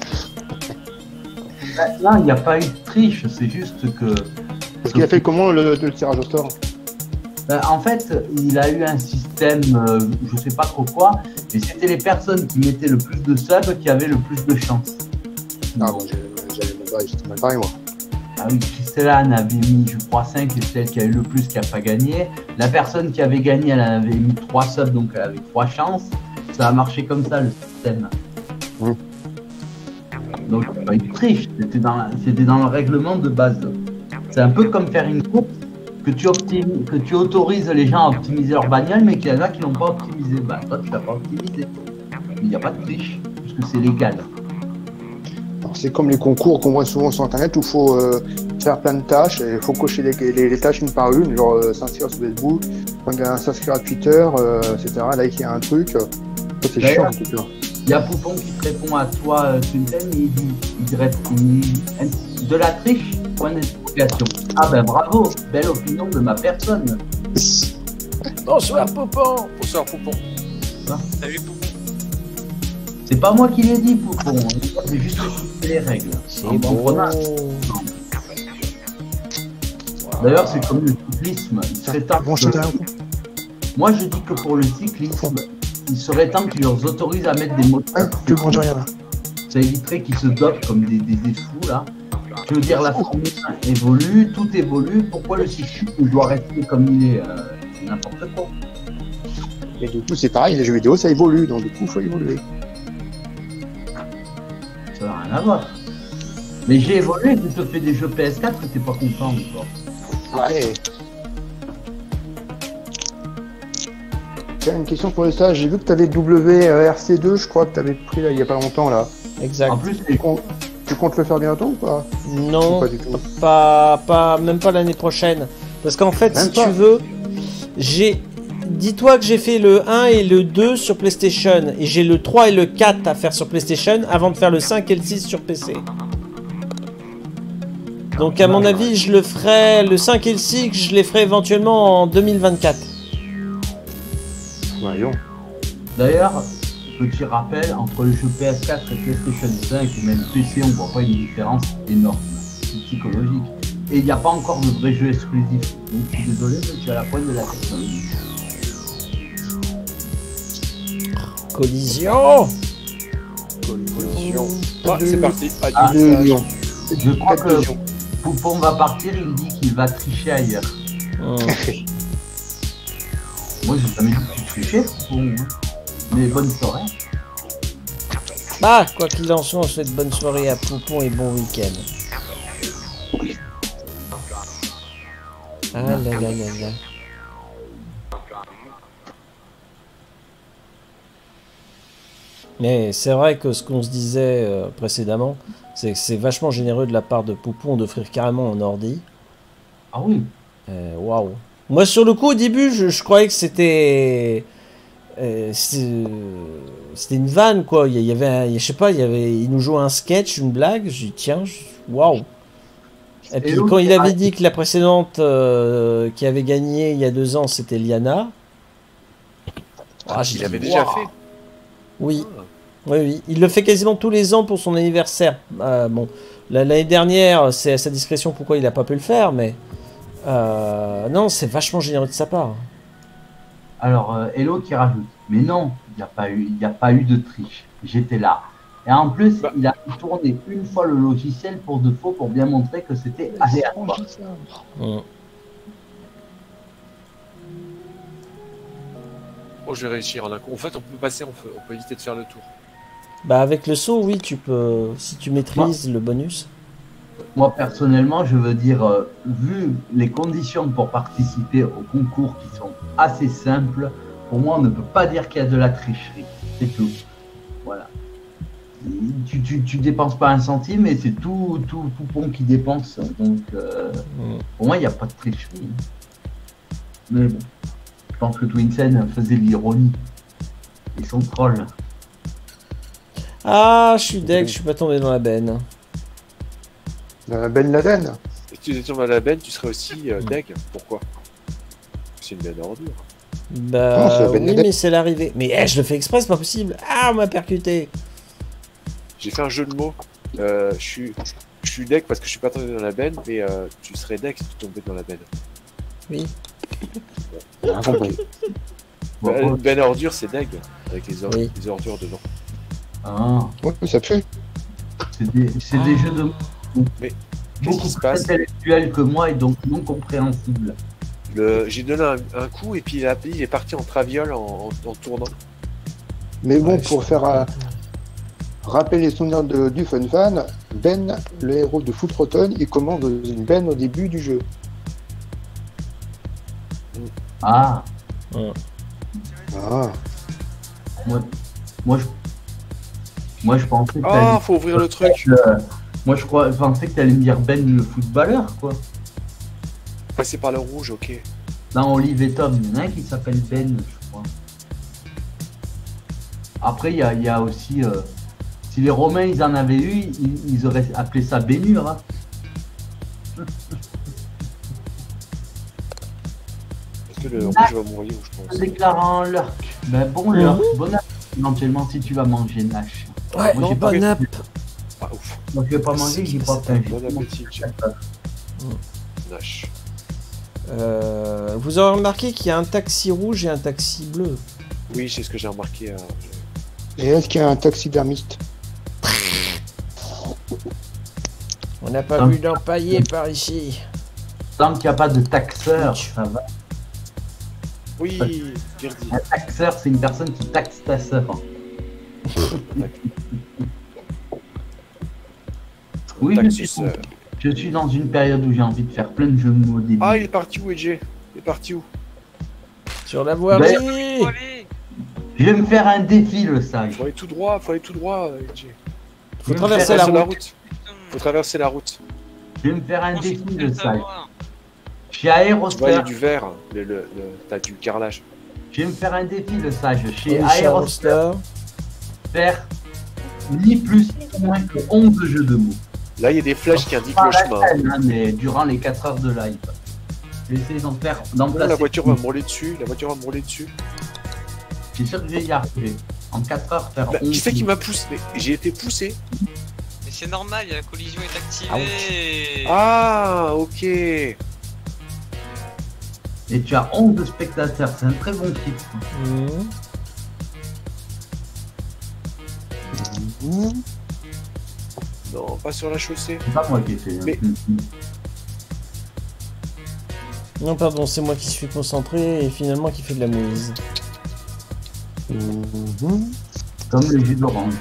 Là, il n'y a pas eu de triche, c'est juste que... Parce qu'il a fait comment le tirage au sort? En fait, il a eu un système, je sais pas trop quoi, mais c'était les personnes qui mettaient le plus de subs qui avaient le plus de chance. Ah bon, j'avais mal pareil, moi. Ah oui, Christelle-Anne avait mis, je crois, 5 et celle qui a eu le plus qui n'a pas gagné. La personne qui avait gagné, elle avait mis 3 subs, donc elle avait 3 chances. Ça a marché comme ça, le système. Donc, il n'y a pas eu de triche, c'était dans le règlement de base. C'est un peu comme faire une course que tu autorises les gens à optimiser leur bagnole, mais qu'il y en a qui l'ont pas optimisé. Bah, toi, tu l'as pas optimisé. Il n'y a pas de triche, puisque c'est légal. C'est comme les concours qu'on voit souvent sur internet où il faut faire plein de tâches et il faut cocher les tâches une par une, genre s'inscrire sur Facebook, s'inscrire à Twitter, etc. Liker un truc. C'est chiant en tout cas. Il y a Poupon qui te répond à toi, Tunten, il dit de la triche, point d'interrogation. Ah ben bravo, belle opinion de ma personne. Bonsoir Poupon. Bonsoir Poupon. Salut Poupon. C'est pas moi qui l'ai dit, Poupon. J'ai juste expliqué les règles. C'est bon. D'ailleurs, c'est comme le cyclisme. Il serait temps Moi, je dis que pour le cyclisme, il serait temps qu'ils leur autorisent à mettre des moteurs. Tu manges rien là. Ça éviterait qu'ils se dopent comme des fous là. Je veux dire, la Formule 1 évolue, tout évolue. Pourquoi le cyclisme doit rester comme il est c'est n'importe quoi. Et du coup, c'est pareil, les jeux vidéo ça évolue, donc du coup, il faut évoluer. Ça n'a rien à voir. Mais j'ai évolué, je te fais des jeux PS4 et t'es pas content encore. Ouais. Tiens, une question pour le stage. J'ai vu que tu avais WRC2, je crois que tu avais pris là, il y a pas longtemps là. Exact. En plus, Tu comptes le faire bientôt ou pas? Non, Pas du tout. même pas l'année prochaine. Parce qu'en fait, Même si pas. tu veux, dis-toi que j'ai fait le 1 et le 2 sur PlayStation. Et j'ai le 3 et le 4 à faire sur PlayStation avant de faire le 5 et le 6 sur PC. Donc à mon avis, je le ferai, le 5 et le 6, je les ferai éventuellement en 2024. Voyons. d'ailleurs, petit rappel, entre le jeu PS4 et PlayStation 5 et même PC, on voit pas une différence énorme. C'est psychologique. Et il n'y a pas encore de vrai jeu exclusif. Donc je suis désolé, mais je suis à la pointe de la technologie. Collision. Collision. Ah, c'est parti. Ah, Deux lions. Je crois Quatre que lions. Poupon va partir, il dit qu'il va tricher ailleurs. Moi j'ai jamais dit que tu trichais, Poupon. Hein. Mais bonne soirée. Bah, quoi qu'il en soit, on souhaite bonne soirée à Poupon et bon week-end. Ah là là là là. Mais c'est vrai que ce qu'on se disait précédemment, c'est que c'est vachement généreux de la part de Poupon d'offrir carrément un ordi. Ah oui. Waouh. Moi, sur le coup, au début, je croyais que c'était une vanne, quoi. Il y avait, je sais pas, il nous jouait un sketch, une blague. J'ai dit tiens, waouh. Et puis quand il avait dit que la précédente qui avait gagné il y a 2 ans, c'était Liana. Il avait déjà fait. Oui. Oui. Il le fait quasiment tous les ans pour son anniversaire. Bon, l'année dernière, c'est à sa discrétion pourquoi il n'a pas pu le faire, mais non, c'est vachement généreux de sa part. Alors, Hello qui rajoute. Mais non, il n'y a pas eu de triche. J'étais là. Et en plus, il a tourné une fois le logiciel pour de faux pour bien montrer que c'était aléatoire. Oh, je vais réussir en un coup. En fait, on peut passer, on peut éviter de faire le tour. Bah, avec le saut, oui, tu peux, si tu maîtrises le bonus. Moi, personnellement, je veux dire, vu les conditions pour participer au concours qui sont assez simples, pour moi, on ne peut pas dire qu'il y a de la tricherie. C'est tout. Voilà. Tu dépenses pas un centime et c'est tout Poupon qui dépense. Donc, pour moi, il n'y a pas de tricherie. Mais bon, je pense que Twinsen faisait de l'ironie. Ils sont trolls. Ah, je suis deg, je suis pas tombé dans la benne. Ben Laden. Si tu étais tombé dans la benne, tu serais aussi deg. Pourquoi? C'est une benne à ordure. Bah, non, oui, Ben mais c'est l'arrivée. Mais je le fais exprès, c'est pas possible. Ah, on m'a percuté. J'ai fait un jeu de mots. Je suis deck parce que je suis pas tombé dans la benne, mais tu serais deck si tu tombais dans la benne. Oui. Une benne à ordures, c'est deck avec les ordures dedans. Ah. Ouais, ça pue. C'est des jeux de mots Mais beaucoup qu'est-ce qui se plus passe? intellectuels que moi et donc non compréhensibles. J'ai donné un coup et puis il est parti en traviole en tournant. Mais bon, pour faire rappeler les souvenirs du Fun Fan, Ben, le héros de Foot Rotten, il commence dans une benne au début du jeu. Ah. Ah. Moi je pensais que Ah, faut ouvrir le truc. moi je pensais que t'allais me dire Ben le footballeur quoi. Passer par le rouge, ok. Dans Olive et Tom, il y en a un qui s'appelle Ben, je crois. Après il y a aussi si les Romains ils en avaient eu, ils auraient appelé ça Bénure. Hein. Parce que le rouge va mourir, je pense. Déclarant l'urk. Ben bon l'urk, bon appétit éventuellement si tu vas manger Nash. Ouais, moi, j'ai pas bon app. Ah, ouf. Moi je vais pas manger, j'ai pas faim. Bon appétit, Nash. Vous aurez remarqué qu'il y a un taxi rouge et un taxi bleu. Oui, c'est ce que j'ai remarqué. Et est-ce qu'il y a un taxidermiste? On n'a pas vu d'empaillé par ici. Tant qu'il n'y a pas de taxeur, ça va. Oui, bien dit. Un taxeur, c'est une personne qui taxe ta sœur. Oui, je suis dans une période où j'ai envie de faire plein de jeux de mots au début. Ah, il est parti où, EJ? Il est parti où? Sur la voirie. Je vais me faire un défi, le sage. Faut aller tout droit, Jay. Faut traverser la route. Faut traverser la route. Je vais me faire un défi, le sage. Chez Tu vois, il y a Aérostar. du vert, t'as du carrelage. Je vais me faire un défi, le sage. Chez Oui, Aérostar. Faire ni plus ni moins que 11 jeux de mots. Là, il y a des flèches qui indiquent Pas le la chemin. peine, hein, mais durant les 4 heures de live. Je vais essayer d'en placer. La voiture va me rouler dessus, Je suis sûr que je vais y arriver. En 4 heures, faire Bah, 11 qui c'est qui m'a poussé? J'ai été poussé. Mais c'est normal, la collision est activée. Ah, ok. Et tu as 11 spectateurs, c'est un très bon titre. Non, pas sur la chaussée. C'est pas moi qui ai fait. Mais- Non, pardon, c'est moi qui suis concentré et finalement qui fait de la mouise. Comme le jus d'orange.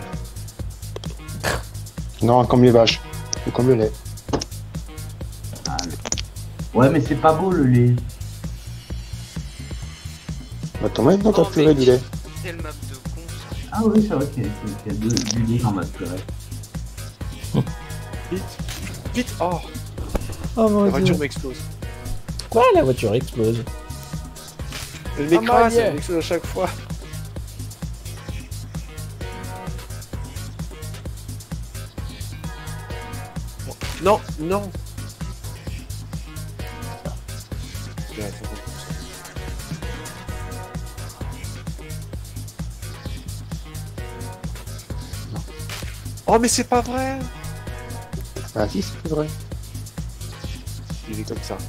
Non, comme les vaches. Ou comme le lait. Ah, ouais, mais c'est pas beau le lait. Bah, t'en mets dans ta purée du lait. Quelle map de con. Ah oui, c'est vrai qu'il y a du lait dans ma purée. Vite, oh, Oh mon la dieu. voiture m'explose. Quoi, la voiture explose? Elle m'écrase, Maria. elle m'explose à chaque fois. Non, non. Je vais attendre. Oh mais c'est pas vrai. Ah si, c'est vrai. Il est comme ça.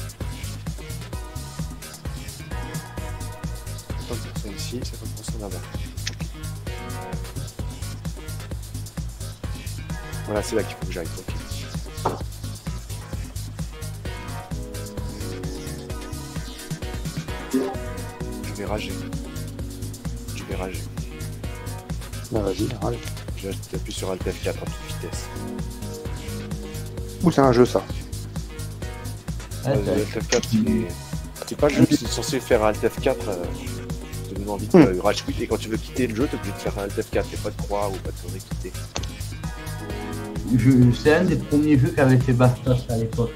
50% ici, 50% là-bas. Voilà, c'est là qu'il faut que j'aille. Ok. Je vais rager. Bah vas-y, râle. J'appuie sur Alt F4 à toute vitesse. Ou c'est un jeu ça. Ouais, Alt F4, c'est pas le jeu qui est censé faire Alt F4. Te donne envie de rage quit et quand tu veux quitter le jeu, t'es obligé de faire Alt F4 et pas de croix ou pas de conneries quitter. C'est un des premiers jeux qu'avait fait Bastos à l'époque.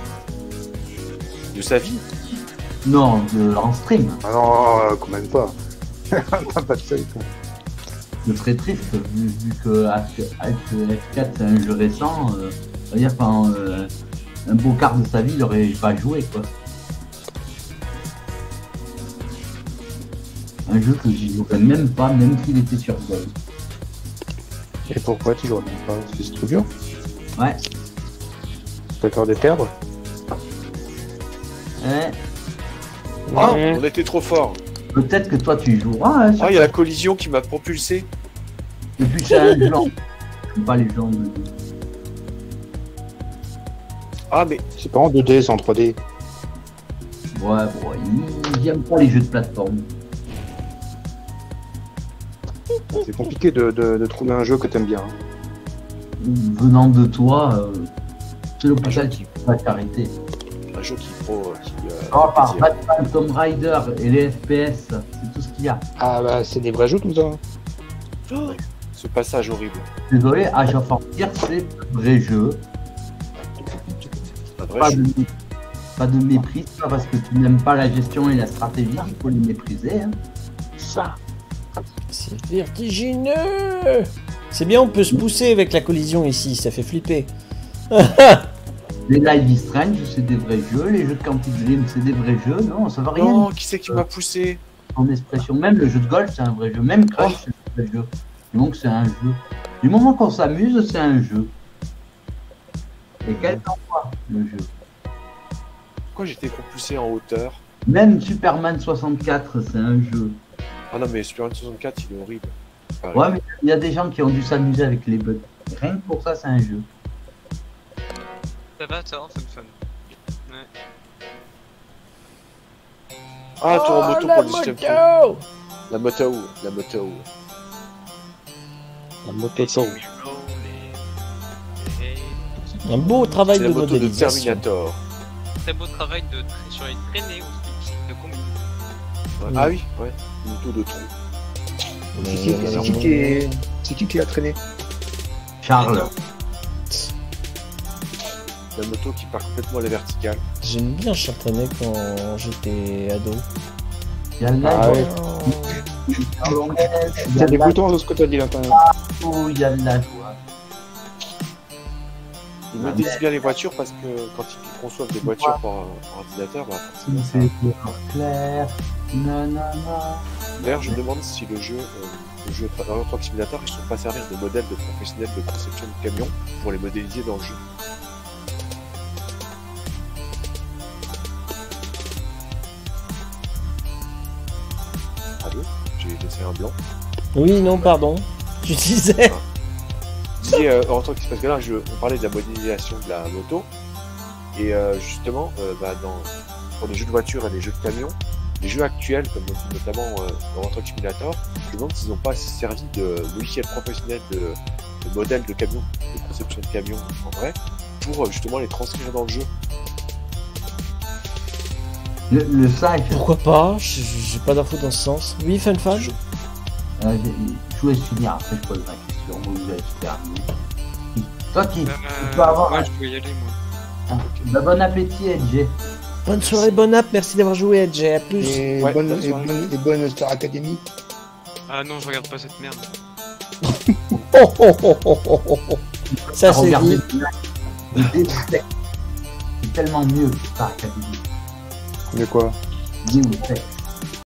De sa vie. Non, en stream. Ah non, quand même pas. T'as pas de seuil quand même. Ce serait triste, vu que F4 c'est un jeu récent. Ça veut dire qu'en un beau quart de sa vie, il aurait pas joué quoi. Un jeu que j'y jouerais même pas, même s'il était sur Gold. Et pourquoi tu joues même pas? Parce que c'est trop dur. Ouais. T'as peur de perdre? Ouais. Ah, on était trop fort. Peut-être que toi tu y joueras. Hein, Ah, il y a la collision qui m'a propulsé. Et puis c'est un genre. J'aime pas les gens de. Ah, mais C'est pas en 2D, c'est en 3D. Ouais, bon, ils aiment pas les jeux de plateforme. C'est compliqué de trouver un jeu que t'aimes bien. Venant de toi, c'est l'hôpital qui peut pas t'arrêter. un jeu qui pro. À part Batman, Tomb Raider et les FPS, c'est tout ce qu'il y a. Ah bah c'est des vrais jeux tout ça. Ce passage horrible. Désolé, Age of Empires, c'est un vrai jeu. Un vrai Pas jeu. pas de mépris, pas parce que tu n'aimes pas la gestion et la stratégie, il faut les mépriser. Hein. Ça. C'est vertigineux. C'est bien, on peut se pousser avec la collision ici, ça fait flipper. Les Live is Strange, c'est des vrais jeux. Les jeux de Quantic Dream, c'est des vrais jeux. Non, ça va rien. Non, qui c'est qui m'a poussé? En expression, même le jeu de golf, c'est un vrai jeu. Même Crash, c'est un vrai jeu. Donc c'est un jeu. Du moment qu'on s'amuse, c'est un jeu. Et quel endroit, le jeu. Pourquoi j'étais propulsé en hauteur? Même Superman 64, c'est un jeu. Ah non, mais Superman 64, il est horrible. Pareil. Ouais, mais il y a des gens qui ont dû s'amuser avec les bugs. Rien que pour ça, c'est un jeu. Ça va, toi, fun. Ouais. Ah, tour en moto la pour le système. moto. La moto. La moto. La moto tour. Un beau travail C'est de la moto de modélisation. Terminator. Très beau travail sur les traînées aussi, de combi. Ouais. Ah oui, ouais. Une moto de trou. C'est qui a traîné? Charles. La moto qui part complètement à la verticale. J'aime bien chantonner quand j'étais ado. Il y a de la Ah ouais. il Il y a des boutons dans ce que tu as dit là quand même. Oh, il y a de la joie. Ils modélisent bien les voitures parce que quand ils conçoivent des voitures pour ordinateur, bah, forcément, ça... C'est clair. Non, non, non. D'ailleurs, je me demande si le jeu Euro Truck Simulator, ils ne sont pas servir de modèles de professionnels de conception de camions pour les modéliser dans le jeu. Allô? J'ai laissé un blanc. Oui, non, pardon. Tu disais. Je dis Euro Truck, parce que là, on parlait de la modélisation de la moto. Et justement, pour les jeux de voiture et les jeux de camions, les jeux actuels, comme notamment Euro Truck Simulator, je me demande s'ils n'ont pas servi de logiciels professionnels de modèles de camions, de conception de camions en vrai, pour justement les transcrire dans le jeu. Le 5. Pourquoi pas? J'ai pas d'infos dans ce sens. Oui, Fun. Je vous laisse finir, après je pose ma question. Vous avez terminé. Toi qui peux avoir. Ouais, je peux y aller, moi. Bah, bon appétit, LG. Bonne soirée, bonne app, merci d'avoir joué, Edge, à plus. Et Ouais, bonne Star Academy. Ah non, je regarde pas cette merde. Ça c'est Regardez, dit. c'est tellement mieux que Star Academy. De quoi? Dis où c'est.